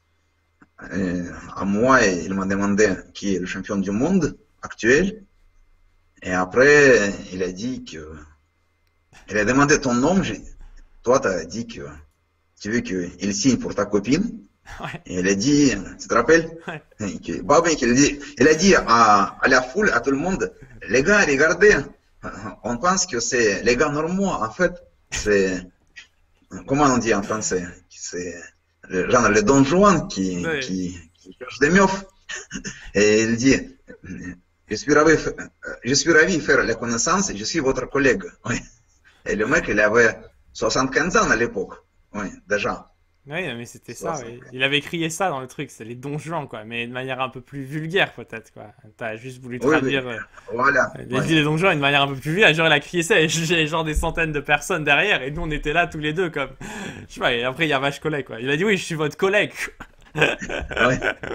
Euh, à moi, il m'a demandé qui est le champion du monde actuel. Et après, il a dit que. Il a demandé ton nom. j'ai- Toi, tu as dit que tu veux qu'il signe pour ta copine. Ouais. Et il a dit, tu te rappelles? Ouais. Que- Babin, il, dit, il a dit à, à la foule, à tout le monde, les gars, regardez, on pense que c'est les gars normaux. En fait, c'est. Comment on dit en français? C'est le- genre le Don Juan qui, Ouais. qui, qui cherche des meufs. Et il dit, je suis ravi, je suis ravi de faire la connaissance, je suis votre collègue. Oui. Et le mec, il avait soixante-quinze ans à l'époque. Oui, déjà. Oui, mais c'était Ça, ça, ça. oui. Il avait crié ça dans le truc, c'est les donjons, quoi. Mais de manière un peu plus vulgaire, peut-être, quoi. T'as juste voulu Oui, oui. traduire. euh, Voilà. Il a Oui. dit les donjons d'une manière un peu plus vulgaire. Genre, il a crié ça et j'ai genre des centaines de personnes derrière. Et nous, on était là tous les deux, comme. Je sais pas, et après, il y a vache collègue, quoi. Il a dit oui, je suis votre collègue. Oui.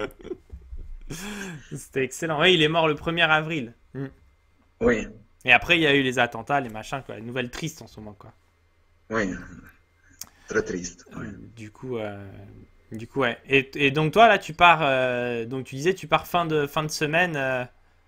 C'était excellent. Oui, il est mort le premier avril. Mm. Oui. Et après, il y a eu les attentats, les machins, quoi. Une nouvelle triste en ce moment, quoi. Oui. Très triste. Oui. Du coup, euh, du coup, ouais. Et, et donc, toi, là, tu pars. euh, Donc, tu disais, tu pars fin de, fin de semaine euh,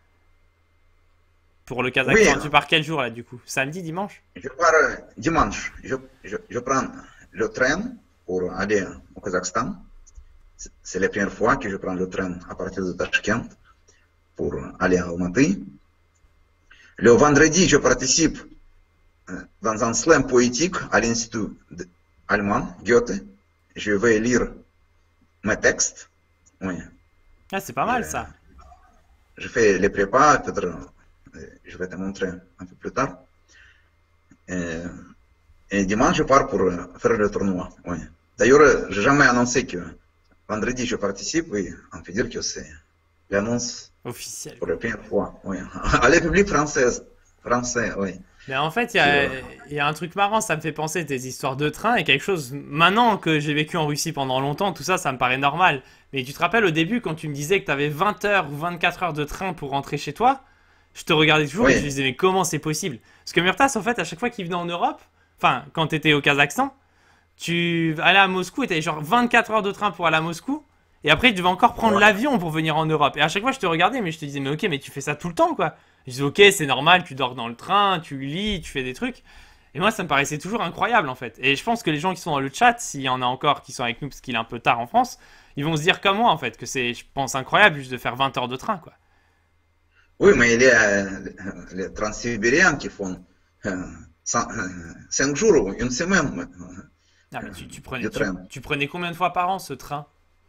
pour le Kazakhstan. Oui. Tu pars quel jour, là, du coup? Samedi, dimanche? Je pars euh, dimanche. Je, je, je prends le train pour aller au Kazakhstan. C'est c'est la première fois que je prends le train à partir de Tashkent pour aller à Almaty. Le vendredi, je participe euh, dans un slam poétique à l'Institut de- allemand, Goethe. Je vais lire mes textes. Oui. Ah, c'est pas mal, Euh, ça. Je fais les prépas, peut-être euh, je vais te montrer un peu plus tard. Euh, Et dimanche, je pars pour euh, faire le tournoi. Oui. D'ailleurs, euh, j'ai jamais annoncé que vendredi je participe. Oui, on peut dire que c'est l'annonce Officiel. pour la première fois. Oui. À la République française. Français, oui. Mais en fait, il y a, il y a un truc marrant, ça me fait penser des histoires de train et quelque chose. Maintenant que j'ai vécu en Russie pendant longtemps, tout ça, ça me paraît normal. Mais tu te rappelles au début, quand tu me disais que tu avais vingt heures ou vingt-quatre heures de train pour rentrer chez toi, je te regardais toujours Oui. et je me disais, mais comment c'est possible? Parce que Murtas, en fait, à chaque fois qu'il venait en Europe, enfin, quand tu étais au Kazakhstan, tu allais à Moscou et tu avais genre vingt-quatre heures de train pour aller à Moscou. Et après, tu devais encore prendre Ouais. l'avion pour venir en Europe. Et à chaque fois, je te regardais, mais je te disais, mais ok, mais tu fais ça tout le temps, quoi. Je disais, ok, c'est normal, tu dors dans le train, tu lis, tu fais des trucs. Et moi, ça me paraissait toujours incroyable, en fait. Et je pense que les gens qui sont dans le chat, s'il y en a encore qui sont avec nous, parce qu'il est un peu tard en France, ils vont se dire comme moi, en fait, que c'est, je pense, incroyable juste de faire vingt heures de train, quoi. Oui, mais il y a euh, les transsibériens qui font euh, cent- euh, cinq jours ou une semaine. Ah, mais tu, tu prenais, Le tu, train. tu prenais combien de fois par an ce train?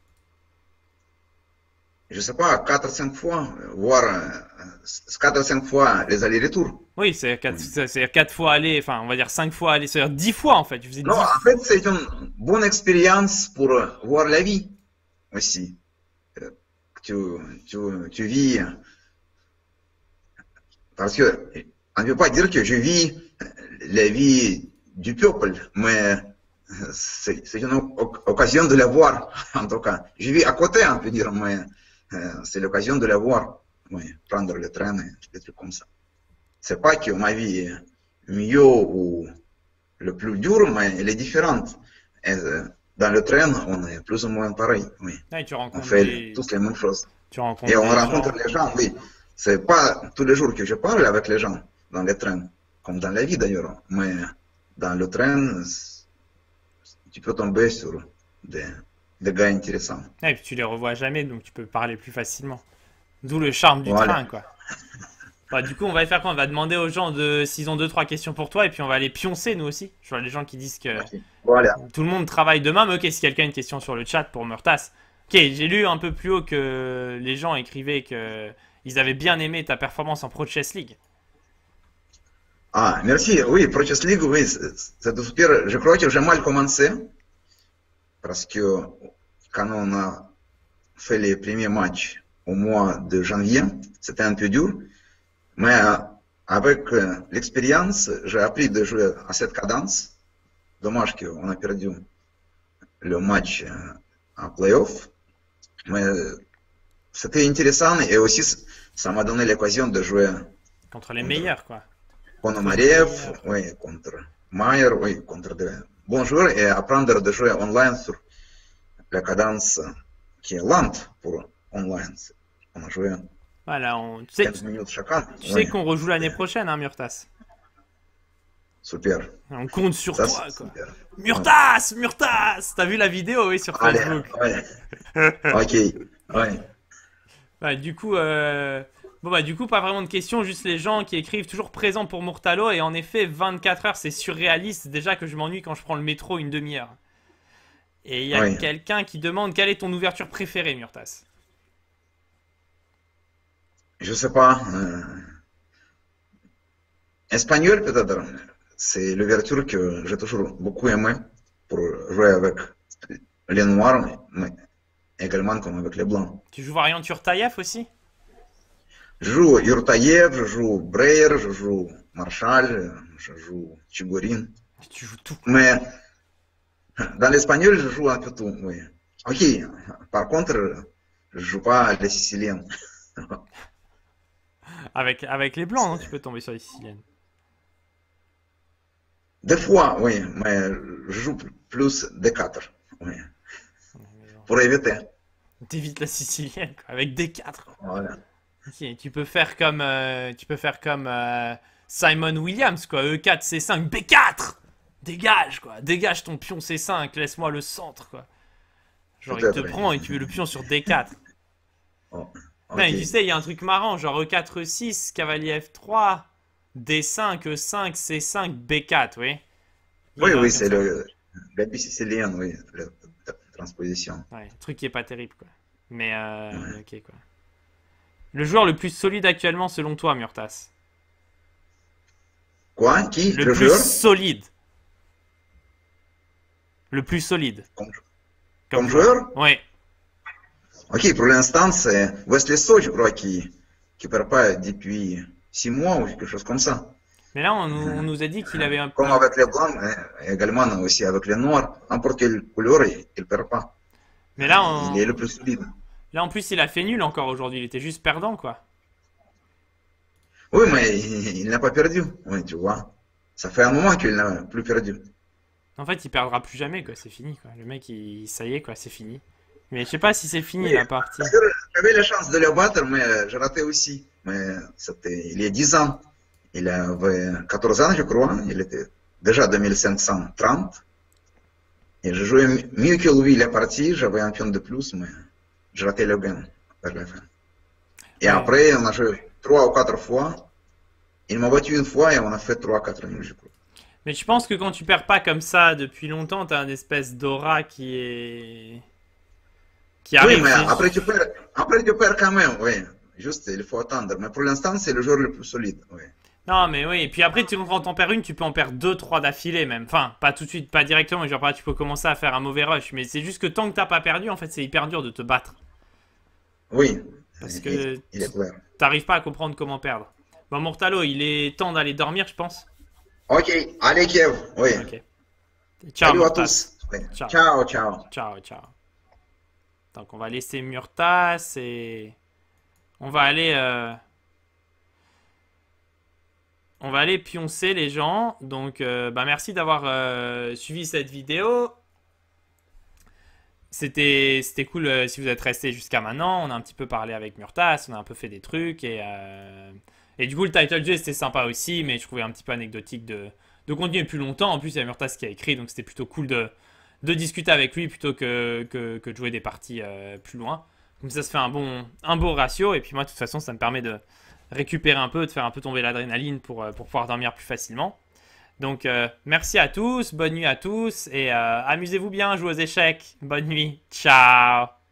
Je sais pas, quatre cinq fois, voire quatre cinq fois les allers-retours. Oui, c'est quatre, c'est c'est quatre fois aller, enfin, on va dire cinq fois aller, c'est-à-dire dix fois, en fait. Tu faisais Non, dix en fait, c'est une bonne expérience pour euh, voir la vie aussi. Euh, Tu, tu, tu vis, parce que on ne peut pas dire que je vis euh, la vie du peuple, mais c'est c'est une oc- occasion de la voir, en tout cas. Je vis à côté, on peut dire, mais euh, c'est l'occasion de la voir. Oui, prendre le train et des trucs comme ça. C'est pas que ma vie est mieux ou le plus dur, mais elle est différente. Et, euh, dans le train, on est plus ou moins pareil. Oui. Ah, et tu On rencontres fait des, tous les mêmes choses. tu rencontres Et on des rencontre gens. les gens, oui. C'est pas tous les jours que je parle avec les gens dans les trains, comme dans la vie d'ailleurs. Mais dans le train, c'est- tu peux tomber sur des, des gars intéressants. Ah, et puis tu les revois jamais, donc tu peux parler plus facilement. D'où le charme du Voilà. train, quoi. Bah, du coup, on va faire quoi? On va demander aux gens de s'ils ont deux trois questions pour toi, et puis on va les pioncer nous aussi. Je vois les gens qui disent que Ok. Voilà. tout le monde travaille demain, mais ok, si quelqu'un a une question sur le chat pour Murtas. Ok, j'ai lu un peu plus haut que les gens écrivaient que ils avaient bien aimé ta performance en Pro Chess League. Ah, merci. Oui, Pro Chess League, oui, c'est c'est super. Je crois que j'ai mal commencé parce que quand on a fait les premiers matchs au mois de janvier, c'était un peu dur. Mais euh, avec euh, l'expérience, j'ai appris de jouer à cette cadence. Dommage qu'on a perdu le match euh, en playoff. Mais euh, c'était intéressant et aussi ça m'a donné l'occasion de jouer Contre les contre meilleurs, quoi. Ponomarev, Meilleurs. oui, contre Mayer, oui, contre de bons joueurs et apprendre de jouer online sur la cadence qui est lente pour online. On a joué Voilà, on... tu sais, quinze minutes chacun. tu sais Oui, qu'on rejoue l'année c'est prochaine, hein, Murtas. super. On compte sur Ça, toi, c'est quoi. super. Ouais. Murtas, Murtas! T'as vu la vidéo, oui, sur Allez, Facebook. ouais. Ok, ouais. Ouais, du coup, euh... bon bah du coup pas vraiment de questions, juste les gens qui écrivent toujours présent pour Murtalo et en effet vingt-quatre heures c'est surréaliste déjà que je m'ennuie quand je prends le métro une demi-heure. Et il y a Oui. quelqu'un qui demande quelle est ton ouverture préférée, Murtas. Je sais pas. euh, Espagnol peut-être. C'est l'ouverture que j'ai toujours beaucoup aimé pour jouer avec les noirs, mais également comme avec les blancs. Tu joues variante Turtaïev aussi? Je joue Yurtayev, je joue Breyer, je joue Marshall, je joue Chigorin. Tu joues tout. Mais dans l'espagnol, je joue un peu tout, oui. Ok, par contre, je joue pas les Siciliens. Avec, avec les blancs, non, tu peux tomber sur les Siciliennes. Des fois, oui, mais je joue plus D quatre, oui, pour éviter. T'évites la Sicilienne, quoi, avec D quatre. Voilà. Ok, tu peux faire comme, euh, tu peux faire comme euh, Simon Williams, quoi. E quatre, C cinq, B quatre. Dégage, quoi. Dégage ton pion C cinq, laisse-moi le centre, quoi. Genre, il te Peut-être, oui. prend et tu veux le pion sur D quatre. Oh, Non, et ok. tu sais, il y a un truc marrant, genre E quatre, E six, cavalier F trois, D cinq, E cinq, C cinq, B quatre, oui. Il y Oui, en a oui, comme c'est ça. le Gabi sicilien, oui, la la transposition. Ouais, truc qui est pas terrible, quoi. Mais, euh, Ouais. mais ok, quoi. Le joueur le plus solide actuellement, selon toi, Murtas? Quoi? Qui? Le Le plus joueur? solide. Le plus solide. Comme, Comme comme joueur. joueur? Ouais. Ok, pour l'instant, c'est Wesley So, je crois, qui qui perd pas depuis six mois ou quelque chose comme ça. Mais là, on, nous- on nous a dit qu'il avait un, Comme un- avec les blancs, et également aussi avec les noirs, n'importe quelle couleur, il ne perd pas. Mais là, Il est on... le plus solide. là, en plus, il a fait nul encore aujourd'hui. Il était juste perdant, quoi. Oui, mais il, il n'a pas perdu, oui, tu vois. Ça fait un moment qu'il n'a plus perdu. En fait, il perdra plus jamais, quoi. C'est fini, quoi. Le mec, il... ça y est, quoi. C'est fini. Mais je sais pas si c'est fini, Oui, la partie. d'ailleurs, j'avais la chance de le battre, mais j'ai raté aussi. Mais c'était il y a dix ans. Il avait quatorze ans, je crois. Il était déjà deux mille cinq cent trente. Et je jouais mi- mieux que lui la partie. J'avais un pion de plus, mais j'ai raté le gain vers la fin. Et Ouais. après, on a joué trois ou quatre fois. Il m'a battu une fois et on a fait trois, quatre nuls, je crois. Mais je pense que quand tu perds pas comme ça depuis longtemps, t'as une espèce d'aura qui est... qui Oui, arrive. mais c'est- après tu perds, après tu perds quand même, oui. Juste, il faut attendre. Mais pour l'instant, c'est le joueur le plus solide, oui. Non, mais oui. Et puis après, tu, quand t'en perds une, tu peux en perdre deux, trois d'affilée même. Enfin, pas tout de suite, pas directement. Mais genre, par là, tu peux commencer à faire un mauvais rush. Mais c'est juste que tant que t'as pas perdu, en fait, c'est hyper dur de te battre. Oui, Parce il, que il est clair. t'arrives pas à comprendre comment perdre. Bon, Mortalo, il est temps d'aller dormir, je pense. Ok, allez Kev, oui. Ok. Ciao, Salut à Murtas. tous. Oui. Ciao. Ciao, ciao. Ciao, ciao. Donc, on va laisser Murtas et... On va aller... euh, On va aller pioncer les gens. Donc, euh, bah, merci d'avoir euh, suivi cette vidéo. C'était c'était cool euh, si vous êtes resté jusqu'à maintenant. On a un petit peu parlé avec Murtas, on a un peu fait des trucs. Et, euh, et du coup, le title J, c'était sympa aussi, mais je trouvais un petit peu anecdotique de, de continuer plus longtemps. En plus, il y a Murtas qui a écrit, donc c'était plutôt cool de, de discuter avec lui plutôt que, que, que de jouer des parties euh, plus loin. Comme ça se fait un bon, un beau ratio. Et puis moi, de toute façon, ça me permet de récupérer un peu, de faire un peu tomber l'adrénaline pour, euh, pour pouvoir dormir plus facilement. Donc, euh, merci à tous, bonne nuit à tous, et euh, amusez-vous bien, jouez aux échecs. Bonne nuit, ciao!